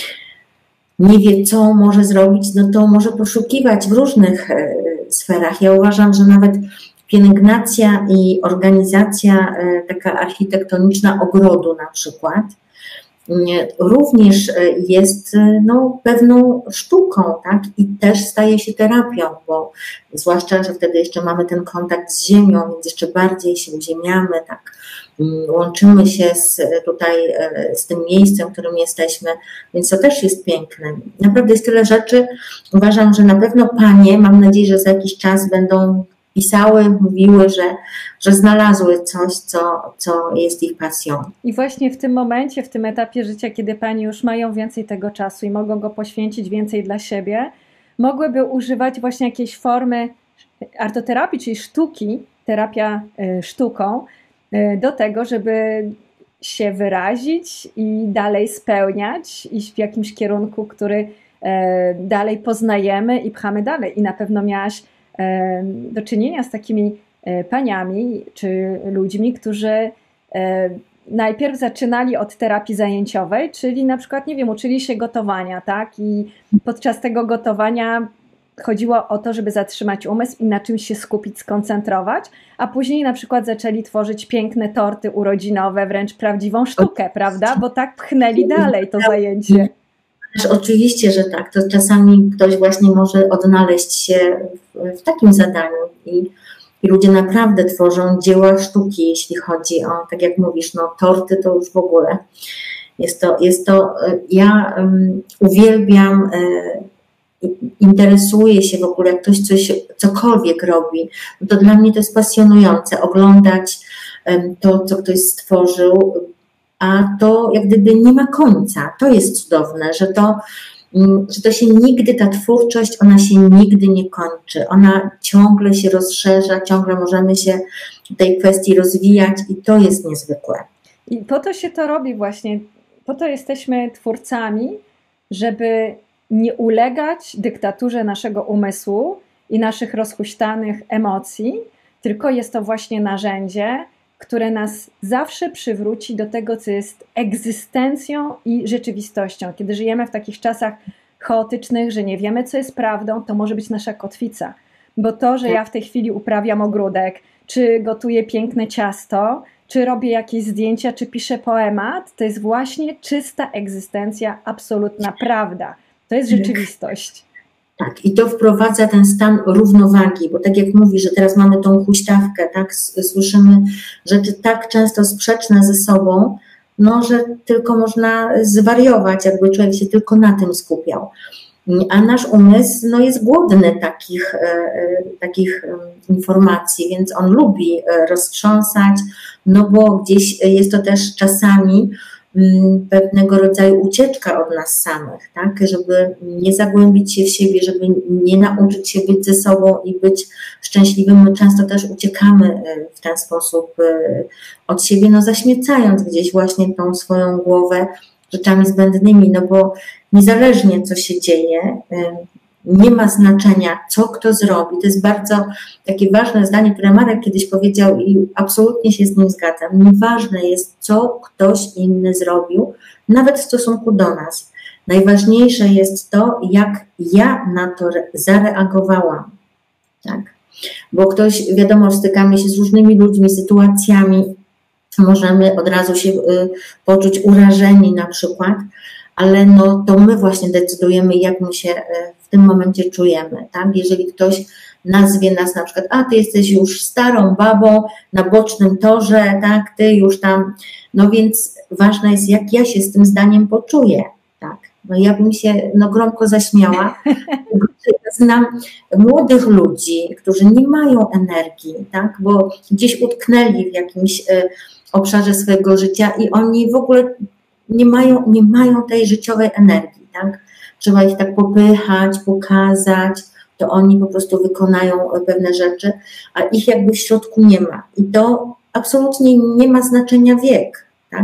nie wie, co może zrobić, no to może poszukiwać w różnych sferach. Ja uważam, że nawet pielęgnacja i organizacja taka architektoniczna ogrodu na przykład również jest no, pewną sztuką, tak? I też staje się terapią, bo zwłaszcza, że wtedy jeszcze mamy ten kontakt z ziemią, więc jeszcze bardziej się uziemiamy, tak? Łączymy się z, tutaj z tym miejscem, w którym jesteśmy, więc to też jest piękne. Naprawdę jest tyle rzeczy. Uważam, że na pewno panie, mam nadzieję, że za jakiś czas będą pisały, mówiły, że, że znalazły coś, co, co jest ich pasją. I właśnie w tym momencie, w tym etapie życia, kiedy panie już mają więcej tego czasu i mogą go poświęcić więcej dla siebie, mogłyby używać właśnie jakiejś formy artoterapii, czyli sztuki, terapia sztuką, do tego, żeby się wyrazić i dalej spełniać, iść w jakimś kierunku, który dalej poznajemy i pchamy dalej. I na pewno miałaś do czynienia z takimi paniami czy ludźmi, którzy najpierw zaczynali od terapii zajęciowej, czyli na przykład, nie wiem, uczyli się gotowania, tak? I podczas tego gotowania chodziło o to, żeby zatrzymać umysł i na czymś się skupić, skoncentrować, a później na przykład zaczęli tworzyć piękne torty urodzinowe, wręcz prawdziwą sztukę, prawda? Bo tak pchnęli dalej to zajęcie. Oczywiście, że tak. To czasami ktoś właśnie może odnaleźć się w, w takim zadaniu i, i ludzie naprawdę tworzą dzieła sztuki, jeśli chodzi o, tak jak mówisz, no torty to już w ogóle. Jest to, jest to ja um, uwielbiam, um, interesuję się w ogóle, jak ktoś coś, cokolwiek robi, no to dla mnie to jest pasjonujące oglądać um, to, co ktoś stworzył, a to jak gdyby nie ma końca. To jest cudowne, że to, że to się nigdy, ta twórczość, ona się nigdy nie kończy. Ona ciągle się rozszerza, ciągle możemy się w tej kwestii rozwijać i to jest niezwykłe. I po to się to robi właśnie, po to jesteśmy twórcami, żeby nie ulegać dyktaturze naszego umysłu i naszych rozhuśtanych emocji, tylko jest to właśnie narzędzie, które nas zawsze przywróci do tego, co jest egzystencją i rzeczywistością. Kiedy żyjemy w takich czasach chaotycznych, że nie wiemy, co jest prawdą, to może być nasza kotwica. Bo to, że ja w tej chwili uprawiam ogródek, czy gotuję piękne ciasto, czy robię jakieś zdjęcia, czy piszę poemat, to jest właśnie czysta egzystencja, absolutna prawda. To jest rzeczywistość. Tak, i to wprowadza ten stan równowagi, bo tak jak mówisz, że teraz mamy tą huśtawkę, tak, słyszymy rzeczy tak często sprzeczne ze sobą, no, że tylko można zwariować, jakby człowiek się tylko na tym skupiał. A nasz umysł no, jest głodny takich, takich informacji, więc on lubi roztrząsać, no bo gdzieś jest to też czasami pewnego rodzaju ucieczka od nas samych, tak? Żeby nie zagłębić się w siebie, żeby nie nauczyć się być ze sobą i być szczęśliwym. My często też uciekamy w ten sposób od siebie, no zaśmiecając gdzieś właśnie tą swoją głowę rzeczami zbędnymi, no bo niezależnie co się dzieje, nie ma znaczenia, co kto zrobi. To jest bardzo takie ważne zdanie, które Marek kiedyś powiedział i absolutnie się z nim zgadzam. Nieważne jest, co ktoś inny zrobił, nawet w stosunku do nas. Najważniejsze jest to, jak ja na to zareagowałam. Tak? Bo ktoś, wiadomo, stykamy się z różnymi ludźmi, sytuacjami, możemy od razu się poczuć urażeni na przykład, ale no to my właśnie decydujemy, jak my się w tym momencie czujemy, tak? Jeżeli ktoś nazwie nas na przykład, a ty jesteś już starą babą na bocznym torze, tak? Ty już tam, no więc ważne jest, jak ja się z tym zdaniem poczuję, tak? No ja bym się no gromko zaśmiała. Znam młodych ludzi, którzy nie mają energii, tak? Bo gdzieś utknęli w jakimś obszarze swojego życia i oni w ogóle nie mają, nie mają tej życiowej energii, tak? Trzeba ich tak popychać, pokazać, to oni po prostu wykonają pewne rzeczy, a ich jakby w środku nie ma. I to absolutnie nie ma znaczenia wiek, tak?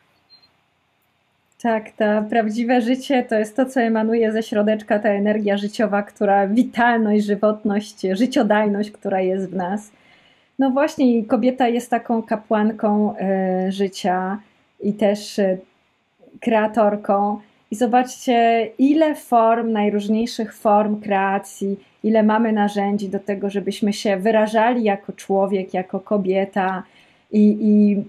Tak, to prawdziwe życie to jest to, co emanuje ze środeczka, ta energia życiowa, która, witalność, żywotność, życiodajność, która jest w nas. No właśnie, kobieta jest taką kapłanką y, życia i też y, kreatorką. I zobaczcie, ile form, najróżniejszych form kreacji, ile mamy narzędzi do tego, żebyśmy się wyrażali jako człowiek, jako kobieta i, i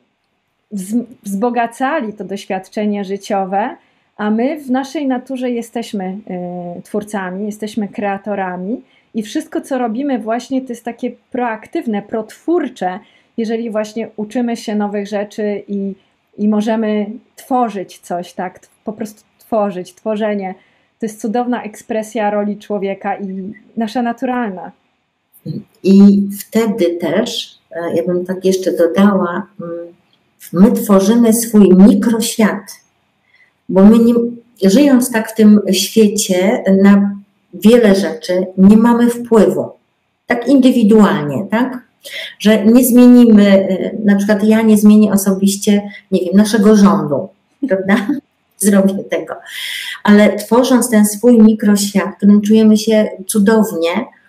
wzbogacali to doświadczenie życiowe, a my w naszej naturze jesteśmy y, twórcami, jesteśmy kreatorami i wszystko, co robimy właśnie, to jest takie proaktywne, protwórcze, jeżeli właśnie uczymy się nowych rzeczy i I możemy tworzyć coś, tak? Po prostu tworzyć, tworzenie. To jest cudowna ekspresja roli człowieka i nasza naturalna. I wtedy też, ja bym tak jeszcze dodała, my tworzymy swój mikroświat, bo my nie, żyjąc tak w tym świecie na wiele rzeczy nie mamy wpływu, tak indywidualnie, tak? Że nie zmienimy, na przykład ja nie zmienię osobiście, nie wiem, naszego rządu, prawda? Zrobię tego. Ale tworząc ten swój mikroświat, w którym czujemy się cudownie,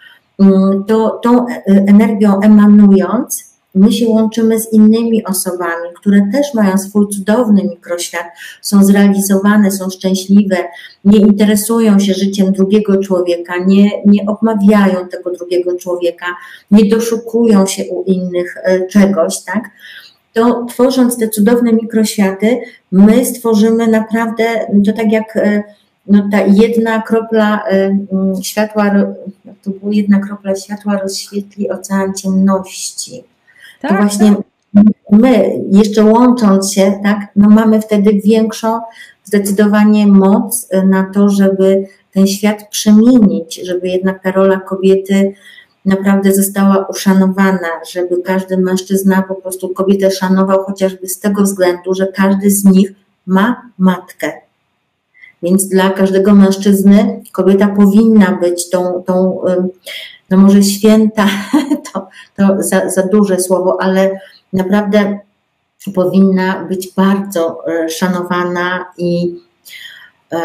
to tą energią emanując, my się łączymy z innymi osobami, które też mają swój cudowny mikroświat, są zrealizowane, są szczęśliwe, nie interesują się życiem drugiego człowieka, nie, nie obmawiają tego drugiego człowieka, nie doszukują się u innych czegoś, tak? To tworząc te cudowne mikroświaty, my stworzymy naprawdę, to tak jak no, ta jedna kropla światła, to była jedna kropla światła rozświetli ocean ciemności. To tak, właśnie tak. My, jeszcze łącząc się, tak, no mamy wtedy większą zdecydowanie moc na to, żeby ten świat przemienić, żeby jednak ta rola kobiety naprawdę została uszanowana, żeby każdy mężczyzna po prostu kobietę szanował chociażby z tego względu, że każdy z nich ma matkę. Więc dla każdego mężczyzny kobieta powinna być tą, tą no może święta, to, to za, za duże słowo, ale naprawdę powinna być bardzo szanowana i e,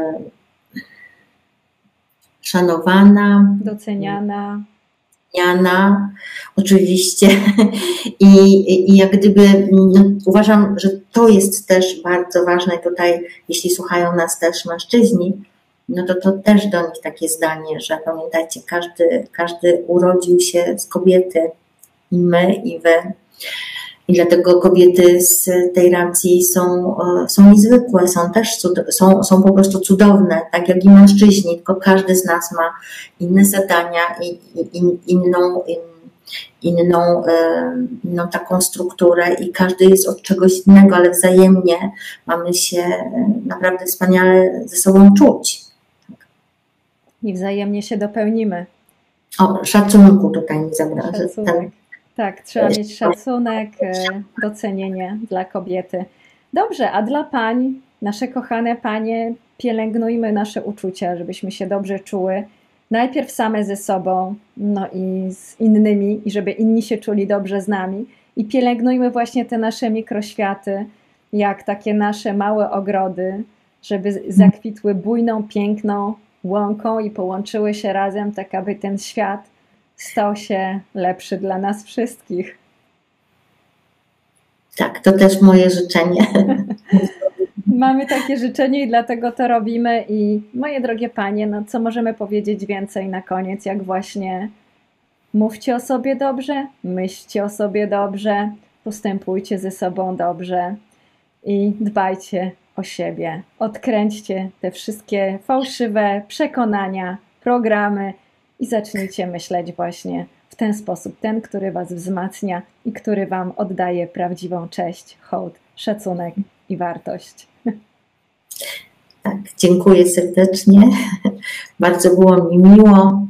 szanowana, doceniana. Doceniana, oczywiście. I, i jak gdyby no, uważam, że to jest też bardzo ważne tutaj, jeśli słuchają nas też mężczyźni, no to to też do nich takie zdanie, że pamiętajcie, każdy, każdy urodził się z kobiety, i my, i wy. I dlatego kobiety z tej racji są, są niezwykłe, są też są, są po prostu cudowne, tak jak i mężczyźni, tylko każdy z nas ma inne zadania i, i inną, inną, inną taką strukturę i każdy jest od czegoś innego, ale wzajemnie mamy się naprawdę wspaniale ze sobą czuć. I wzajemnie się dopełnimy. O, szacunku tutaj nie zabrażę. Szacunek. Tak, trzeba mieć szacunek, docenienie dla kobiety. Dobrze, a dla pań, nasze kochane panie, pielęgnujmy nasze uczucia, żebyśmy się dobrze czuły. Najpierw same ze sobą, no i z innymi, i żeby inni się czuli dobrze z nami. I pielęgnujmy właśnie te nasze mikroświaty, jak takie nasze małe ogrody, żeby zakwitły bujną, piękną łąką i połączyły się razem, tak aby ten świat stał się lepszy dla nas wszystkich. Tak, to też moje życzenie. Mamy takie życzenie i dlatego to robimy. I moje drogie panie, no co możemy powiedzieć więcej na koniec, jak właśnie mówcie o sobie dobrze, myślcie o sobie dobrze, postępujcie ze sobą dobrze i dbajcie o siebie. Odkręćcie te wszystkie fałszywe przekonania, programy i zacznijcie myśleć właśnie w ten sposób, ten, który was wzmacnia i który wam oddaje prawdziwą cześć, hołd, szacunek i wartość. Tak, dziękuję serdecznie. Bardzo było mi miło.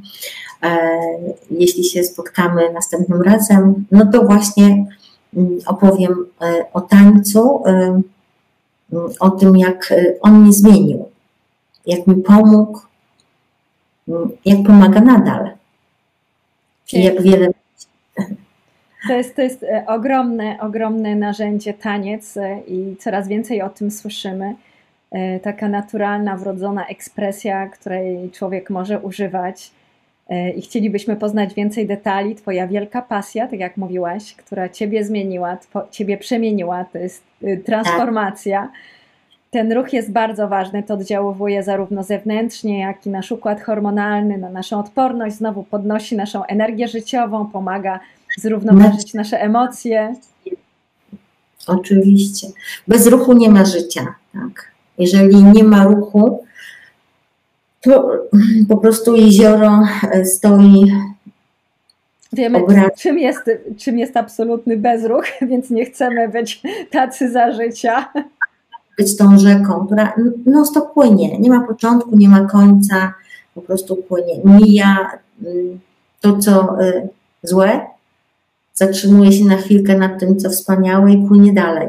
Jeśli się spotkamy następnym razem, no to właśnie opowiem o tańcu, o tym, jak on mnie zmienił, jak mi pomógł, jak pomaga nadal i jak wiele. To jest, to jest ogromne, ogromne narzędzie taniec i coraz więcej o tym słyszymy. Taka naturalna, wrodzona ekspresja, której człowiek może używać i chcielibyśmy poznać więcej detali. Twoja wielka pasja, tak jak mówiłaś, która ciebie zmieniła, ciebie przemieniła, to jest transformacja. Ten ruch jest bardzo ważny, to oddziałuje zarówno zewnętrznie, jak i nasz układ hormonalny, na naszą odporność, znowu podnosi naszą energię życiową, pomaga zrównoważyć nasze emocje. Oczywiście. Bez ruchu nie ma życia. Tak? Jeżeli nie ma ruchu, to po prostu jezioro stoi. Wiemy, czym jest, czym jest absolutny bezruch, więc nie chcemy być tacy za życia. Być tą rzeką, która non stop płynie. Nie ma początku, nie ma końca, po prostu płynie. Mija to, co złe, zatrzymuje się na chwilkę nad tym, co wspaniałe i płynie dalej.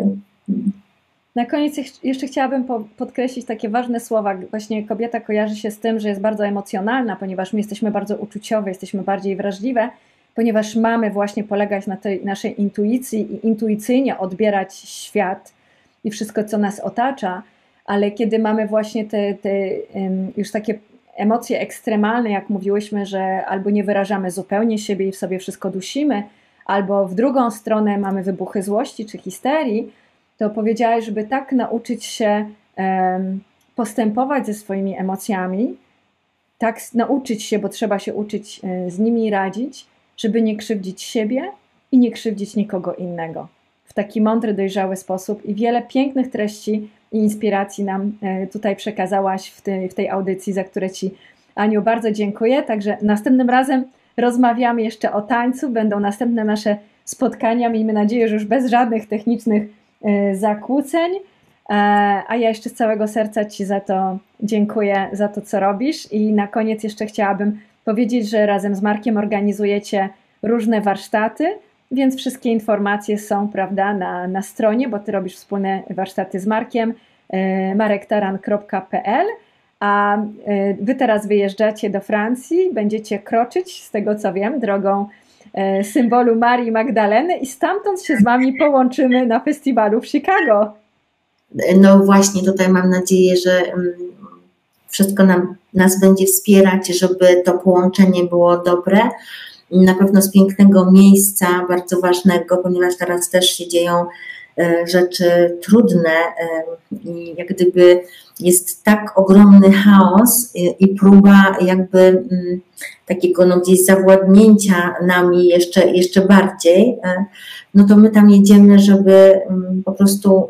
Na koniec jeszcze chciałabym podkreślić takie ważne słowa. Właśnie kobieta kojarzy się z tym, że jest bardzo emocjonalna, ponieważ my jesteśmy bardzo uczuciowe, jesteśmy bardziej wrażliwe, ponieważ mamy właśnie polegać na tej naszej intuicji i intuicyjnie odbierać świat i wszystko, co nas otacza, ale kiedy mamy właśnie te, te już takie emocje ekstremalne, jak mówiłyśmy, że albo nie wyrażamy zupełnie siebie i w sobie wszystko dusimy, albo w drugą stronę mamy wybuchy złości czy histerii, to powiedziałaś, żeby tak nauczyć się um, postępować ze swoimi emocjami, tak nauczyć się, bo trzeba się uczyć z nimi radzić, żeby nie krzywdzić siebie i nie krzywdzić nikogo innego. W taki mądry, dojrzały sposób i wiele pięknych treści i inspiracji nam tutaj przekazałaś w tej, w tej audycji, za które Ci, Aniu, bardzo dziękuję. Także następnym razem rozmawiamy jeszcze o tańcu, będą następne nasze spotkania, miejmy nadzieję, że już bez żadnych technicznych zakłóceń, a ja jeszcze z całego serca Ci za to dziękuję, za to, co robisz. I na koniec jeszcze chciałabym powiedzieć, że razem z Markiem organizujecie różne warsztaty, więc wszystkie informacje są, prawda, na, na stronie, bo Ty robisz wspólne warsztaty z Markiem, marek taran kropka p l, a Wy teraz wyjeżdżacie do Francji, będziecie kroczyć, z tego co wiem, drogą symbolu Marii Magdaleny i stamtąd się z Wami połączymy na festiwalu w Chicago. No właśnie, tutaj mam nadzieję, że wszystko nam, nas będzie wspierać, żeby to połączenie było dobre. Na pewno z pięknego miejsca, bardzo ważnego, ponieważ teraz też się dzieją rzeczy trudne i jak gdyby jest tak ogromny chaos i próba jakby takiego no gdzieś zawładnięcia nami jeszcze, jeszcze bardziej, no to my tam jedziemy, żeby po prostu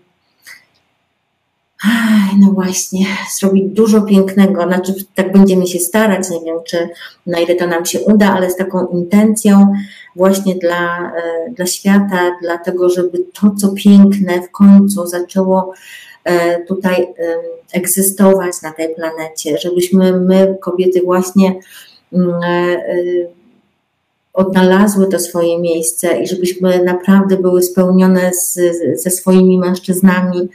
no właśnie, zrobić dużo pięknego, znaczy tak będziemy się starać, nie wiem, czy na ile to nam się uda, ale z taką intencją właśnie dla, dla świata, dlatego, żeby to, co piękne w końcu zaczęło tutaj egzystować na tej planecie, żebyśmy my, kobiety, właśnie odnalazły to swoje miejsce i żebyśmy naprawdę były spełnione z, ze swoimi mężczyznami,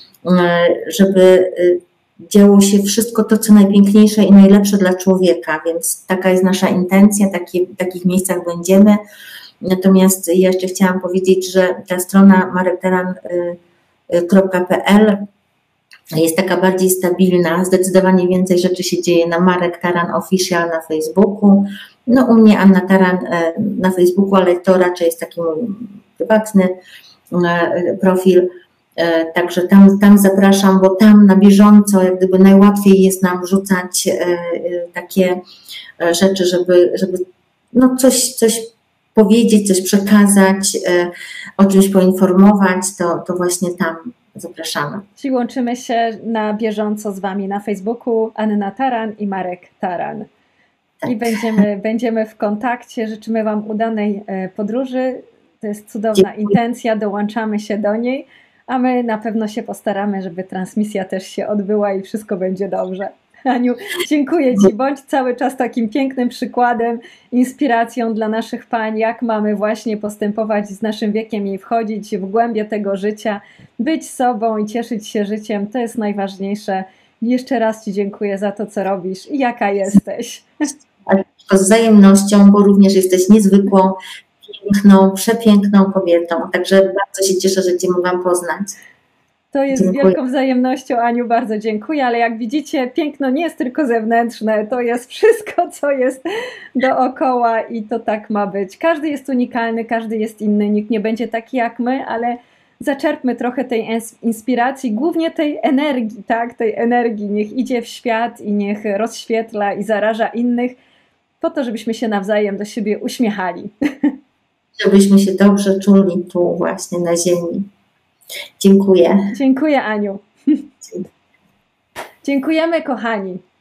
żeby działo się wszystko to, co najpiękniejsze i najlepsze dla człowieka, więc taka jest nasza intencja, takie, w takich miejscach będziemy. Natomiast ja jeszcze chciałam powiedzieć, że ta strona marek taran kropka p l jest taka bardziej stabilna, zdecydowanie więcej rzeczy się dzieje na Marek Taran Official na Facebooku, no u mnie Anna Taran na Facebooku, ale to raczej jest taki mój prywatny profil. Także tam, tam zapraszam, bo tam na bieżąco jak gdyby najłatwiej jest nam wrzucać takie rzeczy, żeby, żeby no coś, coś powiedzieć, coś przekazać, o czymś poinformować, to, to właśnie tam zapraszamy. Czyli łączymy się na bieżąco z Wami na Facebooku, Anna Taran i Marek Taran. Tak. I będziemy, będziemy w kontakcie. Życzymy Wam udanej podróży. To jest cudowna Dziękuję. intencja, dołączamy się do niej. A my na pewno się postaramy, żeby transmisja też się odbyła i wszystko będzie dobrze. Aniu, dziękuję Ci. Bądź cały czas takim pięknym przykładem, inspiracją dla naszych pań, jak mamy właśnie postępować z naszym wiekiem i wchodzić w głębie tego życia, być sobą i cieszyć się życiem. To jest najważniejsze. Jeszcze raz Ci dziękuję za to, co robisz i jaka jesteś. Z wzajemnością, bo również jesteś niezwykłą, piękną, przepiękną kobietą. Także bardzo się cieszę, że Cię mogłam poznać. To jest dziękuję. Wielką wzajemnością, Aniu, bardzo dziękuję, ale jak widzicie, piękno nie jest tylko zewnętrzne, to jest wszystko, co jest dookoła i to tak ma być. Każdy jest unikalny, każdy jest inny, nikt nie będzie taki jak my, ale zaczerpmy trochę tej inspiracji, głównie tej energii, tak, tej energii, niech idzie w świat i niech rozświetla i zaraża innych, po to, żebyśmy się nawzajem do siebie uśmiechali. Żebyśmy się dobrze czuli tu właśnie na ziemi. Dziękuję. Dziękuję, Aniu. Dziękujemy, kochani.